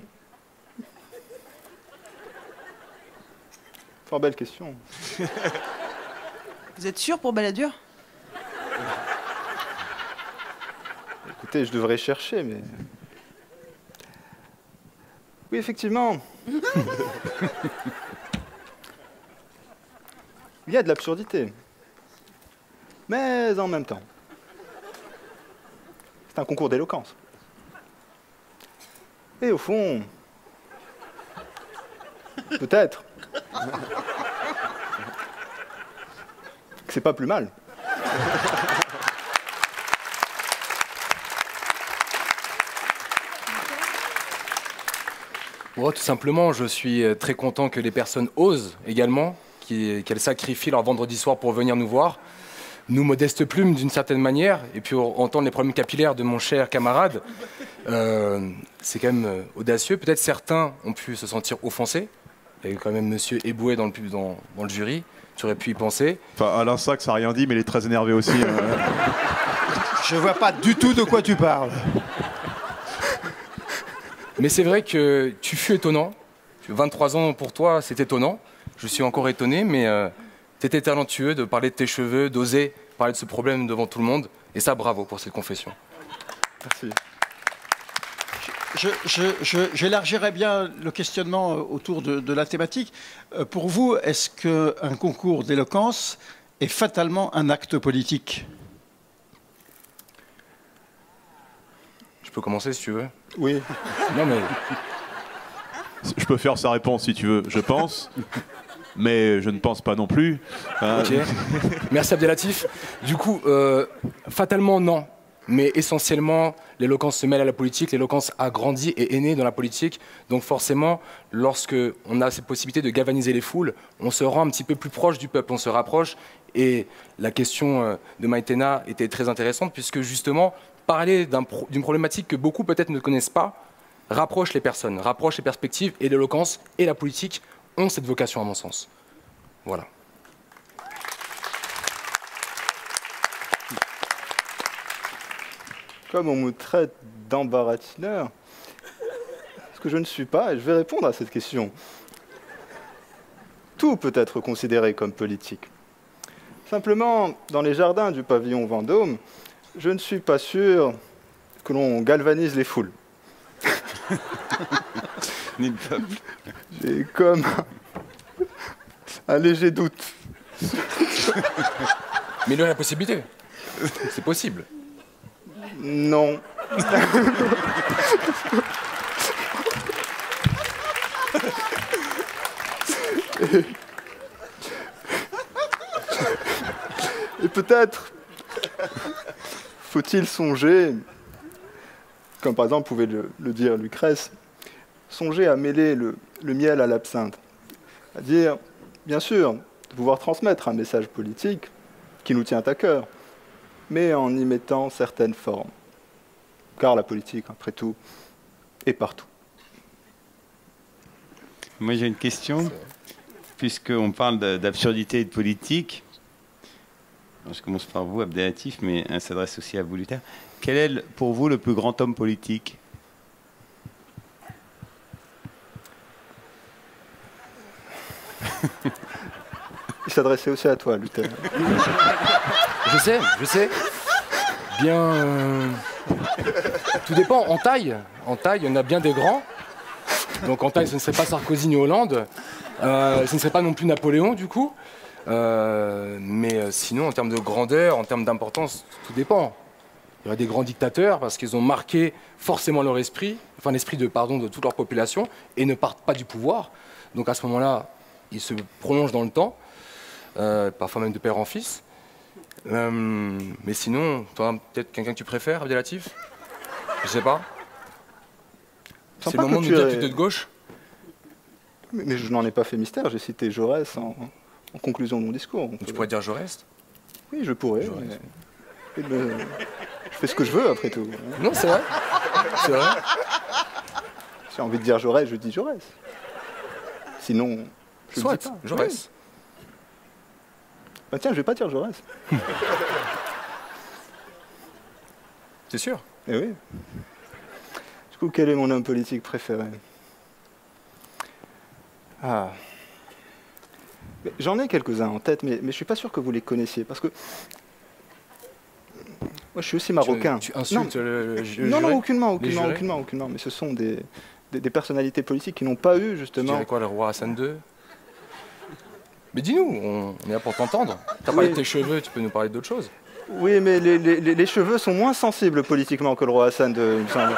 Fort belle question. Vous êtes sûr pour Balladur? Écoutez, je devrais chercher, mais... Oui, effectivement. Il y a de l'absurdité. Mais en même temps, c'est un concours d'éloquence. Et au fond, peut-être que c'est pas plus mal. Bon, tout simplement, je suis très content que les personnes osent également, qu'elles sacrifient leur vendredi soir pour venir nous voir. Nous, modestes plumes, d'une certaine manière, et puis entendre les problèmes capillaires de mon cher camarade, c'est quand même audacieux. Peut-être certains ont pu se sentir offensés. Il y a eu quand même Monsieur Eboué dans le jury. Tu aurais pu y penser. Enfin, Alain Sachs n'a rien dit, mais il est très énervé aussi. Je vois pas du tout de quoi tu parles. Mais c'est vrai que tu fus étonnant. 23 ans pour toi, c'est étonnant. Je suis encore étonné, mais tu étais talentueux de parler de tes cheveux, d'oser parler de ce problème devant tout le monde. Et ça, bravo pour cette confession. Merci. J'élargirais bien le questionnement autour de la thématique. Pour vous, est-ce qu'un concours d'éloquence est fatalement un acte politique? Je peux commencer si tu veux. Oui. Non mais... Je peux faire sa réponse si tu veux, je pense. Mais je ne pense pas non plus. Ok. Merci Abdelatif. Du coup, fatalement non. Mais essentiellement, l'éloquence se mêle à la politique, l'éloquence a grandi et est née dans la politique. Donc forcément, lorsque on a cette possibilité de galvaniser les foules, on se rend un petit peu plus proche du peuple, on se rapproche. Et la question de Maïtena était très intéressante, puisque justement, parler d'une problématique que beaucoup peut-être ne connaissent pas, rapproche les personnes, rapproche les perspectives, et l'éloquence et la politique ont cette vocation à mon sens. Voilà. Comme on me traite d'embaratineur, ce que je ne suis pas, et je vais répondre à cette question. Tout peut être considéré comme politique. Simplement, dans les jardins du pavillon Vendôme, je ne suis pas sûr que l'on galvanise les foules. Ni le peuple. J'ai comme un léger doute. Mais il y a la possibilité. C'est possible. Non. Et peut-être faut-il songer, comme par exemple pouvait le dire Lucrèce, songer à mêler le miel à l'absinthe. C'est-à-dire, bien sûr, de pouvoir transmettre un message politique qui nous tient à cœur, mais en y mettant certaines formes. Car la politique, après tout, est partout. Moi j'ai une question, puisqu'on parle d'absurdité et de politique. Je commence par vous, Abdelatif, mais elle s'adresse aussi à vous, Luther. Quel est pour vous le plus grand homme politique? Il s'adressait aussi à toi, Luther. Je sais. Bien... Tout dépend, en taille. En taille, il y en a bien des grands. Donc en taille, ce ne serait pas Sarkozy ni Hollande. Ce ne serait pas non plus Napoléon, du coup. Mais sinon, en termes de grandeur, en termes d'importance, tout dépend. Il y aurait des grands dictateurs parce qu'ils ont marqué forcément leur esprit, enfin l'esprit de toute leur population, et ne partent pas du pouvoir. Donc à ce moment-là, ils se prolongent dans le temps, parfois même de père en fils. Mais sinon, toi, peut-être quelqu'un que tu préfères, Abdelatif? Je sais pas. C'est le moment de nous dire que tu es de gauche. Mais je n'en ai pas fait mystère, j'ai cité Jaurès en conclusion de mon discours. Donc, tu pourrais dire Jaurès? Oui, je pourrais. Je fais ce que je veux, après tout. Non, c'est vrai. C'est vrai. Si j'ai envie de dire Jaurès, je dis Jaurès. Sinon, je ne dis pas. Jaurès. Oui. Bah tiens, je vais pas dire Jaurès. C'est sûr. Eh oui. Du coup, quel est mon homme politique préféré? J'en ai quelques-uns en tête, mais je ne suis pas sûr que vous les connaissiez, parce que moi, je suis aussi marocain. Tu insultes le Non, aucunement, mais ce sont des personnalités politiques qui n'ont pas eu, justement... Tu dirais quoi, le roi Hassan II? Mais dis-nous, on est là pour t'entendre. T'as parlé de tes cheveux, tu peux nous parler d'autre chose? Oui, mais les cheveux sont moins sensibles politiquement que le roi Hassan II, il me semble.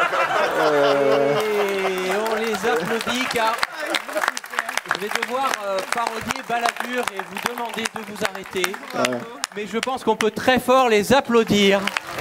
Et on les applaudit car je vais devoir parodier Balladur et vous demander de vous arrêter. Mais je pense qu'on peut très fort les applaudir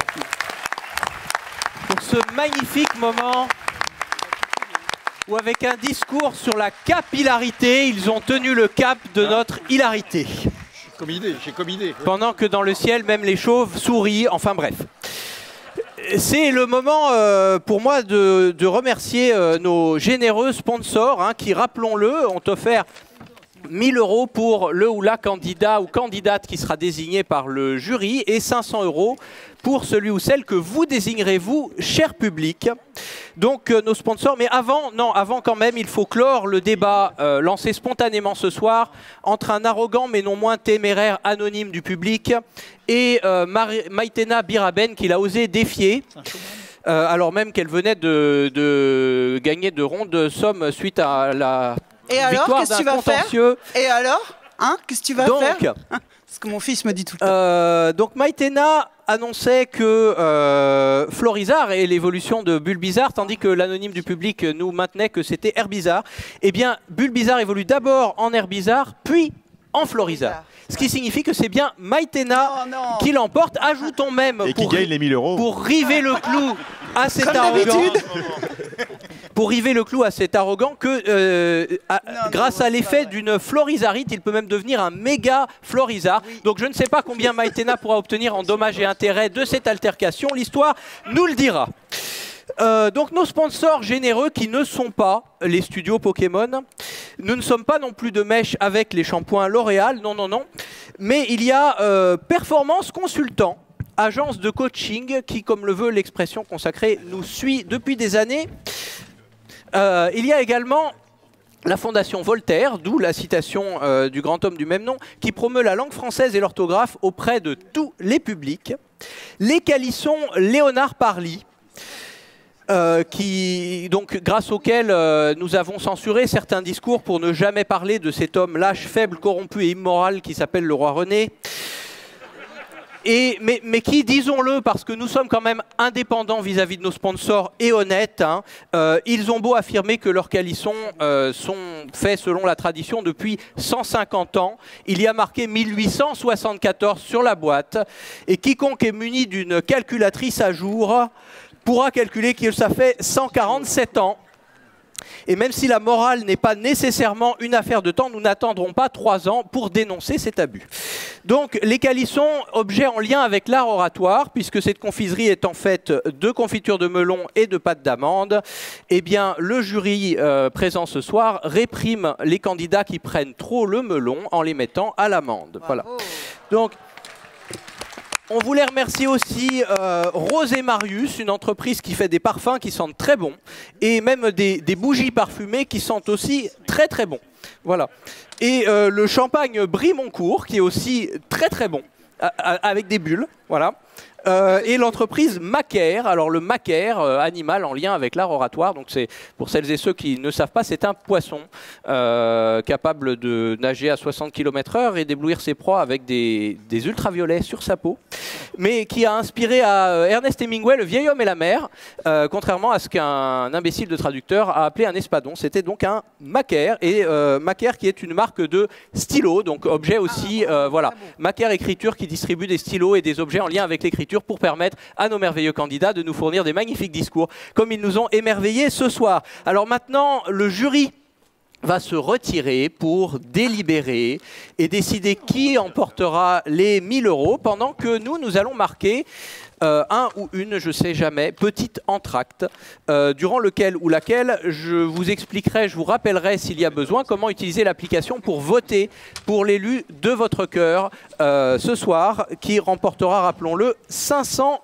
pour ce magnifique moment où, avec un discours sur la capillarité, ils ont tenu le cap de notre hilarité. J'ai comme idée. Pendant que dans le ciel, même les chauves sourient, enfin bref. C'est le moment pour moi de remercier nos généreux sponsors qui, rappelons-le, ont offert 1 000 € pour le ou la candidat ou candidate qui sera désigné par le jury et 500 € pour celui ou celle que vous désignerez, vous, cher public. Donc nos sponsors, mais avant quand même, il faut clore le débat lancé spontanément ce soir entre un arrogant mais non moins téméraire anonyme du public et Maïtena Biraben qu'il a osé défier. Alors même qu'elle venait de gagner de rondes sommes suite à la Et alors, victoire qu'est-ce que d'un tu vas faire? contentieux. Et alors, Hein? Qu'est-ce que tu vas faire? Ce que mon fils me dit tout le temps. Donc Maïtena annonçait que Florizarre est l'évolution de Bulbizarre, tandis que l'anonyme du public nous maintenait que c'était Herbizarre. Eh bien, Bulbizarre évolue d'abord en Herbizarre, puis en Florizarre. Ce qui signifie que c'est bien Maïtena qui l'emporte. Ajoutons même, et qui gagne les 1000 €. Pour river le clou à cet arrogant, pour river le clou à cet arrogant que grâce à l'effet d'une Florizarite, il peut même devenir un méga Florizarre. Donc je ne sais pas combien Maïtena pourra obtenir en dommages et intérêts de cette altercation. L'histoire nous le dira. Donc nos sponsors généreux qui ne sont pas les studios Pokémon, nous ne sommes pas non plus de mèche avec les shampoings L'Oréal, non, non, non. Mais il y a Performance Consultant, agence de coaching qui, comme le veut l'expression consacrée, nous suit depuis des années. Il y a également la Fondation Voltaire, d'où la citation du grand homme du même nom, qui promeut la langue française et l'orthographe auprès de tous les publics. Les calissons Léonard Parly, grâce auquel nous avons censuré certains discours pour ne jamais parler de cet homme lâche, faible, corrompu et immoral qui s'appelle le roi René. Mais qui, disons-le, parce que nous sommes quand même indépendants vis-à-vis de nos sponsors et honnêtes, hein, ils ont beau affirmer que leurs calissons sont faits selon la tradition depuis 150 ans. Il y a marqué 1874 sur la boîte, et quiconque est muni d'une calculatrice à jour pourra calculer que ça fait 147 ans. Et même si la morale n'est pas nécessairement une affaire de temps, nous n'attendrons pas 3 ans pour dénoncer cet abus. Donc les calissons, objet en lien avec l'art oratoire, puisque cette confiserie est en fait de confiture de melon et de pâte d'amande, eh bien le jury présent ce soir réprime les candidats qui prennent trop le melon en les mettant à l'amande. Voilà. Donc on voulait remercier aussi Rose et Marius, une entreprise qui fait des parfums qui sentent très bon, et même des bougies parfumées qui sentent aussi très très bon. Voilà. Et le champagne Brie-Moncourt, qui est aussi très très bon, avec des bulles. Voilà. Et l'entreprise Macaire, alors le Macaire, animal en lien avec l'art oratoire, donc c'est pour celles et ceux qui ne savent pas, c'est un poisson capable de nager à 60 km/h et d'éblouir ses proies avec des ultraviolets sur sa peau, mais qui a inspiré à Ernest Hemingway Le vieil homme et la mer, contrairement à ce qu'un imbécile de traducteur a appelé un espadon. C'était donc un Macaire, et Macaire qui est une marque de stylos, donc objet aussi, voilà, Macaire Écriture qui distribue des stylos et des objets en lien avec l'écriture pour permettre à nos merveilleux candidats de nous fournir des magnifiques discours comme ils nous ont émerveillés ce soir. Alors maintenant, le jury va se retirer pour délibérer et décider qui emportera les 1000 € pendant que nous allons marquer un ou une, je sais jamais, petite entracte durant lequel ou laquelle je vous expliquerai, je vous rappellerai s'il y a besoin comment utiliser l'application pour voter pour l'élu de votre cœur ce soir, qui remportera, rappelons-le, 500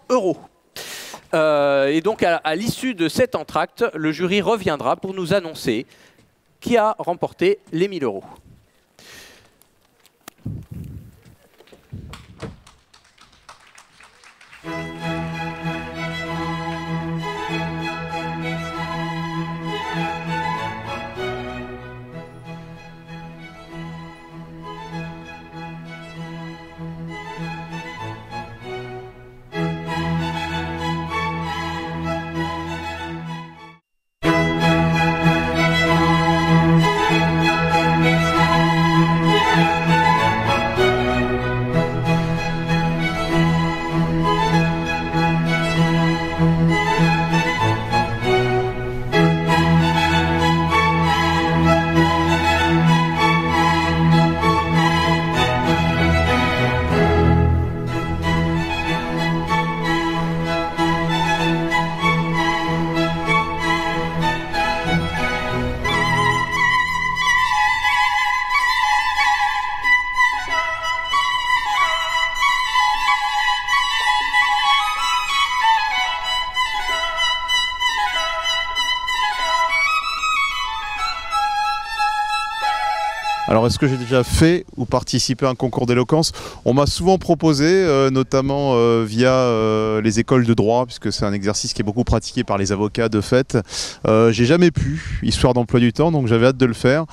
€. Et donc à l'issue de cet entracte, le jury reviendra pour nous annoncer qui a remporté les 1000 €. Alors, est-ce que j'ai déjà fait ou participé à un concours d'éloquence? On m'a souvent proposé, notamment via les écoles de droit, puisque c'est un exercice qui est beaucoup pratiqué par les avocats de fait. J'ai jamais pu, histoire d'emploi du temps, donc j'avais hâte de le faire.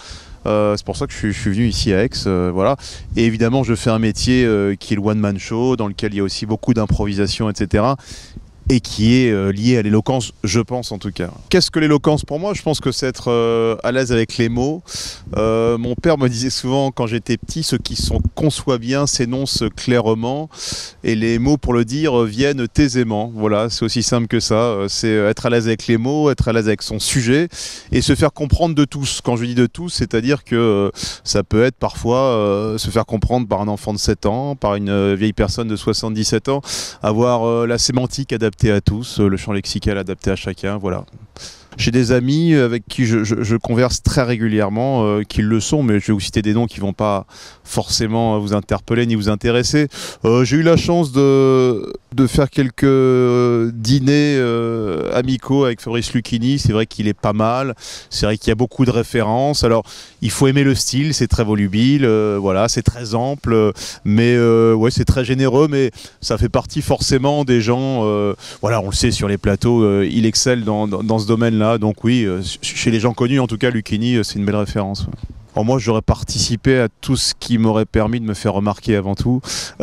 C'est pour ça que je suis venu ici à Aix. Voilà. Et évidemment, je fais un métier qui est le one-man show, dans lequel il y a aussi beaucoup d'improvisation, etc. Et qui est lié à l'éloquence, je pense en tout cas. Qu'est-ce que l'éloquence pour moi? Je pense que c'est être à l'aise avec les mots. Mon père me disait souvent quand j'étais petit, ceux qui sont conçoivent bien s'énoncent clairement et les mots pour le dire viennent aisément. Voilà, c'est aussi simple que ça. C'est être à l'aise avec les mots, être à l'aise avec son sujet et se faire comprendre de tous. Quand je dis de tous, c'est-à-dire que ça peut être parfois se faire comprendre par un enfant de 7 ans, par une vieille personne de 77 ans, avoir la sémantique adaptée à tous, le champ lexical adapté à chacun, voilà. J'ai des amis avec qui je converse très régulièrement, qui le sont, mais je vais vous citer des noms qui ne vont pas forcément vous interpeller ni vous intéresser. J'ai eu la chance de faire quelques dîners amicaux avec Fabrice Lucchini. C'est vrai qu'il est pas mal, c'est vrai qu'il y a beaucoup de références. Alors, il faut aimer le style, c'est très volubile, voilà, c'est très ample, mais ouais, c'est très généreux, mais ça fait partie forcément des gens, voilà, on le sait sur les plateaux, il excelle dans ce domaine-là. Donc oui, chez les gens connus, en tout cas, Lucchini, c'est une belle référence. Alors moi, j'aurais participé à tout ce qui m'aurait permis de me faire remarquer avant tout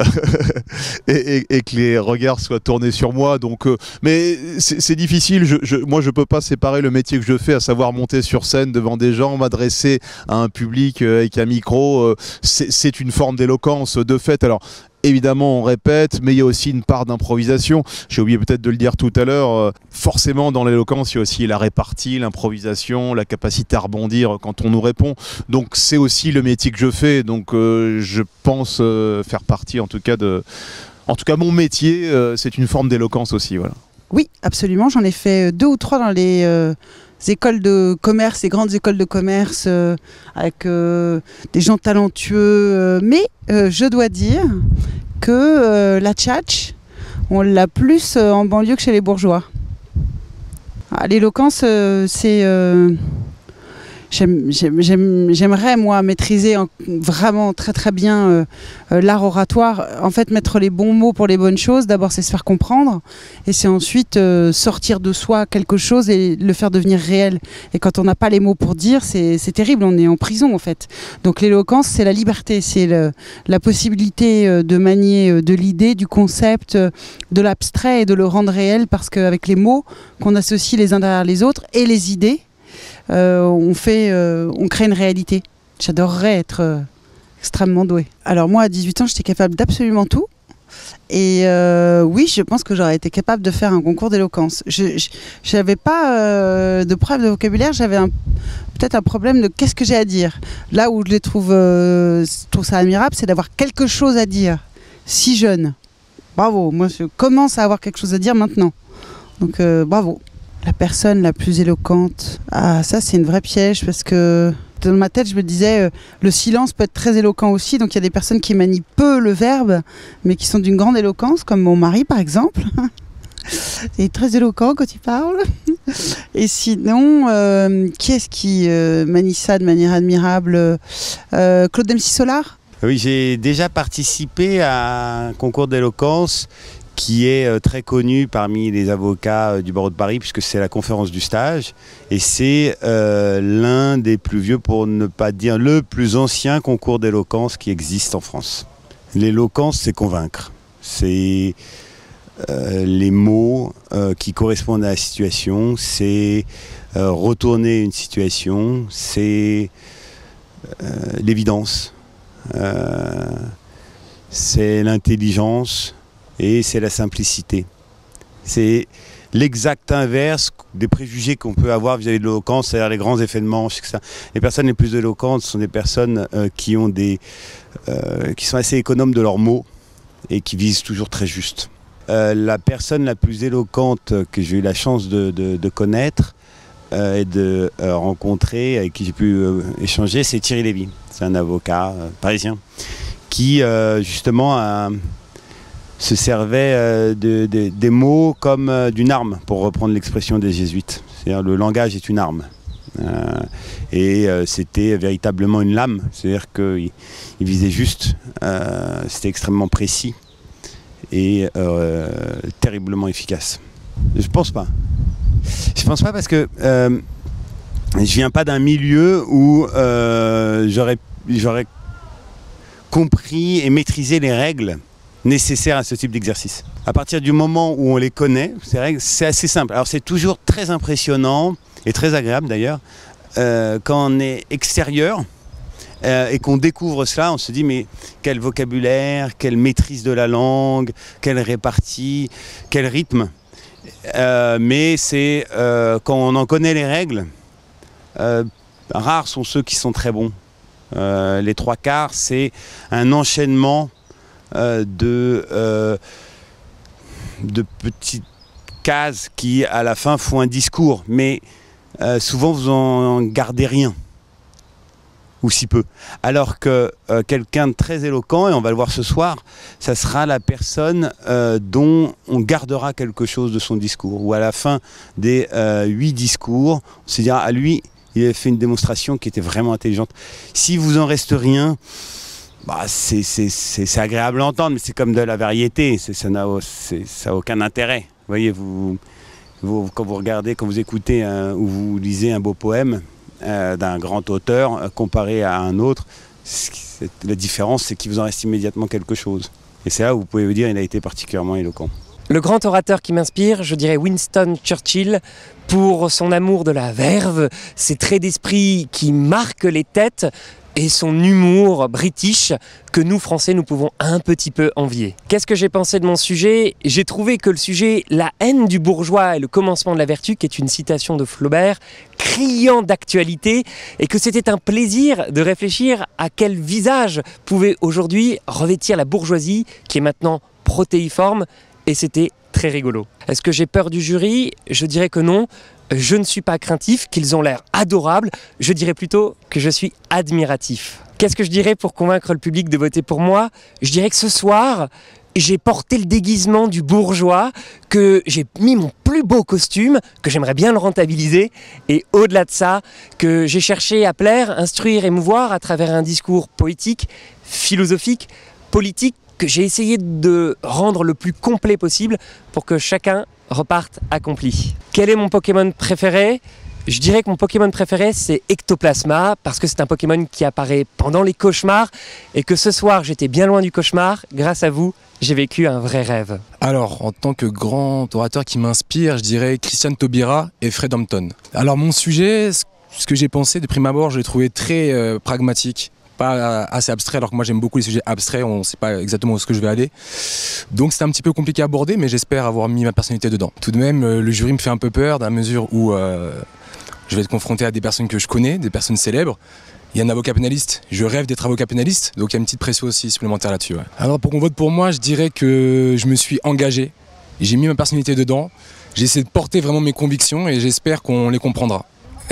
et que les regards soient tournés sur moi. Donc, mais c'est difficile. Moi, je peux pas séparer le métier que je fais, à savoir monter sur scène devant des gens, m'adresser à un public avec un micro. C'est une forme d'éloquence de fait. Alors, évidemment, on répète, mais il y a aussi une part d'improvisation. J'ai oublié peut-être de le dire tout à l'heure. Forcément, dans l'éloquence, il y a aussi la répartie, l'improvisation, la capacité à rebondir quand on nous répond. Donc, c'est aussi le métier que je fais. Donc, je pense faire partie, en tout cas, mon métier, c'est une forme d'éloquence aussi. Voilà. Oui, absolument. J'en ai fait 2 ou 3 dans les écoles de commerce, les grandes écoles de commerce, avec des gens talentueux. Mais je dois dire que la tchatch, on l'a plus en banlieue que chez les bourgeois. L'éloquence, c'est... J'aimerais, moi, maîtriser vraiment très très bien l'art oratoire. En fait, mettre les bons mots pour les bonnes choses. D'abord, c'est se faire comprendre. Et c'est ensuite sortir de soi quelque chose et le faire devenir réel. Et quand on n'a pas les mots pour dire, c'est terrible. On est en prison, en fait. Donc l'éloquence, c'est la liberté. C'est la possibilité de manier de l'idée, du concept, de l'abstrait et de le rendre réel. Parce qu'avec les mots qu'on associe les uns derrière les autres et les idées, on crée une réalité. J'adorerais être extrêmement douée. Alors moi, à 18 ans, j'étais capable d'absolument tout. Et oui, je pense que j'aurais été capable de faire un concours d'éloquence. Je n'avais pas de preuve de vocabulaire, j'avais peut-être un problème de qu'est-ce que j'ai à dire. Là où je trouve ça admirable, c'est d'avoir quelque chose à dire, si jeune. Bravo, moi je commence à avoir quelque chose à dire maintenant. Donc bravo. La personne la plus éloquente, ça c'est une vraie piège parce que dans ma tête je me disais le silence peut être très éloquent aussi, donc il y a des personnes qui manient peu le verbe mais qui sont d'une grande éloquence, comme mon mari par exemple. Il est très éloquent quand il parle. Et sinon, qui est-ce qui manie ça de manière admirable? Claude Dempsey-Solar? Oui, j'ai déjà participé à un concours d'éloquence qui est très connu parmi les avocats du barreau de Paris, puisque c'est la conférence du stage, et c'est l'un des plus vieux, pour ne pas dire le plus ancien concours d'éloquence qui existe en France. L'éloquence, c'est convaincre. C'est les mots qui correspondent à la situation, c'est retourner une situation, c'est l'évidence, c'est l'intelligence, et c'est la simplicité. C'est l'exact inverse des préjugés qu'on peut avoir vis-à-vis de l'éloquence, c'est-à-dire les grands effets de manche, etc. Les personnes les plus éloquentes sont des personnes qui sont assez économes de leurs mots et qui visent toujours très juste. La personne la plus éloquente que j'ai eu la chance de connaître et de rencontrer, avec qui j'ai pu échanger, c'est Thierry Lévy. C'est un avocat parisien qui justement se servait des mots comme d'une arme, pour reprendre l'expression des jésuites. C'est-à-dire le langage est une arme. Et c'était véritablement une lame, c'est-à-dire qu'il visait juste, c'était extrêmement précis et terriblement efficace. Je pense pas. Je pense pas parce que je viens pas d'un milieu où j'aurais compris et maîtrisé les règles nécessaires à ce type d'exercice. À partir du moment où on les connaît, ces règles, c'est assez simple. Alors c'est toujours très impressionnant et très agréable d'ailleurs quand on est extérieur et qu'on découvre cela, on se dit mais quel vocabulaire, quelle maîtrise de la langue, quelle répartie, quel rythme. Mais c'est quand on en connaît les règles, rares sont ceux qui sont très bons. Les trois quarts, c'est un enchaînement de petites cases qui, à la fin, font un discours. Mais souvent, vous en gardez rien, ou si peu. Alors que quelqu'un de très éloquent, et on va le voir ce soir, ça sera la personne dont on gardera quelque chose de son discours. Ou à la fin des 8 discours, on se dira, à lui, il a fait une démonstration qui était vraiment intelligente. Si vous en reste rien, bah c'est agréable à entendre, mais c'est comme de la variété, ça n'a aucun intérêt. Vous voyez, quand vous regardez, quand vous écoutez ou vous lisez un beau poème d'un grand auteur comparé à un autre, la différence, c'est qu'il vous en reste immédiatement quelque chose. Et c'est là où vous pouvez vous dire qu'il a été particulièrement éloquent. Le grand orateur qui m'inspire, je dirais Winston Churchill, pour son amour de la verve, ses traits d'esprit qui marquent les têtes et son humour british que nous, Français, nous pouvons un petit peu envier. Qu'est-ce que j'ai pensé de mon sujet? J'ai trouvé que le sujet « La haine du bourgeois et le commencement de la vertu », qui est une citation de Flaubert, criant d'actualité, et que c'était un plaisir de réfléchir à quel visage pouvait aujourd'hui revêtir la bourgeoisie, qui est maintenant protéiforme, et c'était très rigolo. Est-ce que j'ai peur du jury? Je dirais que non. Je ne suis pas craintif, qu'ils ont l'air adorables. Je dirais plutôt que je suis admiratif. Qu'est-ce que je dirais pour convaincre le public de voter pour moi? Je dirais que ce soir, j'ai porté le déguisement du bourgeois, que j'ai mis mon plus beau costume, que j'aimerais bien le rentabiliser, et au-delà de ça, que j'ai cherché à plaire, instruire, émouvoir à travers un discours poétique, philosophique, politique, que j'ai essayé de rendre le plus complet possible pour que chacun reparte accompli. Quel est mon Pokémon préféré? Je dirais que mon Pokémon préféré, c'est Ectoplasma, parce que c'est un Pokémon qui apparaît pendant les cauchemars, et que ce soir, j'étais bien loin du cauchemar. Grâce à vous, j'ai vécu un vrai rêve. Alors, en tant que grand orateur qui m'inspire, je dirais Christian Taubira et Fred Hampton. Alors, mon sujet, ce que j'ai pensé de prime abord, je l'ai trouvé très pragmatique. Pas assez abstrait, alors que moi j'aime beaucoup les sujets abstraits, on ne sait pas exactement où est-ce que je vais aller. Donc c'est un petit peu compliqué à aborder, mais j'espère avoir mis ma personnalité dedans. Tout de même, le jury me fait un peu peur, dans la mesure où je vais être confronté à des personnes que je connais, des personnes célèbres. Il y a un avocat pénaliste, je rêve d'être avocat pénaliste, donc il y a une petite pression aussi supplémentaire là-dessus. Ouais. Alors pour qu'on vote pour moi, je dirais que je me suis engagé, j'ai mis ma personnalité dedans, j'ai essayé de porter vraiment mes convictions et j'espère qu'on les comprendra.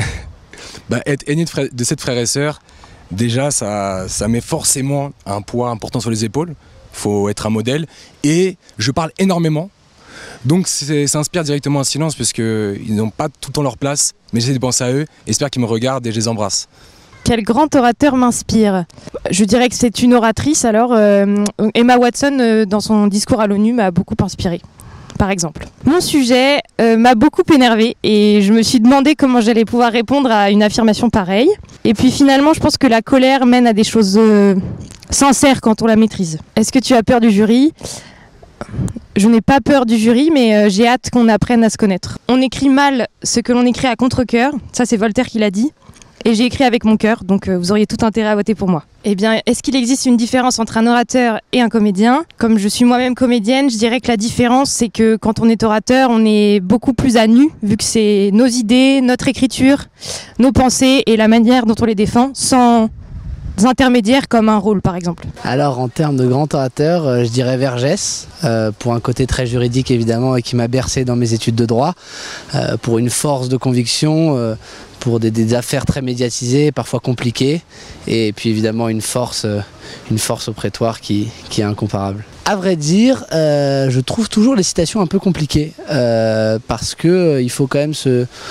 Être aîné de 7 frères et sœurs, déjà, ça met forcément un poids important sur les épaules. Il faut être un modèle. Et je parle énormément. Donc ça inspire directement un silence parce qu'ils n'ont pas tout le temps leur place. Mais j'essaie de penser à eux. J'espère qu'ils me regardent et je les embrasse. Quel grand orateur m'inspire? Je dirais que c'est une oratrice. Alors, Emma Watson, dans son discours à l'ONU, m'a beaucoup inspirée. Par exemple. Mon sujet m'a beaucoup énervée et je me suis demandé comment j'allais pouvoir répondre à une affirmation pareille. Et puis finalement, je pense que la colère mène à des choses sincères quand on la maîtrise. Est-ce que tu as peur du jury? Je n'ai pas peur du jury, mais j'ai hâte qu'on apprenne à se connaître. On écrit mal ce que l'on écrit à contre-cœur. Ça, c'est Voltaire qui l'a dit. Et j'ai écrit avec mon cœur, donc vous auriez tout intérêt à voter pour moi. Eh bien, est-ce qu'il existe une différence entre un orateur et un comédien? Comme je suis moi-même comédienne, je dirais que la différence, c'est que quand on est orateur, on est beaucoup plus à nu, vu que c'est nos idées, notre écriture, nos pensées et la manière dont on les défend, sans intermédiaires comme un rôle, par exemple. Alors, en termes de grand orateur, je dirais Vergès, pour un côté très juridique, évidemment, et qui m'a bercé dans mes études de droit, pour une force de conviction, pour des affaires très médiatisées, parfois compliquées, et puis évidemment une force au prétoire qui est incomparable. À vrai dire, je trouve toujours les citations un peu compliquées, parce qu'il faut quand même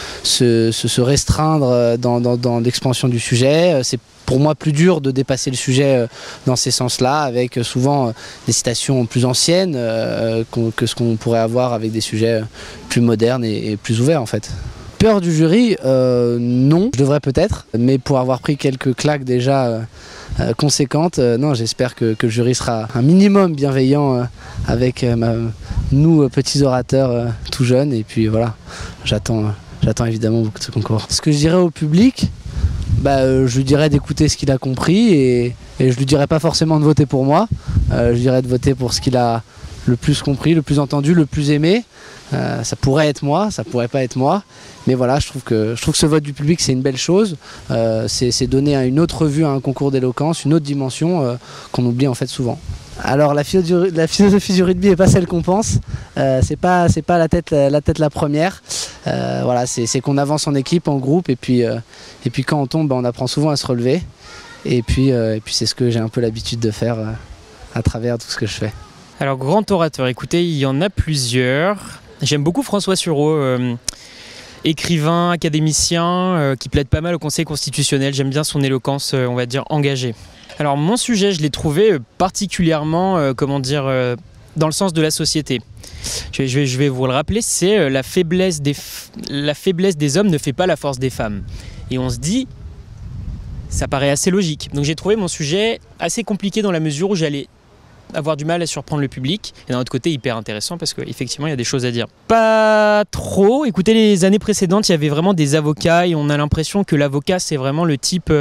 se restreindre dans l'expansion du sujet. C'est pour moi plus dur de dépasser le sujet dans ces sens-là, avec souvent des citations plus anciennes que ce qu'on pourrait avoir avec des sujets plus modernes et plus ouverts en fait. Peur du jury, non, je devrais peut-être, mais pour avoir pris quelques claques déjà conséquentes, non, j'espère que le jury sera un minimum bienveillant avec nous, petits orateurs tout jeunes, et puis voilà, j'attends évidemment beaucoup de ce concours. Ce que je dirais au public, je lui dirais d'écouter ce qu'il a compris, et je lui dirais pas forcément de voter pour moi, je lui dirais de voter pour ce qu'il a le plus compris, le plus entendu, le plus aimé. Ça pourrait être moi, ça pourrait pas être moi, mais voilà, je trouve que ce vote du public c'est une belle chose, c'est donner une autre vue à un concours d'éloquence, une autre dimension qu'on oublie en fait souvent. Alors la philosophie du rugby n'est pas celle qu'on pense, c'est pas la tête la première, voilà, c'est qu'on avance en équipe, en groupe, et puis quand on tombe, on apprend souvent à se relever, et puis c'est ce que j'ai un peu l'habitude de faire à travers tout ce que je fais. Alors, grand orateur, écoutez, il y en a plusieurs. J'aime beaucoup François Sureau, écrivain, académicien, qui plaide pas mal au Conseil constitutionnel. J'aime bien son éloquence, on va dire, engagée. Alors, mon sujet, je l'ai trouvé particulièrement, dans le sens de la société. Je vais vous le rappeler, c'est la faiblesse des hommes ne fait pas la force des femmes. Et on se dit, ça paraît assez logique. Donc, j'ai trouvé mon sujet assez compliqué dans la mesure où j'allais avoir du mal à surprendre le public, et d'un autre côté hyper intéressant parce qu'effectivement il y a des choses à dire. Pas trop, écoutez, les années précédentes il y avait vraiment des avocats et on a l'impression que l'avocat c'est vraiment le type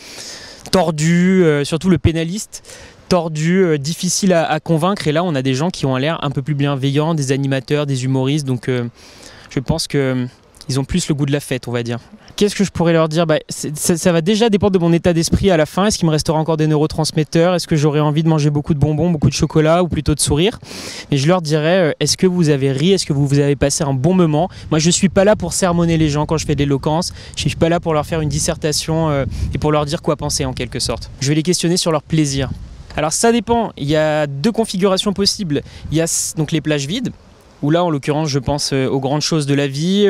tordu, surtout le pénaliste, tordu, difficile à convaincre, et là on a des gens qui ont l'air un peu plus bienveillants, des animateurs, des humoristes, donc je pense qu'ils ont plus le goût de la fête, on va dire. Qu'est-ce que je pourrais leur dire ? Ça va déjà dépendre de mon état d'esprit à la fin. Est-ce qu'il me restera encore des neurotransmetteurs ? Est-ce que j'aurai envie de manger beaucoup de bonbons, beaucoup de chocolat, ou plutôt de sourire ? Et je leur dirais, est-ce que vous avez ri ? Est-ce que vous avez passé un bon moment ? Moi, je ne suis pas là pour sermonner les gens quand je fais de l'éloquence. Je ne suis pas là pour leur faire une dissertation et pour leur dire quoi penser, en quelque sorte. Je vais les questionner sur leur plaisir. Alors, ça dépend. Il y a deux configurations possibles. Il y a donc les plages vides, où là, en l'occurrence, je pense aux grandes choses de la vie,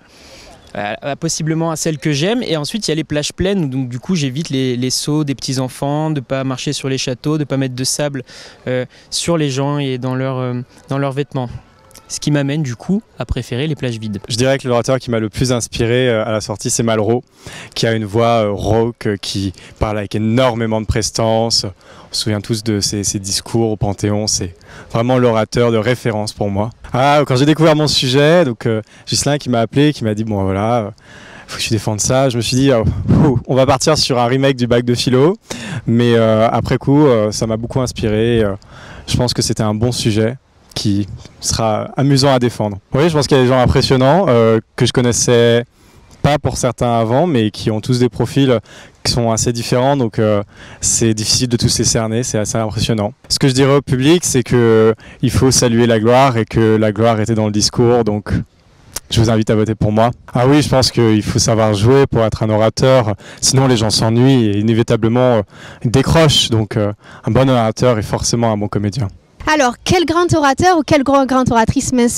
possiblement à celles que j'aime, et ensuite il y a les plages pleines où donc du coup j'évite les sauts des petits enfants, de pas marcher sur les châteaux, de pas mettre de sable sur les gens et dans leurs vêtements. Ce qui m'amène du coup à préférer les plages vides. Je dirais que l'orateur qui m'a le plus inspiré à la sortie, c'est Malraux, qui a une voix rauque, qui parle avec énormément de prestance. On se souvient tous de ses discours au Panthéon, c'est vraiment l'orateur de référence pour moi. Quand j'ai découvert mon sujet, donc Ghislain qui m'a appelé, qui m'a dit bon voilà, faut que je défende ça. Je me suis dit on va partir sur un remake du bac de philo, mais après coup ça m'a beaucoup inspiré. Je pense que c'était un bon sujet qui sera amusant à défendre. Oui, je pense qu'il y a des gens impressionnants que je connaissais pas pour certains avant, mais qui ont tous des profils qui sont assez différents, donc c'est difficile de tous les cerner, c'est assez impressionnant. Ce que je dirais au public, c'est qu'il faut saluer la gloire et que la gloire était dans le discours, donc je vous invite à voter pour moi. Ah oui, je pense qu'il faut savoir jouer pour être un orateur, sinon les gens s'ennuient et inévitablement décrochent, donc un bon orateur est forcément un bon comédien. Alors, quel grand orateur ou quelle grande oratrice m'inspire ?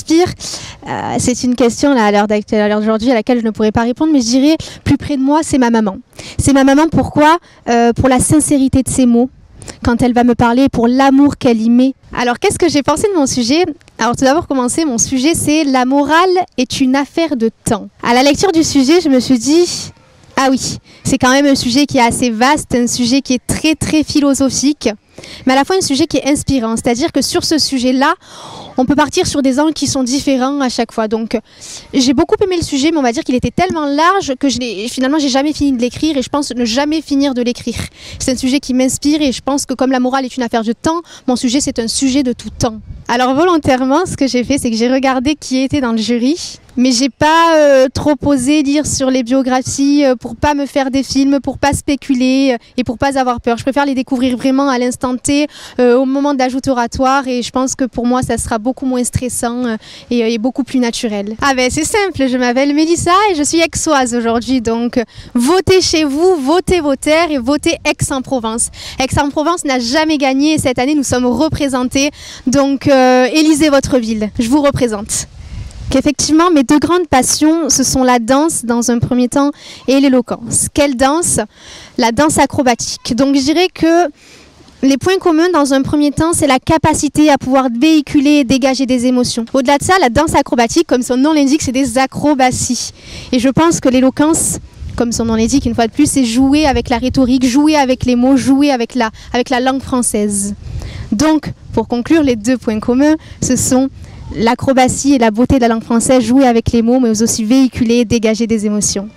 C'est une question là, à l'heure d'aujourd'hui à laquelle je ne pourrais pas répondre, mais je dirais plus près de moi, c'est ma maman. C'est ma maman, pourquoi ? Pour la sincérité de ses mots, quand elle va me parler, pour l'amour qu'elle y met. Alors, qu'est-ce que j'ai pensé de mon sujet ? Alors, tout d'abord, commencer, mon sujet, c'est « La morale est une affaire de temps ». À la lecture du sujet, je me suis dit... Ah oui, c'est quand même un sujet qui est assez vaste, un sujet qui est très très philosophique, mais à la fois un sujet qui est inspirant. C'est-à-dire que sur ce sujet-là, on peut partir sur des angles qui sont différents à chaque fois. Donc j'ai beaucoup aimé le sujet, mais on va dire qu'il était tellement large que finalement j'ai jamais fini de l'écrire et je pense ne jamais finir de l'écrire. C'est un sujet qui m'inspire et je pense que comme la morale est une affaire de temps, mon sujet c'est un sujet de tout temps. Alors volontairement, ce que j'ai fait, c'est que j'ai regardé qui était dans le jury. Mais j'ai pas trop osé lire sur les biographies pour pas me faire des films, pour pas spéculer et pour pas avoir peur. Je préfère les découvrir vraiment à l'instant T, au moment de l'ajout oratoire, et je pense que pour moi ça sera beaucoup moins stressant et beaucoup plus naturel. Ah ben c'est simple, je m'appelle Mélissa et je suis aixoise aujourd'hui, donc votez chez vous, votez vos terres et votez Aix-en-Provence. Aix-en-Provence n'a jamais gagné et cette année nous sommes représentés, donc élisez votre ville, je vous représente. Qu'effectivement, mes deux grandes passions, ce sont la danse dans un premier temps et l'éloquence. Quelle danse ? La danse acrobatique. Donc je dirais que Les points communs, dans un premier temps, c'est la capacité à pouvoir véhiculer et dégager des émotions. Au-delà de ça, la danse acrobatique, comme son nom l'indique, c'est des acrobaties. Et je pense que l'éloquence, comme son nom l'indique une fois de plus, c'est jouer avec la rhétorique, jouer avec les mots, jouer avec la langue française. Donc, pour conclure, les deux points communs, ce sont l'acrobatie et la beauté de la langue française, jouer avec les mots, mais aussi véhiculer et dégager des émotions.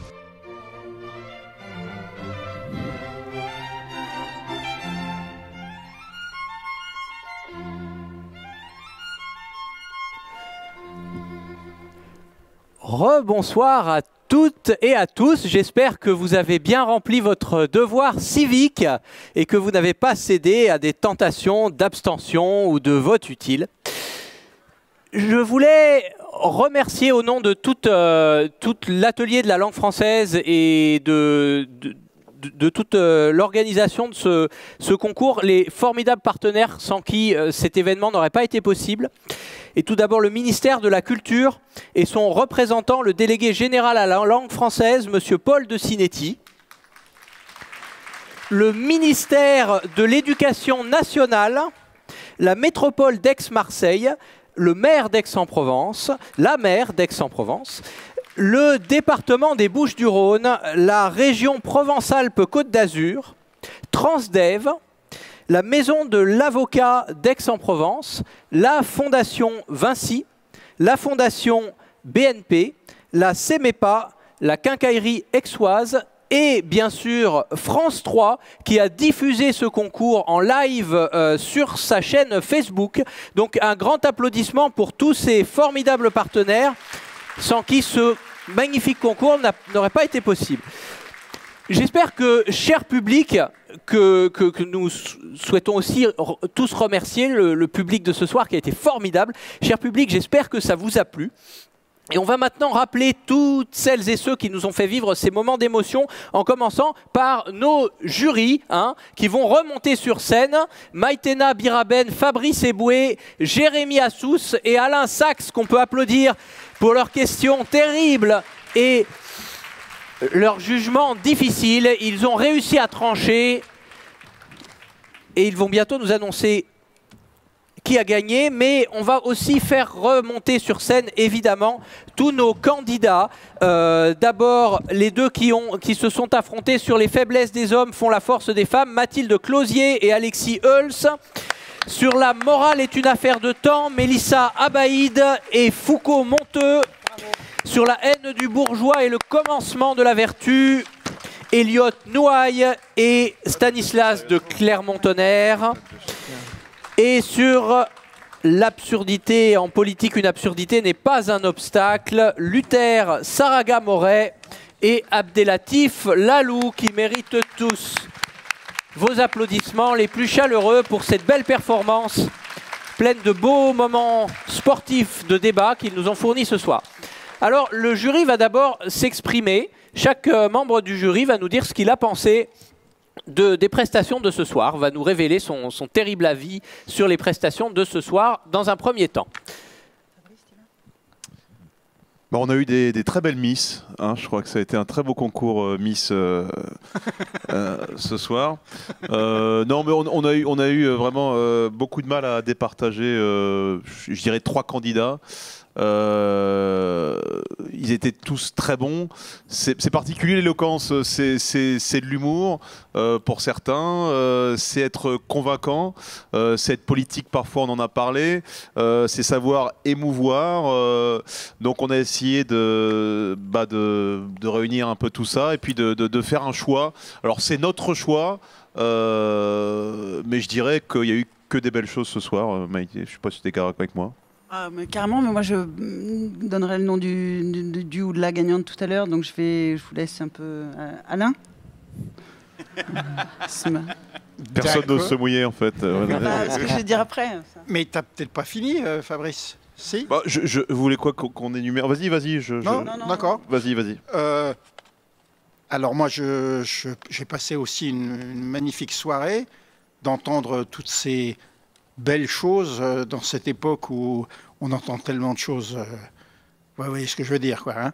Rebonsoir à toutes et à tous. J'espère que vous avez bien rempli votre devoir civique et que vous n'avez pas cédé à des tentations d'abstention ou de vote utile. Je voulais remercier au nom de tout l'atelier de la langue française et de toute l'organisation de ce concours, les formidables partenaires sans qui cet événement n'aurait pas été possible. Et tout d'abord le ministère de la Culture et son représentant, le délégué général à la langue française, M. Paul de Sinetti. Le ministère de l'Éducation nationale, la métropole d'Aix-Marseille, le maire d'Aix-en-Provence, la maire d'Aix-en-Provence, le département des Bouches-du-Rhône, la région Provence-Alpes-Côte d'Azur, Transdev, la maison de l'avocat d'Aix-en-Provence, la fondation Vinci, la fondation BNP, la CEMEPA, la quincaillerie aixoise et bien sûr France 3 qui a diffusé ce concours en live sur sa chaîne Facebook. Donc un grand applaudissement pour tous ces formidables partenaires sans qui ce magnifique concours n'aurait pas été possible. J'espère que, cher public, que nous souhaitons aussi tous remercier le public de ce soir qui a été formidable. Cher public, j'espère que ça vous a plu. Et on va maintenant rappeler toutes celles et ceux qui nous ont fait vivre ces moments d'émotion, en commençant par nos jurys qui vont remonter sur scène. Maïtena Biraben, Fabrice Eboué, Jérémy Assous et Alain Sachs, qu'on peut applaudir pour leurs questions terribles et leur jugement difficile. Ils ont réussi à trancher et ils vont bientôt nous annoncer qui a gagné, mais on va aussi faire remonter sur scène évidemment tous nos candidats. D'abord les deux qui se sont affrontés sur les faiblesses des hommes font la force des femmes, Mathilde Closier et Alexis Heuls. Sur la morale est une affaire de temps, Mélissa Abaïd et Foucault Monteux. Sur la haine du bourgeois et le commencement de la vertu, Elliot Nouaille et Stanislas de Clermont-Tonnerre. Et sur l'absurdité en politique, une absurdité n'est pas un obstacle, Luther Saraga Moret et Abdelatif Lalou qui méritent tous vos applaudissements les plus chaleureux pour cette belle performance pleine de beaux moments sportifs de débat qu'ils nous ont fournis ce soir. Alors le jury va d'abord s'exprimer, chaque membre du jury va nous dire ce qu'il a pensé des prestations de ce soir, va nous révéler son terrible avis sur les prestations de ce soir dans un premier temps. On a eu des très belles Miss, je crois que ça a été un très beau concours Miss ce soir. Non mais on a eu vraiment beaucoup de mal à départager, je dirais 3 candidats. Ils étaient tous très bons. C'est particulier l'éloquence, c'est de l'humour pour certains, c'est être convaincant, c'est être politique parfois, on en a parlé, c'est savoir émouvoir. Donc on a essayé de réunir un peu tout ça et puis de faire un choix. Alors c'est notre choix, mais je dirais qu'il n'y a eu que des belles choses ce soir. Maïté, je ne sais pas si tu es d'accord avec moi. Ah, mais carrément, mais moi je donnerai le nom du ou de la gagnante tout à l'heure, donc je vous laisse un peu. Alain. Personne n'ose se mouiller en fait. Ce que je vais dire après. Ça. Mais t'as peut-être pas fini, Fabrice. Si. Vous voulez quoi qu'on énumère? Vas-y. Non, d'accord. Vas-y. Alors moi, j'ai passé aussi une magnifique soirée d'entendre toutes ces belles choses dans cette époque où on entend tellement de choses. Vous voyez ce que je veux dire, quoi.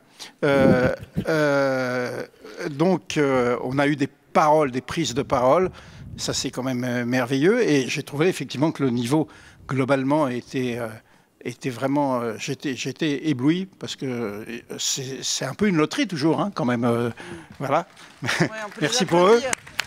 Donc, on a eu des paroles, des prises de parole. Ça, c'est quand même merveilleux. Et j'ai trouvé effectivement que le niveau, globalement, était vraiment... J'étais ébloui, parce que c'est un peu une loterie, toujours, hein, quand même. Voilà. Ouais, merci pour eux.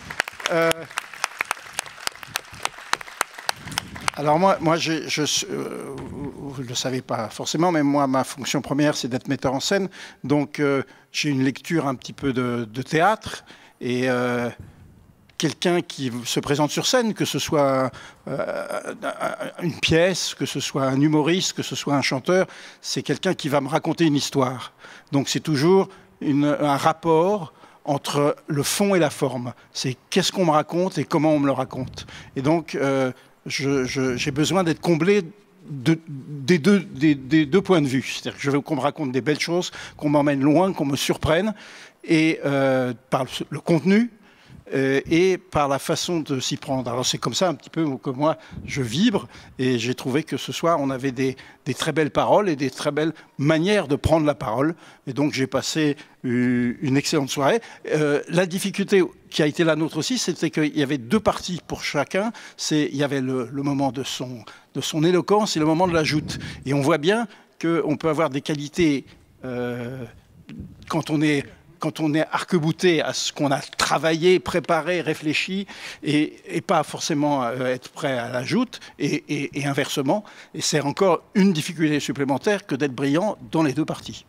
Alors moi vous ne le savez pas forcément, mais moi, ma fonction première, c'est d'être metteur en scène. Donc, j'ai une lecture un petit peu de théâtre. Et quelqu'un qui se présente sur scène, que ce soit une pièce, que ce soit un humoriste, que ce soit un chanteur, c'est quelqu'un qui va me raconter une histoire. Donc, c'est toujours un rapport entre le fond et la forme. C'est qu'est-ce qu'on me raconte et comment on me le raconte. Et donc... j'ai besoin d'être comblé des deux points de vue. C'est-à-dire que je veux qu'on me raconte des belles choses, qu'on m'emmène loin, qu'on me surprenne, et par le contenu et par la façon de s'y prendre. Alors c'est comme ça un petit peu que moi je vibre, et j'ai trouvé que ce soir on avait des très belles paroles et des très belles manières de prendre la parole, et donc j'ai passé une excellente soirée. La difficulté qui a été la nôtre aussi, c'était qu'il y avait deux parties pour chacun. Il y avait le moment de son éloquence et le moment de la joute, et on voit bien qu'on peut avoir des qualités quand on est arc-bouté à ce qu'on a travaillé, préparé, réfléchi, et pas forcément être prêt à la joute, et inversement. Et c'est encore une difficulté supplémentaire que d'être brillant dans les deux parties.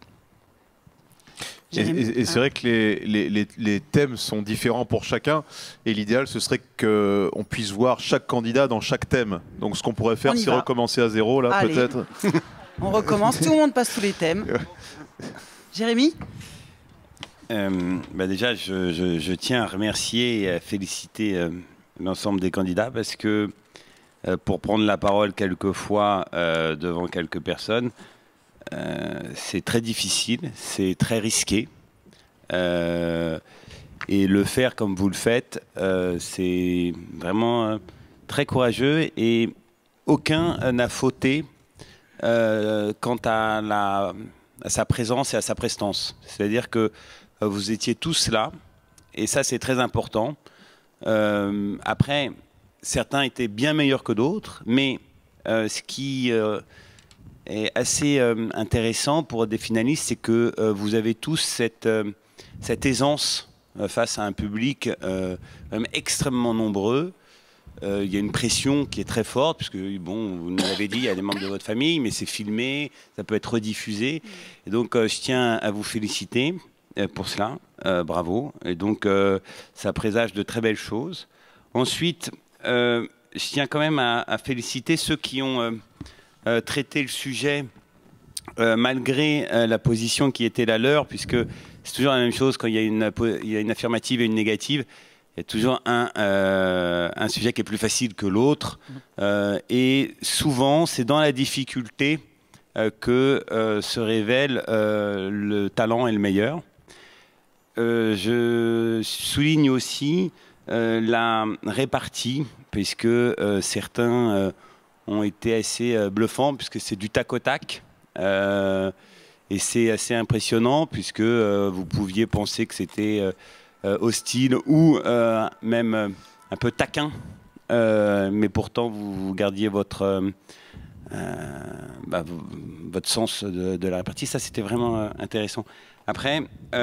Et c'est vrai que les thèmes sont différents pour chacun, et l'idéal, ce serait qu'on puisse voir chaque candidat dans chaque thème. Donc ce qu'on pourrait faire, c'est recommencer à zéro, là, peut-être. On recommence, tout le monde passe tous les thèmes. Jérémy ? Déjà, je tiens à remercier et à féliciter l'ensemble des candidats, parce que pour prendre la parole quelquefois devant quelques personnes, c'est très difficile, c'est très risqué. Et le faire comme vous le faites, c'est vraiment très courageux, et aucun n'a fauté quant à sa présence et à sa prestance. C'est-à-dire que vous étiez tous là, et ça c'est très important. Après, certains étaient bien meilleurs que d'autres, mais ce qui est assez intéressant pour des finalistes, c'est que vous avez tous cette aisance face à un public extrêmement nombreux. Il y a une pression qui est très forte, puisque, bon, vous nous l'avez dit, il y a des membres de votre famille, mais c'est filmé, ça peut être rediffusé. Et donc, je tiens à vous féliciter pour cela. Bravo. Et donc, ça présage de très belles choses. Ensuite, je tiens quand même à féliciter ceux qui ont traité le sujet malgré la position qui était la leur, puisque c'est toujours la même chose quand il y a une affirmative et une négative. Il y a toujours un sujet qui est plus facile que l'autre. Et souvent, c'est dans la difficulté que se révèle le talent et le meilleur. Je souligne aussi la répartie, puisque certains ont été assez bluffants, puisque c'est du tac au tac. Et c'est assez impressionnant, puisque vous pouviez penser que c'était hostile ou même un peu taquin, mais pourtant vous gardiez votre sens de la répartie. Ça, c'était vraiment intéressant. Après,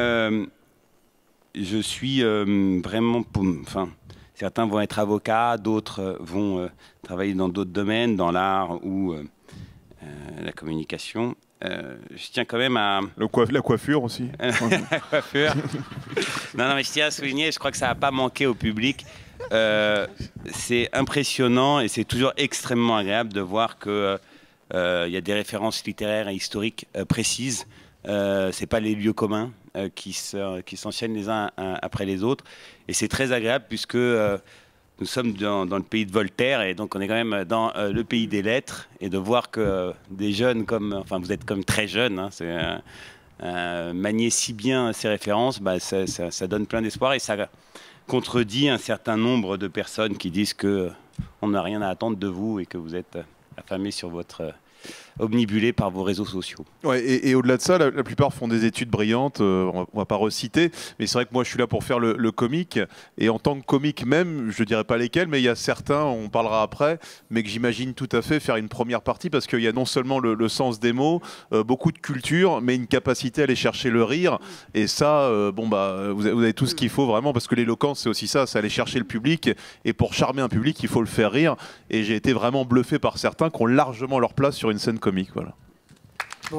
je suis vraiment... certains vont être avocats, d'autres vont travailler dans d'autres domaines, dans l'art ou la communication. Je tiens quand même à... La coiffure aussi. La coiffure. Non, mais je tiens à souligner, je crois que ça n'a pas manqué au public. C'est impressionnant, et c'est toujours extrêmement agréable de voir qu'il y a des références littéraires et historiques précises. C'est pas les lieux communs qui s'enchaînent les uns après les autres. Et c'est très agréable, puisque nous sommes dans le pays de Voltaire, et donc on est quand même dans le pays des lettres, et de voir que des jeunes vous êtes comme très jeunes, hein, manier si bien ces références, ça donne plein d'espoir, et ça contredit un certain nombre de personnes qui disent qu'on n'a rien à attendre de vous et que vous êtes affamés sur votre omnibulés par vos réseaux sociaux. Ouais, et au-delà de ça, la plupart font des études brillantes, on va pas reciter, mais c'est vrai que moi je suis là pour faire le comique, et en tant que comique même, je dirais pas lesquels, mais il y a certains, on parlera après, mais que j'imagine tout à fait faire une première partie, parce qu'il y a non seulement le sens des mots, beaucoup de culture, mais une capacité à aller chercher le rire, et ça, vous avez tout ce qu'il faut vraiment, parce que l'éloquence c'est aussi ça, c'est aller chercher le public, et pour charmer un public, il faut le faire rire, et j'ai été vraiment bluffé par certains qui ont largement leur place sur une scène comique. Voilà. Bon.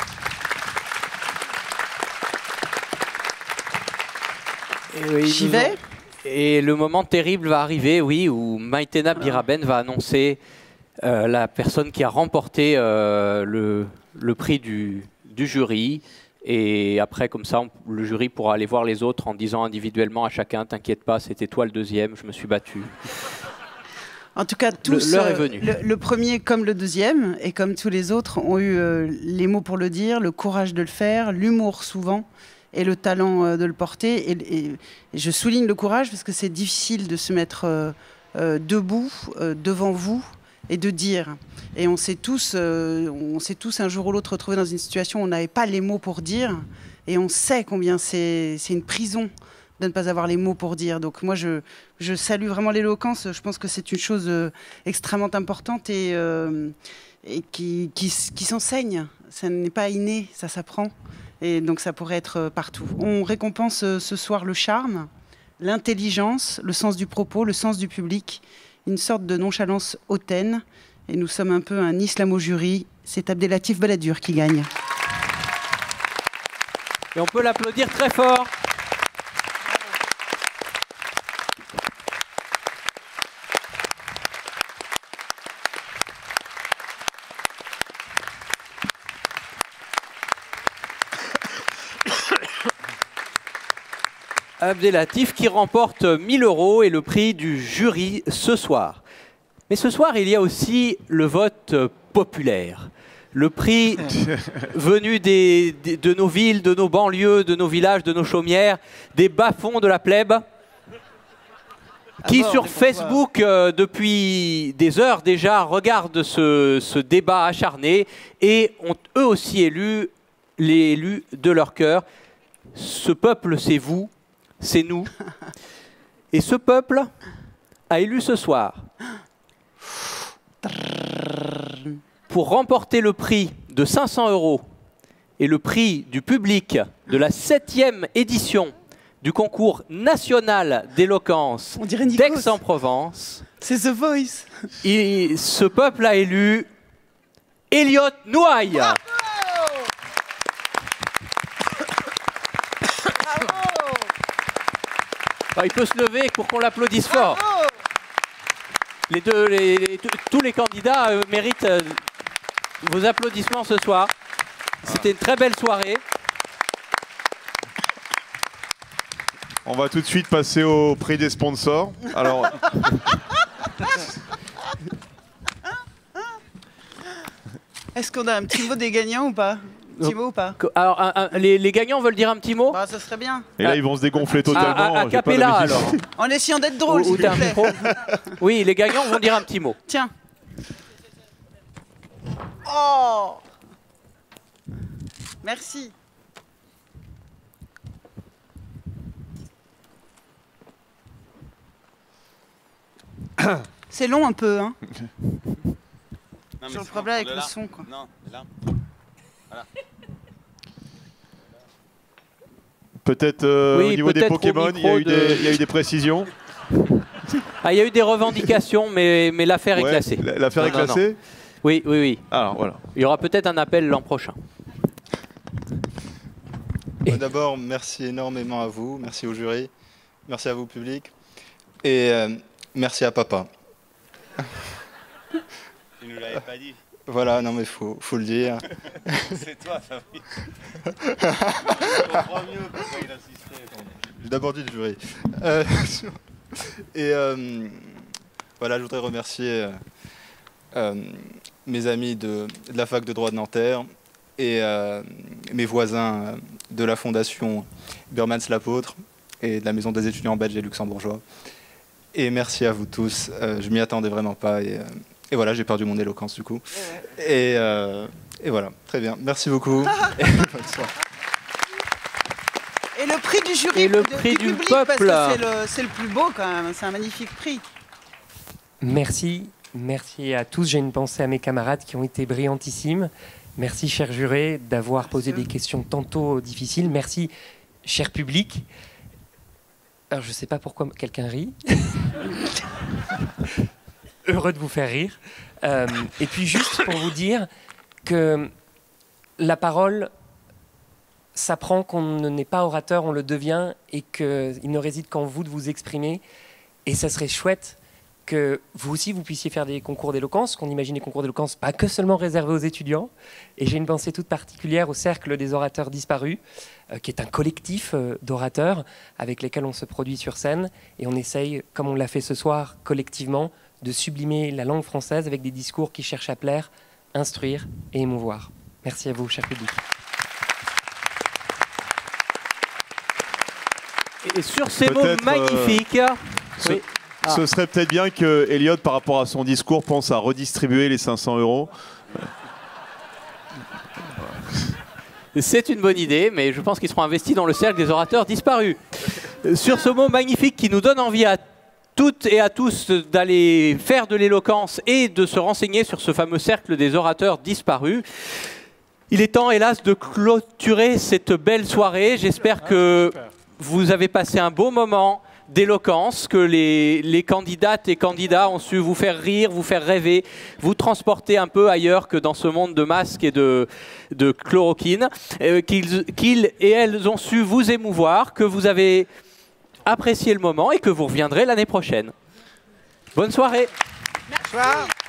J'y vais. Et le moment terrible va arriver, oui, où Maïtena Biraben va annoncer la personne qui a remporté le prix du jury. Et après, comme ça, le jury pourra aller voir les autres en disant individuellement à chacun, t'inquiète pas, c'était toi le deuxième, je me suis battu. En tout cas, tous, l'heure est venue. Le premier comme le deuxième, et comme tous les autres, ont eu les mots pour le dire, le courage de le faire, l'humour souvent, et le talent de le porter. Et je souligne le courage parce que c'est difficile de se mettre debout, devant vous, et de dire. Et on s'est tous un jour ou l'autre retrouvés dans une situation où on n'avait pas les mots pour dire, et on sait combien c'est une prison de ne pas avoir les mots pour dire. Donc moi, je salue vraiment l'éloquence. Je pense que c'est une chose extrêmement importante et qui s'enseigne. Ça n'est pas inné, ça s'apprend. Et donc ça pourrait être partout. On récompense ce soir le charme, l'intelligence, le sens du propos, le sens du public, une sorte de nonchalance hautaine. Et nous sommes un peu un islamo-jury. C'est Abdelatif Balladur qui gagne. Et on peut l'applaudir très fort. Abdelatif qui remporte 1000 € et le prix du jury ce soir. Mais ce soir, il y a aussi le vote populaire. Le prix venu de nos villes, de nos banlieues, de nos villages, de nos chaumières, des bas-fonds de la plèbe, qui sur Facebook, depuis des heures déjà, regardent ce débat acharné et ont eux aussi élu les élus de leur cœur. Ce peuple, c'est vous. C'est nous. Et ce peuple a élu ce soir, pour remporter le prix de 500 € et le prix du public de la 7e édition du concours national d'éloquence d'Aix-en-Provence. C'est The Voice. Et ce peuple a élu Elliot Nouaille. Il peut se lever pour qu'on l'applaudisse fort. Tous les candidats méritent vos applaudissements ce soir. C'était une très belle soirée. On va tout de suite passer au prix des sponsors. Alors, est-ce qu'on a un petit mot des gagnants ou pas? Petit mot ou pas? Alors, les gagnants veulent dire un petit mot? Bah, ça serait bien. Et là, ils vont se dégonfler totalement. À cappella, alors. En essayant d'être drôle, s'il vous plaît. Oui, les gagnants vont dire un petit mot. Tiens. Oh! Merci. C'est long un peu, hein? Non, sur le problème avec le son, quoi. Non, là. Voilà. Peut-être au niveau des Pokémon, il y a eu des précisions. Il y a eu des revendications, mais l'affaire est classée. L'affaire est classée? Non. Oui. Alors, voilà. Il y aura peut-être un appel l'an prochain. D'abord, merci énormément à vous, merci au jury, merci à vous, public, et merci à papa. Tu nous l'avais pas dit. Voilà, non mais faut le dire. C'est toi, Fabrice. Je comprends mieux pourquoi il insistait. J'ai d'abord dit le jury. Voilà, je voudrais remercier mes amis de la fac de droit de Nanterre et mes voisins de la fondation Burmans l'Apôtre et de la maison des étudiants belges et luxembourgeois. Et merci à vous tous. Je m'y attendais vraiment pas et Et voilà, j'ai perdu mon éloquence du coup. Et voilà, très bien. Merci beaucoup. Et bonne soirée. Et le prix du jury, et le prix du public, peuple. parce que c'est le plus beau quand même. C'est un magnifique prix. Merci, merci à tous. J'ai une pensée à mes camarades qui ont été brillantissimes. Merci, cher juré, d'avoir posé des questions tantôt difficiles. Merci, cher public. Alors, je ne sais pas pourquoi quelqu'un rit. Heureux de vous faire rire. Et puis, juste pour vous dire que la parole s'apprend qu'on n'est pas orateur, on le devient, et qu'il ne réside qu'en vous de vous exprimer. Et ça serait chouette que vous aussi, vous puissiez faire des concours d'éloquence, qu'on imagine les concours d'éloquence pas que seulement réservés aux étudiants. Et j'ai une pensée toute particulière au Cercle des orateurs disparus, qui est un collectif d'orateurs avec lesquels on se produit sur scène. Et on essaye, comme on l'a fait ce soir, collectivement, de sublimer la langue française avec des discours qui cherchent à plaire, instruire et émouvoir. Merci à vous, cher public. Et sur ces mots magnifiques... Oui. Ce serait peut-être bien que Elliot, par rapport à son discours, pense à redistribuer les 500 €. C'est une bonne idée, mais je pense qu'ils seront investis dans le cercle des orateurs disparus. Sur ce mot magnifique qui nous donne envie à toutes et à tous d'aller faire de l'éloquence et de se renseigner sur ce fameux cercle des orateurs disparus, il est temps, hélas, de clôturer cette belle soirée. J'espère que vous avez passé un beau moment d'éloquence, que les candidates et candidats ont su vous faire rire, vous faire rêver, vous transporter un peu ailleurs que dans ce monde de masques et de chloroquine, qu'ils et elles ont su vous émouvoir, que vous avez apprécié le moment et que vous reviendrez l'année prochaine. Bonne soirée. Bonsoir.